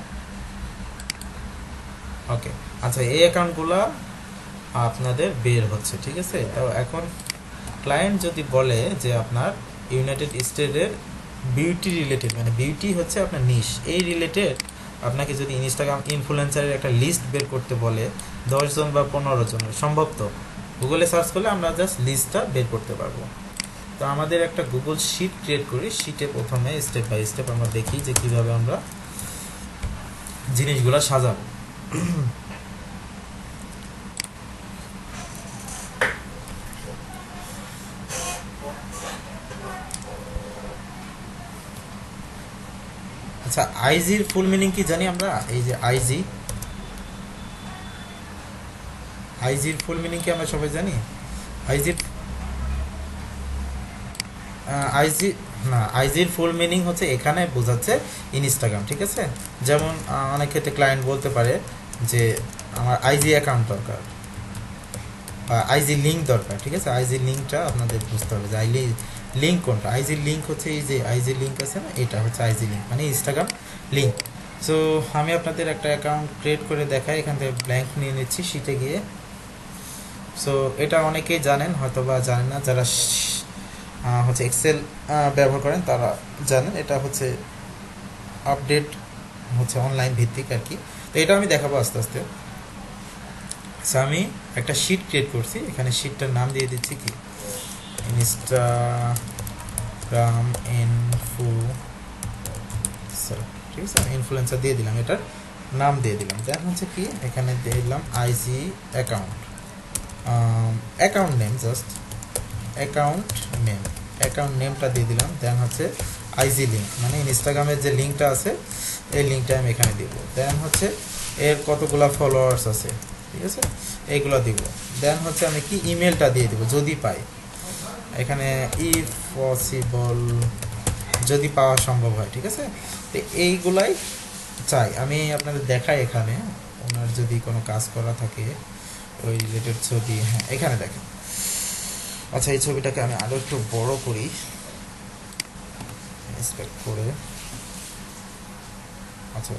ওকে আচ্ছা এই অ্যাকাউন্টগুলো আপনাদের বের হচ্ছে, ঠিক আছে। তো এখন ক্লায়েন্ট যদি বলে যে আপনার ইউনাইটেড স্টেটের বিউটি রিলেটেড, মানে বিউটি হচ্ছে আপনার নিশ, এই রিলেটেড আপনাকে যদি ইনস্টাগ্রাম ইনফ্লুয়েন্সারের একটা লিস্ট বের করতে বলে দশ জন বা পনেরো জনের, সম্ভব তো গুগলে সার্চ করলে আমরা জাস্ট লিস্টটা বের করতে পারবো। তো আমাদের একটা গুগল শিট ক্রিয়েট করি, শিটে প্রথমে স্টেপ বাই স্টেপ আমরা দেখি যে কীভাবে আমরা জিনিসগুলো সাজাবো। আচ্ছা, আইজির ফুল মিনিং কি জানি আমরা? এই যে আইজি, আইজির ফুল মিনিং কি আমরা সবাই জানি? আইজির আইজি না, আইজির ফুল মিনিং হচ্ছে এখানে বোঝাচ্ছে ইনস্টাগ্রাম, ঠিক আছে? যেমন আহ, অনেক ক্ষেত্রে ক্লায়েন্ট বলতে পারে যে আমার আইজি অ্যাকাউন্ট দরকার বা আইজি লিঙ্ক দরকার, ঠিক আছে? আইজি লিঙ্কটা আপনাদের বুঝতে হবে যে আইলি লিঙ্ক কোনটা। আইজি লিঙ্ক হচ্ছে এই যে আইজি লিঙ্ক আছে না, এটা হচ্ছে আইজি লিঙ্ক মানে ইনস্টাগ্রাম লিঙ্ক। সো আমি আপনাদের একটা অ্যাকাউন্ট ক্রিয়েট করে দেখাই, এখান থেকে ব্ল্যাঙ্ক নিয়ে নিচ্ছি শিটে গিয়ে। সো এটা অনেকেই জানেন, হয়তো বা জানেন না, যারা শ- আহ, হচ্ছে এক্সেল ব্যবহার করেন তারা জানেন। এটা হচ্ছে আপডেট হচ্ছে অনলাইন ভিত্তিক আর কি। তো এটা আমি দেখাবো আস্তে আস্তে। সো আমি একটা শিট ক্রিয়েট করছি, এখানে শিটটার নাম দিয়ে দিচ্ছি কি ইনস্টাগ্রাম ইনফু, ঠিক আছে? আমি ইনফ্লুয়েন্সার দিয়ে দিলাম, এটার নাম দিয়ে দিলাম। দেন হচ্ছে কি এখানে দিয়ে দিলাম IG account, account name, just account name, account নেমটা দিয়ে দিলাম। দেন হচ্ছে আইজি লিঙ্ক মানে ইনস্টাগ্রামের যে লিঙ্কটা আছে এই লিঙ্কটা আমি এখানে দিব। দেন হচ্ছে এর কতগুলা ফলোয়ার্স আছে, ঠিক আছে, এইগুলো দিব। দেন হচ্ছে আমি কি ইমেলটা দিয়ে দিব যদি পাই, এখানে ইফ পসিবল, যদি পাওয়া সম্ভব হয়, ঠিক আছে? তো এইগুলাই চাই আমি আপনাদের দেখাই। এখানে ওনার যদি কোনো কাজ করা থাকে ওই রিলেটেড ছবি, হ্যাঁ এখানে দেখেন। আচ্ছা, এই ছবিটাকে আমি আরও একটু বড় করি, ইন্সপেক্ট করে। আচ্ছা,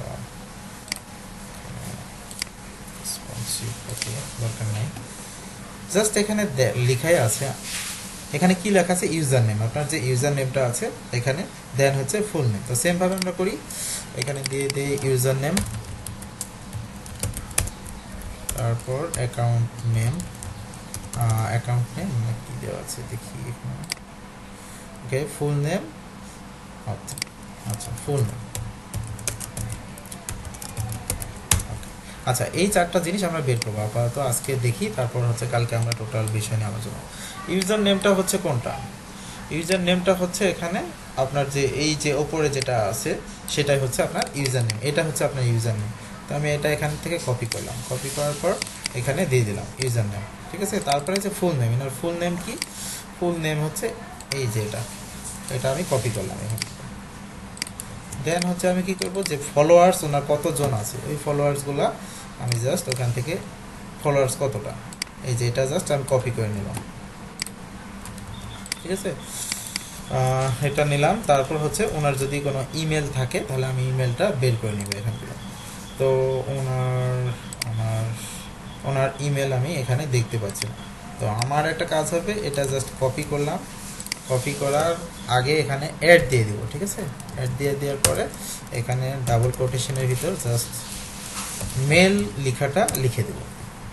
দরকার নেই, জাস্ট এখানে লেখাই আছে। এখানে কি লেখা আছে? ইউজার নেম, আপনার যে ইউজার নেমটা আছে এখানে। দেন হচ্ছে ফুল নেম। তো সেমভাবে আমরা করি, এখানে দিয়ে দিই ইউজার নেম, তারপর অ্যাকাউন্ট নেম, অ্যাকাউন্ট নেম কি দেওয়া আছে দেখি এখানে, ওকে ফুল নেম, আচ্ছা আচ্ছা ফুল নেম। আচ্ছা, এই চারটা জিনিস আমরা বের করবো আপাতত আজকে দেখি, তারপর হচ্ছে কালকে আমরা টোটাল বিষয় নিয়ে আলোচনা। ইউজার নেমটা হচ্ছে কোনটা? ইউজার নেমটা হচ্ছে এখানে আপনার যে এই যে ওপরে যেটা আছে সেটাই হচ্ছে আপনার ইউজার নেম, এটা হচ্ছে আপনার ইউজার নেম। তো আমি এটা এখান থেকে কপি করলাম, কপি করার পর এখানে দিয়ে দিলাম ইউজার নেম, ঠিক আছে? তারপরে যে ফুল নেম, এনার ফুল নেম কি? ফুল নেম হচ্ছে এই যে এটা, এটা আমি কপি করলাম এখানে। দেন হচ্ছে আমি কি করব, যে ফলোয়ার্স ওনার কতজন আছে ওই ফলোয়ার্সগুলো আমি জাস্ট ওখান থেকে, ফলোয়ার্স কতটা, এই যে এটা জাস্ট আমি কপি করে নিলাম, ঠিক আছে? এটা নিলাম। তারপর হচ্ছে ওনার যদি কোনো ইমেল থাকে তাহলে আমি ইমেলটা বের করে নিব এখান থেকে। তো ওনার আমার ওনার ইমেল আমি এখানে দেখতে পাচ্ছি না। তো আমার একটা কাজ হবে, এটা জাস্ট কপি করলাম, কপি করার আগে এখানে অ্যাড দিয়ে দিব, ঠিক আছে? অ্যাড দিয়ে দেওয়ার পরে এখানে ডাবল কোটেশনের ভিতর জাস্ট মেল লেখাটা লিখে দেব।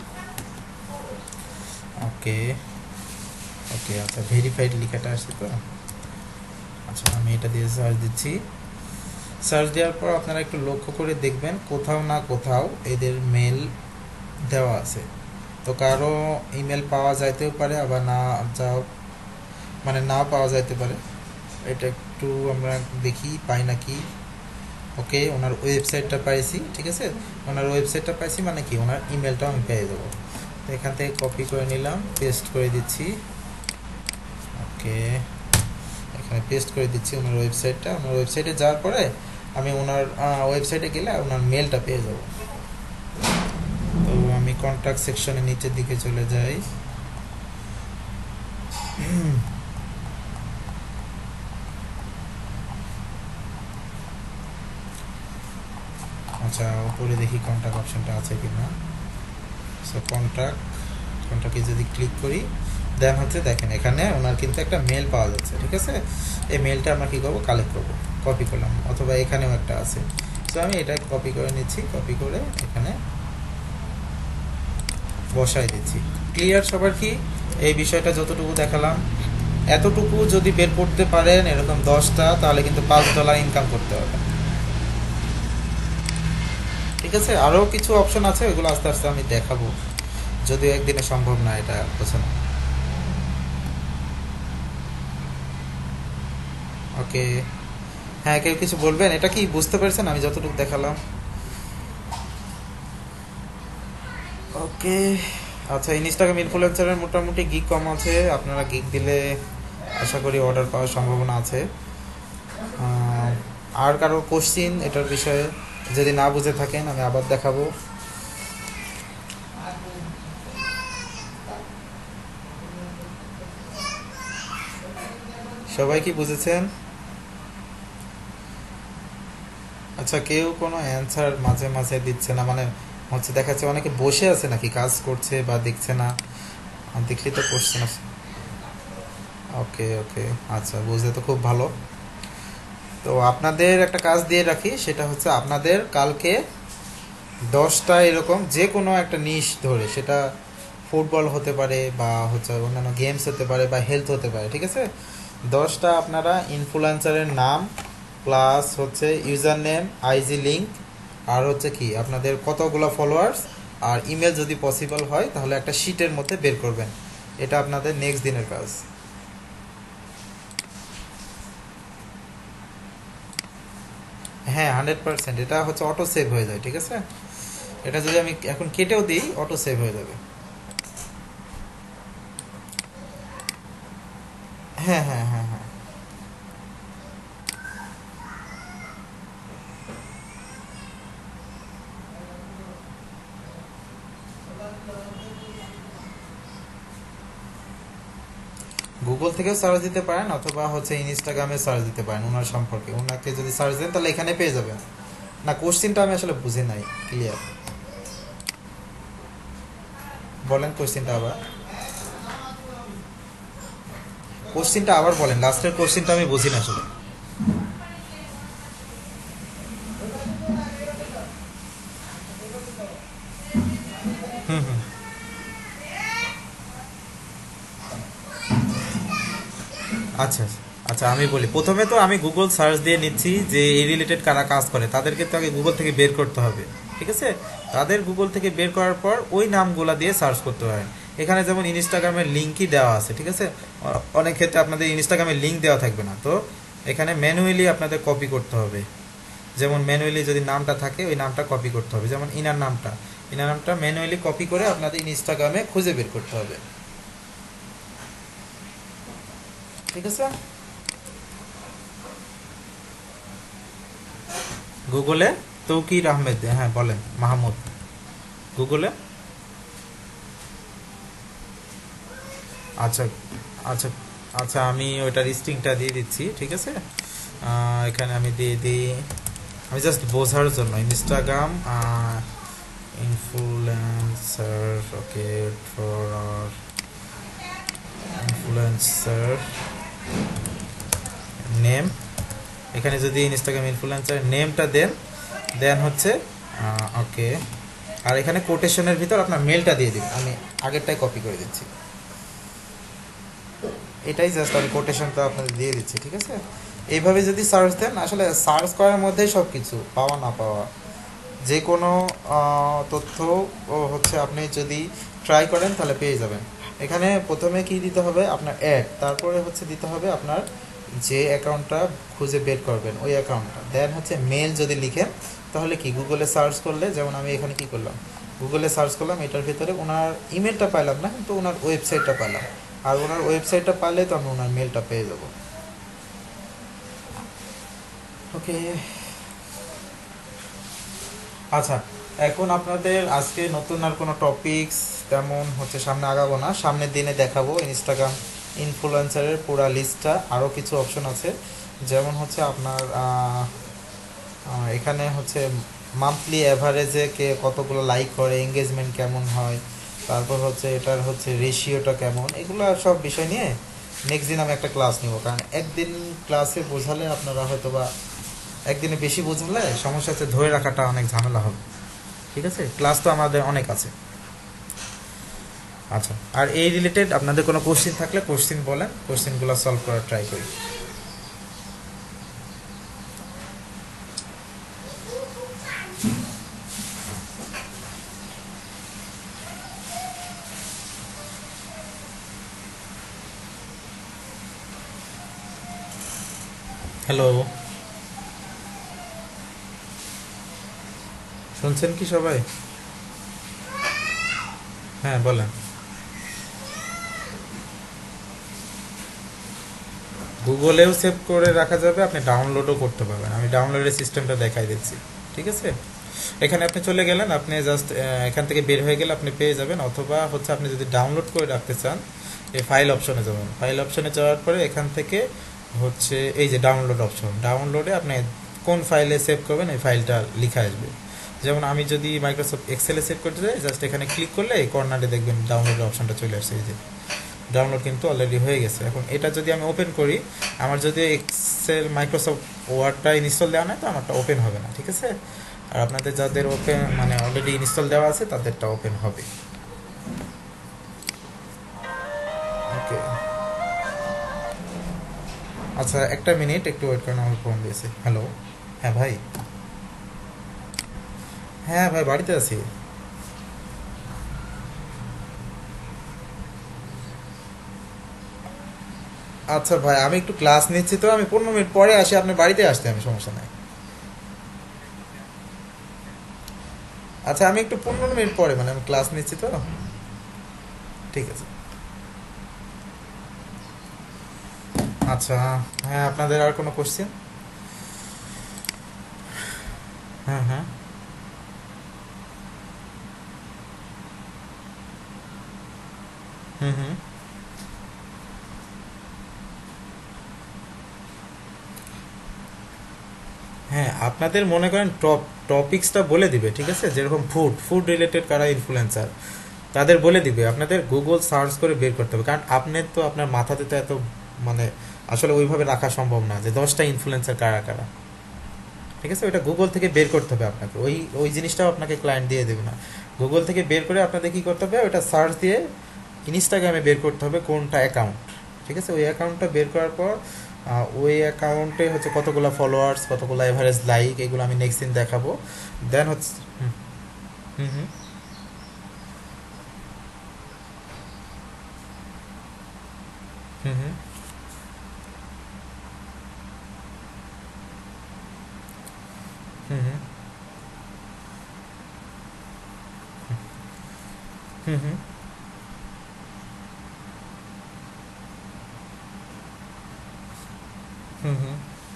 ওকে ওকে আচ্ছা, ভেরিফাইড লেখাটা আসছে তো। আচ্ছা, আমি এটা দিয়ে সার্চ দিচ্ছি। সার্চ দেওয়ার পর আপনারা একটু লক্ষ্য করে দেখবেন কোথাও না কোথাও এদের মেল দেওয়া আছে। তো কারো ইমেল পাওয়া যাইতেও পারে, আবার না যাও মানে না পাওয়া যাইতে পারে। এটা একটু আমরা দেখি পাই নাকি। ওকে, ওনার ওয়েবসাইটটা পাইছি, ঠিক আছে? ওনার ওয়েবসাইটটা পাইছি মানে কি ওনার ইমেলটাও আমি পেয়ে দেবো। তো এখান থেকে কপি করে নিলাম, পেস্ট করে দিচ্ছি। ওকে, এখানে পেস্ট করে দিচ্ছি ওনার ওয়েবসাইটটা। ওনার ওয়েবসাইটে যাওয়ার পরে আমি ওনার ওয়েবসাইটে গেলে ওনার মেলটা পেয়ে যাব। তো আমি কন্ট্যাক্ট সেকশনের নিচের দিকে চলে যাই। আচ্ছা, উপরে দেখি কন্ট্যাক্ট অপশনটা আছে কিনা। সো কন্ট্যাক্ট কন্ট্যাক্টে যদি ক্লিক করি, দেন হচ্ছে দেখেন এখানে ওনার কিন্তু একটা মেল পাওয়া যাচ্ছে, ঠিক আছে? এই মেলটা আমরা কী করবো, কালেক্ট করবো। কপি করলাম, অথবা এখানেও একটা আছে। সো আমি এটা কপি করে নিচ্ছি, কপি করে এখানে বসাই দিচ্ছি। ক্লিয়ার সবার কি? এই বিষয়টা যতটুকু দেখালাম এতটুকু যদি বের করতে পারেন এরকম দশটা, তাহলে কিন্তু পাঁচ ডলার ইনকাম করতে হবে, ঠিক আছে? আরও কিছু অপশন আছে, ওইগুলো আস্তে আস্তে আমি দেখাবো, যদিও একদিনে সম্ভব না এটা বোঝানো। ওকে, হ্যাঁ, কেউ কিছু বলবেন? এটা কি বুঝতে পেরেছেন আমি যতটুকু দেখালাম? ওকে। আচ্ছা, ইনস্টাগ্রাম ইনফ্লুয়েন্সারের মোটামুটি গিগ কম আছে, আপনারা গিগ দিলে আশা করি অর্ডার পাওয়ার সম্ভাবনা আছে। আহ, আর কারো কোশ্চিন এটার বিষয়ে যদি না বুঝে থাকেন আমি আবার দেখাবো। সবাই কি বুঝেছেন? আচ্ছা, কেউ কোনো অ্যান্সার মাঝে মাঝে দিচ্ছে না, মানে হচ্ছে দেখাচ্ছে অনেকে বসে আছে নাকি কাজ করছে বা দেখছে না। আর দেখলে তো কোশ্চেন আছে। ওকে ওকে, আচ্ছা, বুঝলে তো খুব ভালো। তো আপনাদের একটা কাজ দিয়ে রাখি, সেটা হচ্ছে আপনাদের কালকে দশটা এরকম যে কোনো একটা নিশ ধরে, সেটা ফুটবল হতে পারে বা হচ্ছে অন্যান্য গেমস হতে পারে বা হেলথ হতে পারে, ঠিক আছে? দশটা আপনারা ইনফ্লুয়েন্সারের নাম প্লাস হচ্ছে ইউজার নেম, আইজি লিঙ্ক, আর হচ্ছে কি আপনাদের কতগুলো ফলোয়ার্স আর ইমেল যদি পসিবল হয় তাহলে একটা শিটের মধ্যে বের করবেন। এটা আপনাদের নেক্সট দিনের কাজ। হ্যাঁ, হান্ড্রেড পার্সেন্ট, এটা হচ্ছে অটো সেভ হয়ে যায়, ঠিক আছে? এটা যদি আমি এখন কেটেও দিই অটো সেভ হয়ে যাবে। হ্যাঁ হ্যাঁ হ্যাঁ হ্যাঁ। গুগল থেকেও সার্চ দিতে পারেন অথবা হচ্ছে ইনস্টাগ্রামে সার্চ দিতে পারেন ওনার সম্পর্কে। ওনাকে যদি সার্চ দেন তাহলে এখানে পেয়ে যাবেন। না, কোশ্চিনটা আমি আসলে বুঝি নাই ক্লিয়ার। বলেন কোশ্চিনটা আবার। কোশ্চিনটা আবার বলেন, লাস্টের কোশ্চিনটা আমি বুঝি না আসলে। হুম হুম। আচ্ছা আচ্ছা, আমি বলি প্রথমে তো আমি গুগল সার্চ দিয়ে নিচ্ছি যে এই রিলেটেড কারা কাজ করে, তাদেরকে তো আগে গুগল থেকে বের করতে হবে, ঠিক আছে? তাদের গুগল থেকে বের করার পর ওই নামগুলা দিয়ে সার্চ করতে হয়। এখানে যেমন ইনস্টাগ্রামের লিঙ্কই দেওয়া আছে, ঠিক আছে? অ- অনেক ক্ষেত্রে আপনাদের ইনস্টাগ্রামের লিঙ্ক দেওয়া থাকবে না, তো এখানে ম্যানুয়ালি আপনাদের কপি করতে হবে। যেমন ম্যানুয়ালি যদি নামটা থাকে ওই নামটা কপি করতে হবে, যেমন ইনার নামটা, ইনার নামটা ম্যানুয়ালি কপি করে আপনাদের ইনস্টাগ্রামে খুঁজে বের করতে হবে, ঠিক আছে? গুগলে তৌকির আহমেদ, হ্যাঁ বলেন, মাহমুদ। গুগলে, আচ্ছা আচ্ছা আচ্ছা, আমি ওইটার স্ট্রিংটা দিয়ে দিচ্ছি, ঠিক আছে? আহ, এখানে আমি দিয়ে দিই, আমি জাস্ট বোঝার জন্য Instagram influencer, okay, for influencer name. এখানে যদি ইনস্টাগ্রাম ইনফ্লুয়েন্সার নেমটা দেন, দেন হচ্ছে ওকে, আর এখানে কোটেশনের ভিতর আপনার মেলটা দিয়ে দিন, আমি আগেরটাই কপি করে দিচ্ছি। এটাই জাস্ট আমি কোটেশনটা আপনাদের দিয়ে দিচ্ছি, ঠিক আছে? এইভাবে যদি সার্চ দেন, আসলে সার্চ করার মধ্যেই সব কিছু পাওয়া না পাওয়া, যে কোনো আহ, তথ্য ও হচ্ছে আপনি যদি ট্রাই করেন তাহলে পেয়ে যাবেন। এখানে প্রথমে কি দিতে হবে আপনার অ্যাড, তারপরে হচ্ছে দিতে হবে আপনার যে অ্যাকাউন্টটা খুঁজে বের করবেন ওই অ্যাকাউন্টটা, দেন হচ্ছে মেল যদি লিখেন তাহলে কি গুগলে সার্চ করলে, যেমন আমি এখানে কি করলাম, গুগলে সার্চ করলাম, এটার ভিতরে ওনার ইমেলটা পাইলাম না কিন্তু ওনার ওয়েবসাইটটা পাইলাম, আর ওনার ওয়েবসাইটটা পাইলে তো আমি ওনার মেলটা পেয়ে যাবো। ওকে। আচ্ছা, এখন আপনাদের আজকে নতুন আর কোনো টপিকস তেমন হচ্ছে সামনে আগাবো না, সামনের দিনে দেখাবো ইনস্টাগ্রাম ইনফ্লুয়েন্সারের পুরা লিস্টটা, আরও কিছু অপশন আছে, যেমন হচ্ছে আপনার আহ, আহ, এখানে হচ্ছে মান্থলি অ্যাভারেজে কে কতগুলো লাইক করে, এঙ্গেজমেন্ট কেমন হয়, তারপর হচ্ছে এটার হচ্ছে রেশিওটা কেমন, এগুলো সব বিষয় নিয়ে নেক্সট দিন আমি একটা ক্লাস নিব, কারণ একদিন ক্লাসে বোঝালে আপনারা হয়তো বা একদিনে বেশি বোঝালে সমস্যা হচ্ছে ধরে রাখাটা অনেক ঝামেলা হবে, ঠিক আছে? ক্লাস তো আমাদের অনেক আছে। আচ্ছা, আর এই রিলেটেড আপনাদের কোনো কোশ্চিন থাকলে কোশ্চিন বলেন, কোশ্চিনগুলো সলভ করার ট্রাই করি। হ্যালো। শুনছেন কি সবাই? হ্যাঁ বলেন। গুগলেও সেভ করে রাখা যাবে, আপনি ডাউনলোডও করতে পারবেন। আমি ডাউনলোডের সিস্টেমটা দেখাই দিচ্ছি, ঠিক আছে? এখানে আপনি চলে গেলেন, আপনি জাস্ট এখান থেকে বের হয়ে গেলে আপনি পেয়ে যাবেন, অথবা হচ্ছে আপনি যদি ডাউনলোড করে রাখতে চান এই ফাইল অপশনে যাবেন। ফাইল অপশনে যাওয়ার পরে এখান থেকে হচ্ছে এই যে ডাউনলোড অপশন, ডাউনলোডে আপনি কোন ফাইলে সেভ করবেন এই ফাইলটা লিখে আসবে। যেমন আমি যদি মাইক্রোসফট এক্সেলে সেভ করতে চাই, জাস্ট এখানে ক্লিক করলে এই কর্নারে দেখবেন ডাউনলোড অপশনটা চলে আসছে। এই যে ডাউনলোড কিন্তু অলরেডি হয়ে গেছে। এখন এটা যদি আমি ওপেন করি, আমার যদি এক্সেল মাইক্রোসফট ওয়ার্ডটা ইনস্টল দেওয়া নয় তো আমারটা ওপেন হবে না, ঠিক আছে? আর আপনাদের যাদের ওপেন মানে অলরেডি ইনস্টল দেওয়া আছে তাদেরটা ওপেন হবে। ওকে, আচ্ছা একটা মিনিট একটু ওয়েট করেন, আমার ফোন দিয়েছে। হ্যালো, হ্যাঁ ভাই। হ্যাঁ ভাই বাড়িতে আছি। আচ্ছা ভাই আমি একটু ক্লাস নিচ্ছি, তো আমি পনেরো মিনিট পরে আসি, আপনি বাড়িতে আসতে আমি সমস্যা নাই। আচ্ছা আমি একটু পনেরো মিনিট পরে, মানে আমি ক্লাস নিচ্ছি তো। ঠিক আছে। আচ্ছা, হ্যাঁ আপনাদের আর কোনো কোশ্চেন? হ্যাঁ হ্যাঁ। হুম হুম। হ্যাঁ আপনাদের মনে করেন টপ টপিক্সটা বলে দিবে, ঠিক আছে? যেরকম ফুড ফুড রিলেটেড কারা ইনফ্লুয়েন্সার তাদের বলে দিবে, আপনাদের গুগল সার্চ করে বের করতে হবে। কারণ আপনার তো আপনার মাথাতে তো এত মানে আসলে ওইভাবে রাখা সম্ভব না যে দশটা ইনফ্লুয়েন্সার কারা কারা, ঠিক আছে? ওইটা গুগল থেকে বের করতে হবে আপনাকে, ওই ওই জিনিসটাও আপনাকে ক্লায়েন্ট দিয়ে দেবে না। গুগল থেকে বের করে আপনাদের কী করতে হবে, ওইটা সার্চ দিয়ে ইনস্টাগ্রামে বের করতে হবে কোনটা অ্যাকাউন্ট, ঠিক আছে? ওই অ্যাকাউন্টটা বের করার পর আহ, ওই অ্যাকাউন্টে হচ্ছে কতগুলো ফলোয়ার্স, কতগুলো এভারেজ লাইক, এগুলো আমি নেক্সট দিন দেখাবো। দেন হচ্ছে হুম হুম হুম হুম হুম হুম হুম হুম হুম হুম হুম।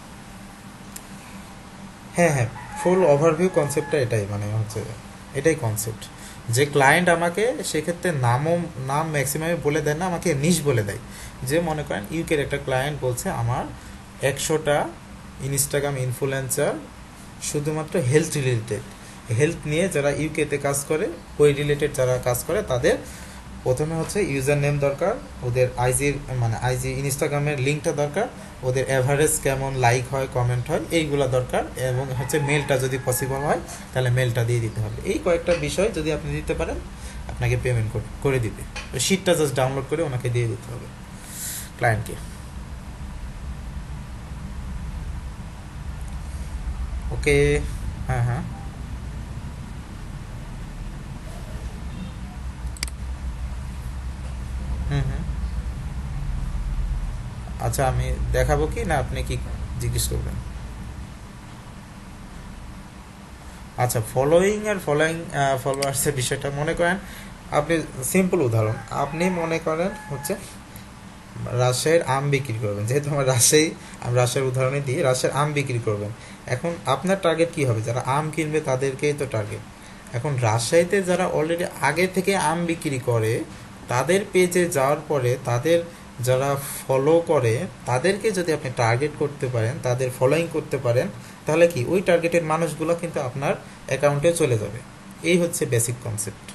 হ্যাঁ হ্যাঁ, ফুল ওভারভিউ কনসেপ্টটা এটাই, মানে হচ্ছে এটাই কনসেপ্ট। যে ক্লায়েন্ট আমাকে সেক্ষেত্রে নামও নাম ম্যাক্সিমামে বলে দেয় না, আমাকে নিশ বলে দেয়। যে মনে করেন ইউকের একটা ক্লায়েন্ট বলছে আমার একশোটা ইনস্টাগ্রাম ইনফ্লুয়েন্সার শুধুমাত্র হেলথ রিলেটেড, হেলথ নিয়ে যারা ইউকেতে কাজ করে, ওই রিলেটেড যারা কাজ করে তাদের প্রথমে হচ্ছে ইউজার নেম দরকার, ওদের আইজির মানে আইজি ইনস্টাগ্রামের লিঙ্কটা দরকার, ওদের অ্যাভারেজ কেমন লাইক হয় কমেন্ট হয় এইগুলো দরকার, এবং হচ্ছে মেলটা যদি পসিবল হয় তাহলে মেলটা দিয়ে দিতে হবে। এই কয়েকটা বিষয় যদি আপনি দিতে পারেন আপনাকে পেমেন্ট করে দিবে। শিটটা জাস্ট ডাউনলোড করে ওনাকে দিয়ে দিতে হবে ক্লায়েন্টকে। ওকে। হ্যাঁ হ্যাঁ। হুম হুম। আচ্ছা আমি দেখাবো কি না, আপনি কি জিজ্ঞেস করবেন? আচ্ছা ফলোয়িং আর ফলোয়িং ফলোয়ার্সের বিষয়টা মনে করেন, আপনি সিম্পল উদাহরণ, আপনি মনে করেন হচ্ছে রাজশাহীর আম বিক্রি করবেন, যেহেতু আমার রাজশাহী, আমি রাজশাহীর উদাহরণে দিই, রাজশাহীর আম বিক্রি করবেন। এখন আপনার টার্গেট কি হবে? যারা আম কিনবে তাদেরকেই তো টার্গেট। এখন রাজশাহীতে যারা অলরেডি আগে থেকে আম বিক্রি করে তাদের পেজে যাওয়ার পরে তাদের যারা ফলো করে তাদেরকে যদি আপনি টার্গেট করতে পারেন, তাদের ফলোয়িং করতে পারেন, তাহলে কি ওই টার্গেটের মানুষগুলো কিন্তু আপনার অ্যাকাউন্টে চলে যাবে। এই হচ্ছে বেসিক কনসেপ্ট।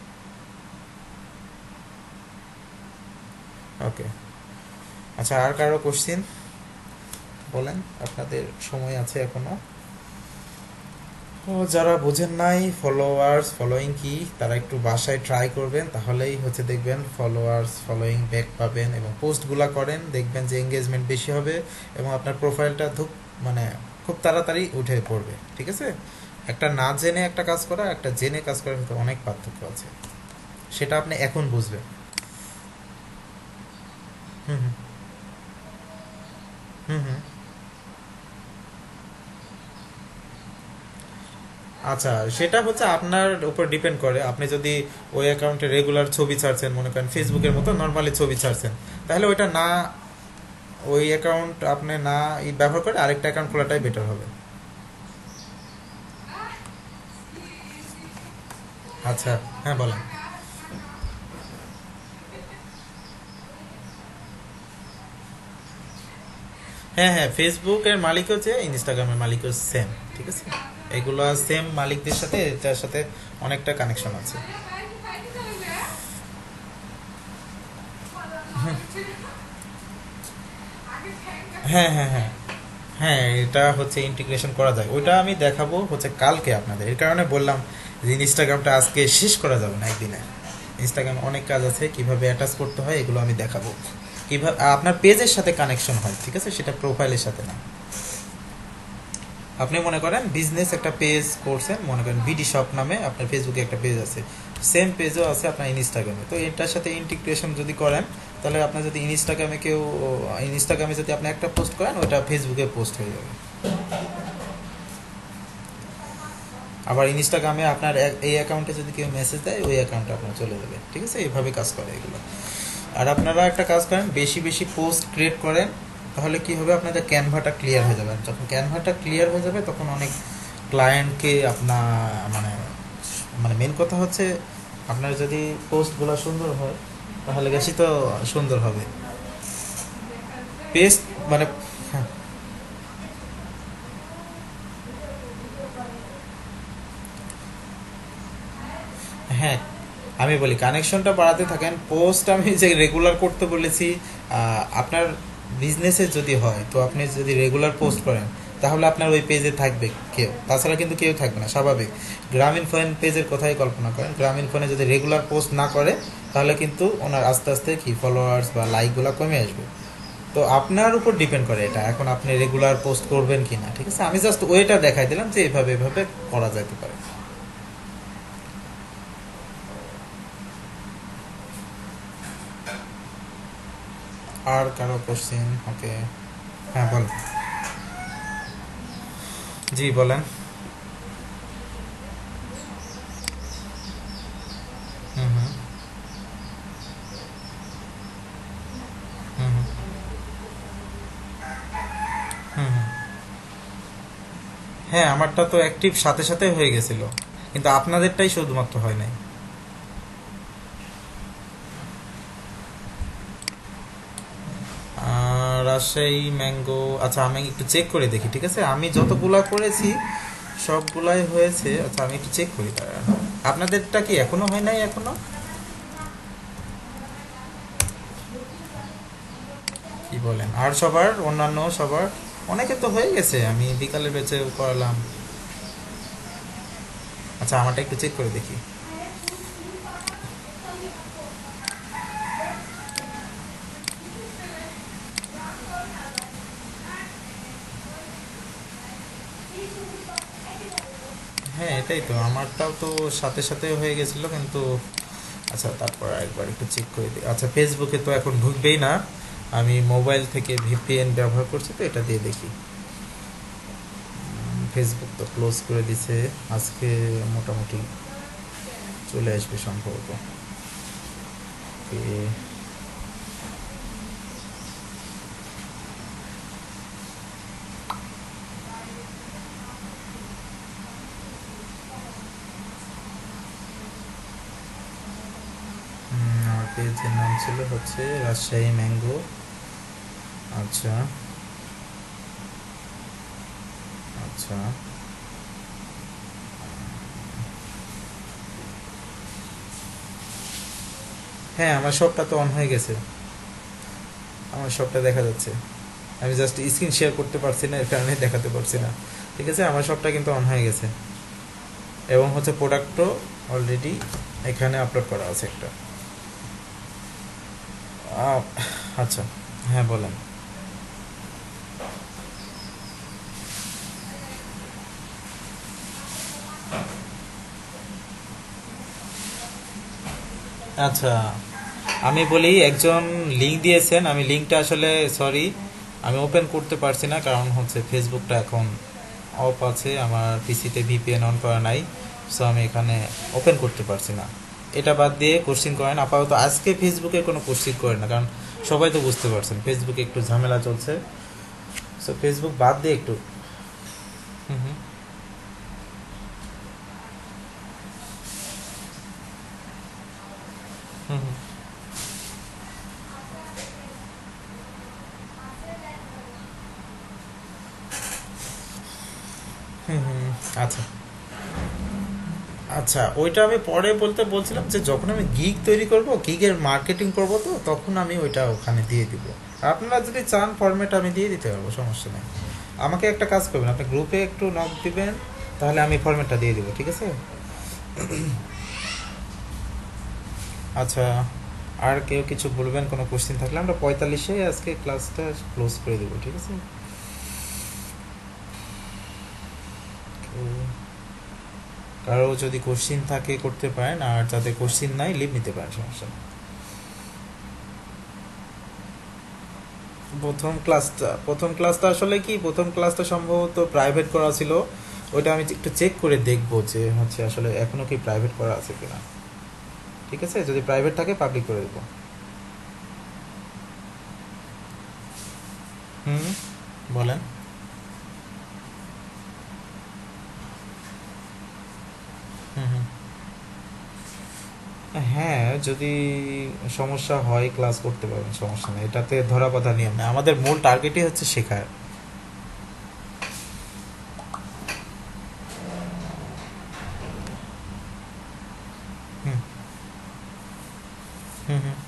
ওকে। আচ্ছা আর কারো কোশ্চিন বলেন, আপনাদের সময় আছে এখনো। তো যারা বোঝেন নাই ফলোয়ার্স ফলোয়িং কি, তারা একটু বাসায় ট্রাই করবেন, তাহলেই হচ্ছে দেখবেন ফলোয়ার্স ফলোয়িং ব্যাক পাবেন, এবং পোস্টগুলা করেন দেখবেন যে এঙ্গেজমেন্ট বেশি হবে, এবং আপনার প্রোফাইলটা ধুপ মানে খুব তাড়াতাড়ি উঠে পড়বে, ঠিক আছে? একটা না জেনে একটা কাজ করা, একটা জেনে কাজ করার ভিতরে অনেক পার্থক্য আছে, সেটা আপনি এখন বুঝবেন। হুম হুম হুম হুম। আচ্ছা, সেটা হচ্ছে আপনার উপর ডিপেন্ড করে। আপনি যদি ওই অ্যাকাউন্টে রেগুলার ছবি ছাড়ছেন, মনে করেন ফেসবুকের মতো নর্মালি ছবি ছাড়ছেন, তাহলে ওইটা না, ওই অ্যাকাউন্ট আপনি না ই ব্যবহার করে আরেকটা অ্যাকাউন্ট খোলাটাই বেটার হবে। আচ্ছা, হ্যাঁ বলেন। হ্যাঁ হ্যাঁ, ফেসবুকের মালিক হচ্ছে, ইনস্টাগ্রামের মালিক হচ্ছে সেম, ঠিক আছে। এগুলো সেম মালিকদের সাথে এটার সাথে অনেকটা কানেকশন আছে। হ্যাঁ হ্যাঁ হ্যাঁ হ্যাঁ, এটা হচ্ছে ইন্টিগ্রেশন করা যায়, ওইটা আমি দেখাবো হচ্ছে কালকে আপনাদের। এর কারণে বললাম যে ইনস্টাগ্রামটা আজকে শেষ করা যাবে না একদিনে। ইনস্টাগ্রামে অনেক কাজ আছে, কিভাবে অ্যাটাচ করতে হয় এগুলো আমি দেখাবো, কিভাবে আপনার পেজের সাথে কানেকশন হয়, ঠিক আছে, সেটা প্রোফাইলের সাথে না। আপনি মনে করেন বিজনেস একটা পেজ করছেন, মনে করেন বিডি শপ নামে আপনার ফেসবুকে একটা পেজ আছে, সেম পেজও আছে আপনার ইনস্টাগ্রামে। তো এটার সাথে ইন্টিগ্রেশন যদি করেন, তাহলে আপনার যদি ইনস্টাগ্রামে কেউ, ইনস্টাগ্রামে যদি আপনি একটা পোস্ট করেন, ওটা ফেসবুকে পোস্ট হয়ে যাবে। আবার ইনস্টাগ্রামে আপনার এক- এই অ্যাকাউন্টে যদি কেউ মেসেজ দেয়, ওই অ্যাকাউন্টে আপনার চলে যাবে, ঠিক আছে। এইভাবে কাজ করে এগুলো। আর আপনারা একটা কাজ করেন, বেশি বেশি পোস্ট ক্রিয়েট করেন, তাহলে কি হবে, আপনাদের ক্যানভাটা ক্লিয়ার হয়ে যাবে। আর যখন ক্যানভাটা ক্লিয়ার হয়ে যাবে, তখন অনেক ক্লায়েন্টকে আপনার মানে, মানে মেন কথা হচ্ছে আপনার যদি পোস্টগুলো সুন্দর হয়, তাহলে বেশি তো সুন্দর হবে পেস্ট মানে। হ্যাঁ হ্যাঁ, আমি বলি কানেকশনটা বাড়াতে থাকেন। পোস্ট আমি যে রেগুলার করতে বলেছি, আহ, আপনার বিজনেসে যদি হয়, তো আপনি যদি রেগুলার পোস্ট করেন, তাহলে আপনার ওই পেজে থাকবে কেউ, তাছাড়া কিন্তু কেউ থাকবে না, স্বাভাবিক। গ্রামীণ ফোন পেজের কথাই কল্পনা করেন, গ্রামীণ ফোনে যদি রেগুলার পোস্ট না করে, তাহলে কিন্তু ওনার আস্তে আস্তে কি ফলোয়ার্স বা লাইকগুলো কমে আসবে। তো আপনার উপর ডিপেন্ড করে এটা, এখন আপনি রেগুলার পোস্ট করবেন কি না, ঠিক আছে। আমি জাস্ট ওইটা দেখাই দিলাম যে এভাবে এভাবে করা যেতে পারে। আর কারো কোশ্চেন? ওকে, হ্যাঁ বলেন। জি বলেন। হুম হুম হুম হুম হুম হুম। হ্যাঁ, আমারটা তো অ্যাক্টিভ সাথে সাথে হয়ে গেছিল, কিন্তু আপনাদেরটাই শুধুমাত্র হয় নাই। আহ, রাজশাহী ম্যাঙ্গো, আচ্ছা আমি একটু চেক করে দেখি, ঠিক আছে। আমি যতগুলা করেছি সবগুলাই হয়েছে। আচ্ছা আমি একটু চেক করি তারা। আপনাদেরটা কি এখনো হয় নাই এখনো? কি বলেন, আর সবার অন্যান্য সবার অনেকে তো হয়ে গেছে, আমি বিকালে বেঁচে করালাম। আচ্ছা আমারটা একটু চেক করে দেখি। হ্যাঁ এটাই তো, আমারটাও তো সাথে সাথে হয়ে গেছিল কিন্তু। আচ্ছা তারপর একবার একটু চেক করে দিই। আচ্ছা ফেসবুকে তো এখন ঢুকবেই না, আমি মোবাইল থেকে ভিপিএন ব্যবহার করছি, তো এটা দিয়ে দেখি। ফেসবুক তো ক্লোজ করে দিছে আজকে, মোটামুটি চলে আসবে সম্ভবত। এ, হুম, আমার পেজের নাম ছিল হচ্ছে রাজশাহী ম্যাঙ্গো। আচ্ছা আচ্ছা, হ্যাঁ আমার সবটা তো অন হয়ে গেছে, আমার সবটা দেখা যাচ্ছে। আমি জাস্ট স্ক্রিন শেয়ার করতে পারছি না, এর কারণে দেখাতে পারছি না, ঠিক আছে। আমার সবটা কিন্তু অন হয়ে গেছে, এবং হচ্ছে প্রোডাক্টও অলরেডি এখানে আপলোড করা আছে একটা। আহ, আচ্ছা, হ্যাঁ বলেন। আচ্ছা আমি বলি, একজন লিঙ্ক দিয়েছেন, আমি লিঙ্কটা আসলে সরি আমি ওপেন করতে পারছি না, কারণ হচ্ছে ফেসবুকটা এখন অফ আছে, আমার পিসিতে ভিপিএন অন করা নাই, সো আমি এখানে ওপেন করতে পারছি না। এটা বাদ দিয়ে কোশ্চিন করেন আপাতত। আজকে ফেসবুকে কোনো কোশ্চিন করেন না, কারণ সবাই তো বুঝতে পারছেন ফেসবুকে একটু ঝামেলা চলছে, সো ফেসবুক বাদ দিয়ে একটু হুম হুম হুম হুম হুম হুম, আচ্ছা আচ্ছা, ওইটা আমি পরে বলতে বলছিলাম যে যখন আমি গিগ তৈরি করব, গিগের মার্কেটিং করব, তো তখন আমি ওইটা ওখানে দিয়ে দিব। আপনারা যদি চান ফরম্যাট আমি দিয়ে দিতে পারবো, সমস্যা নেই। আমাকে একটা কাজ করবেন, আপনি গ্রুপে একটু নক দিবেন, তাহলে আমি ফরম্যাটটা দিয়ে দিব, ঠিক আছে? আচ্ছা, আর কেউ কিছু বলবেন কোনো কোশ্চেন থাকলে? আমরা পঁয়তাল্লিশে আজকে ক্লাসটা ক্লোজ করে দেবো, ঠিক আছে? তো কারো যদি কোশ্চিন থাকে করতে পারেন, আর যাদের কোশ্চিন নাই লিভ নিতে পারেন, সমস্যা নেই। প্রথম ক্লাসটা প্রথম ক্লাসটা আসলে কি, প্রথম ক্লাসটা সম্ভবত প্রাইভেট করা ছিল। ওইটা আমি একটু চেক করে দেখবো যে হচ্ছে আসলে এখনো কি প্রাইভেট করা আছে কিনা, ঠিক আছে? যদি প্রাইভেট থাকে পাবলিক করে দেবো। হুম, বলেন। হুম হুম হ্যাঁ, যদি সমস্যা হয় ক্লাস করতে পারবেন, সমস্যা নেই, এটাতে ধরা বাঁধা নিয়ম নেই, আমাদের মূল টার্গেটই হচ্ছে শেখার। হুম হুম হুম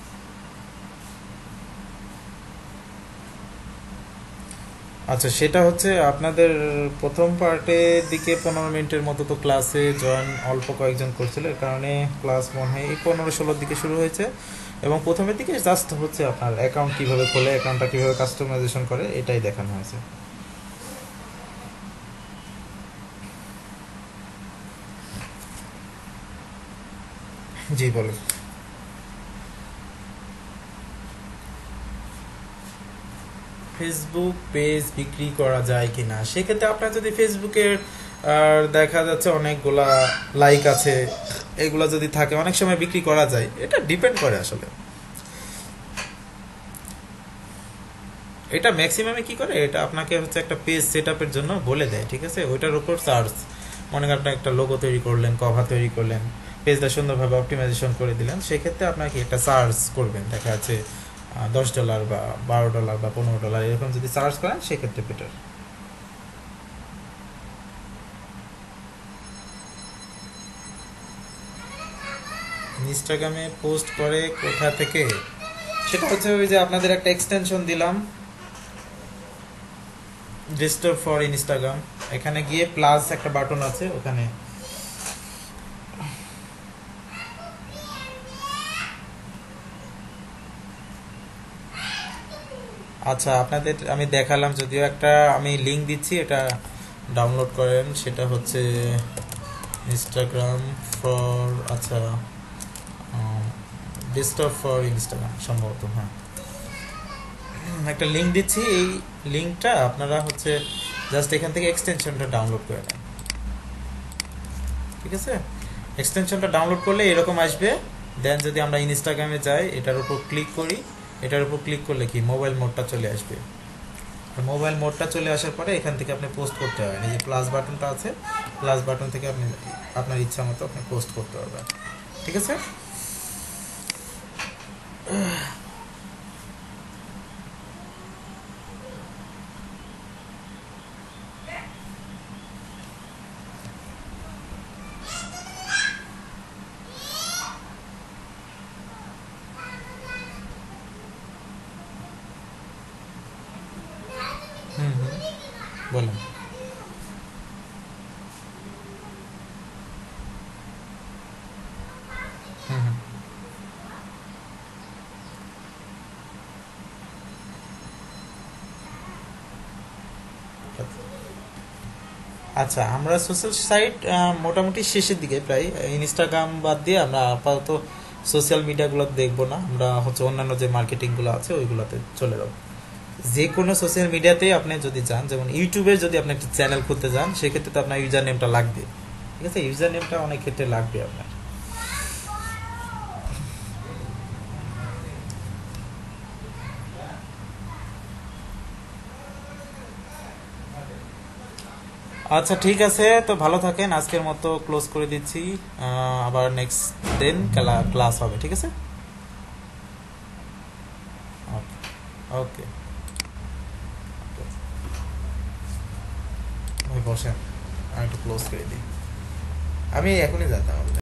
আচ্ছা, সেটা হচ্ছে আপনাদের প্রথম পার্টের দিকে পনেরো মিনিটের মতো তো ক্লাসে জয়েন অল্প কয়েকজন করছিল, এর কারণে ক্লাস মনে হয় এই পনেরো ষোলোর দিকে শুরু হয়েছে। এবং প্রথমের দিকে জাস্ট হচ্ছে আপনার অ্যাকাউন্ট কীভাবে খোলে, অ্যাকাউন্টটা কীভাবে কাস্টমাইজেশন করে, এটাই দেখানো হয়েছে। জি বলেন। ফেসবুক পেজ বিক্রি করা যায় কিনা, সেক্ষেত্রে আপনার যদি ফেসবুকের আর দেখা যাচ্ছে অনেকগুলা লাইক আছে, এগুলা যদি থাকে অনেক সময় বিক্রি করা যায়, এটা ডিপেন্ড করে আসলে। এটা ম্যাক্সিমামে কি করে, এটা আপনাকে হচ্ছে একটা পেজ সেট আপের জন্য বলে দেয়, ঠিক আছে? ওইটার উপর চার্জ, মনে করেন আপনি একটা লোগো তৈরি করলেন, কভার তৈরি করলেন, পেজটা সুন্দরভাবে অপটিমাইজেশন করে দিলেন, সেক্ষেত্রে আপনাকে একটা চার্জ করবেন, দেখা যাচ্ছে দশ ডলার বা বারো ডলার বা পনেরো ডলার এরকম যদি চার্জ করেন সেক্ষেত্রে বেটার। ইনস্টাগ্রামে পোস্ট করে কোথা থেকে, সেটা হচ্ছে ওই যে আপনাদের একটা এক্সটেনশন দিলাম, রেজিস্টার ফর ইনস্টাগ্রাম, এখানে গিয়ে প্লাস একটা বাটন আছে ওখানে। আচ্ছা, আপনাদের আমি দেখালাম, যদিও একটা আমি লিঙ্ক দিচ্ছি, এটা ডাউনলোড করেন, সেটা হচ্ছে ইনস্টাগ্রাম ফর, আচ্ছা ডেস্কটপ ফর ইনস্টাগ্রাম সম্ভবত, হ্যাঁ একটা লিঙ্ক দিচ্ছি, এই লিঙ্কটা আপনারা হচ্ছে জাস্ট এখান থেকে এক্সটেনশনটা ডাউনলোড করে নেন, ঠিক আছে? এক্সটেনশনটা ডাউনলোড করলে এরকম আসবে। দেন যদি আমরা ইনস্টাগ্রামে যাই, এটার উপর ক্লিক করি, এটার উপর ক্লিক করলে কি মোবাইল মোডটা চলে আসবে। আর মোবাইল মোডটা চলে আসার পরে এখান থেকে আপনি পোস্ট করতে পারবেন, এই যে প্লাস বাটনটা আছে, প্লাস বাটন থেকে আপনি আপনার ইচ্ছা মতো আপনি পোস্ট করতে পারবেন, ঠিক আছে? হুম হুম বলেন। হুম হুম আচ্ছা, আমরা সোশ্যাল সাইট মোটামুটি শেষের দিকে প্রায়, ইনস্টাগ্রাম বাদ দিয়ে আমরা আপাতত সোশ্যাল মিডিয়াগুলো দেখবো না, আমরা হচ্ছে অন্যান্য যে মার্কেটিংগুলো আছে ওইগুলোতে চলে যাবো। যে কোনো সোশ্যাল মিডিয়াতে আপনি যদি চান, যেমন ইউটিউবে যদি আপনি একটা চ্যানেল খুলতে চান, সেক্ষেত্রে তো আপনার ইউজার নেমটা লাগবে। ঠিক আছে, ইউজার নেমটা অনেক ক্ষেত্রে লাগবে আপনার। আচ্ছা ঠিক আছে, তো ভালো থাকেন, আজকের মতো ক্লোজ করে দিচ্ছি। আহ, আবার নেক্সট দিন ক্লাস হবে, ঠিক আছে? ওকে ওকে ভাই বসেন, আমি একটু ক্লোজ করে দিই। আমি এখনই যেতাম।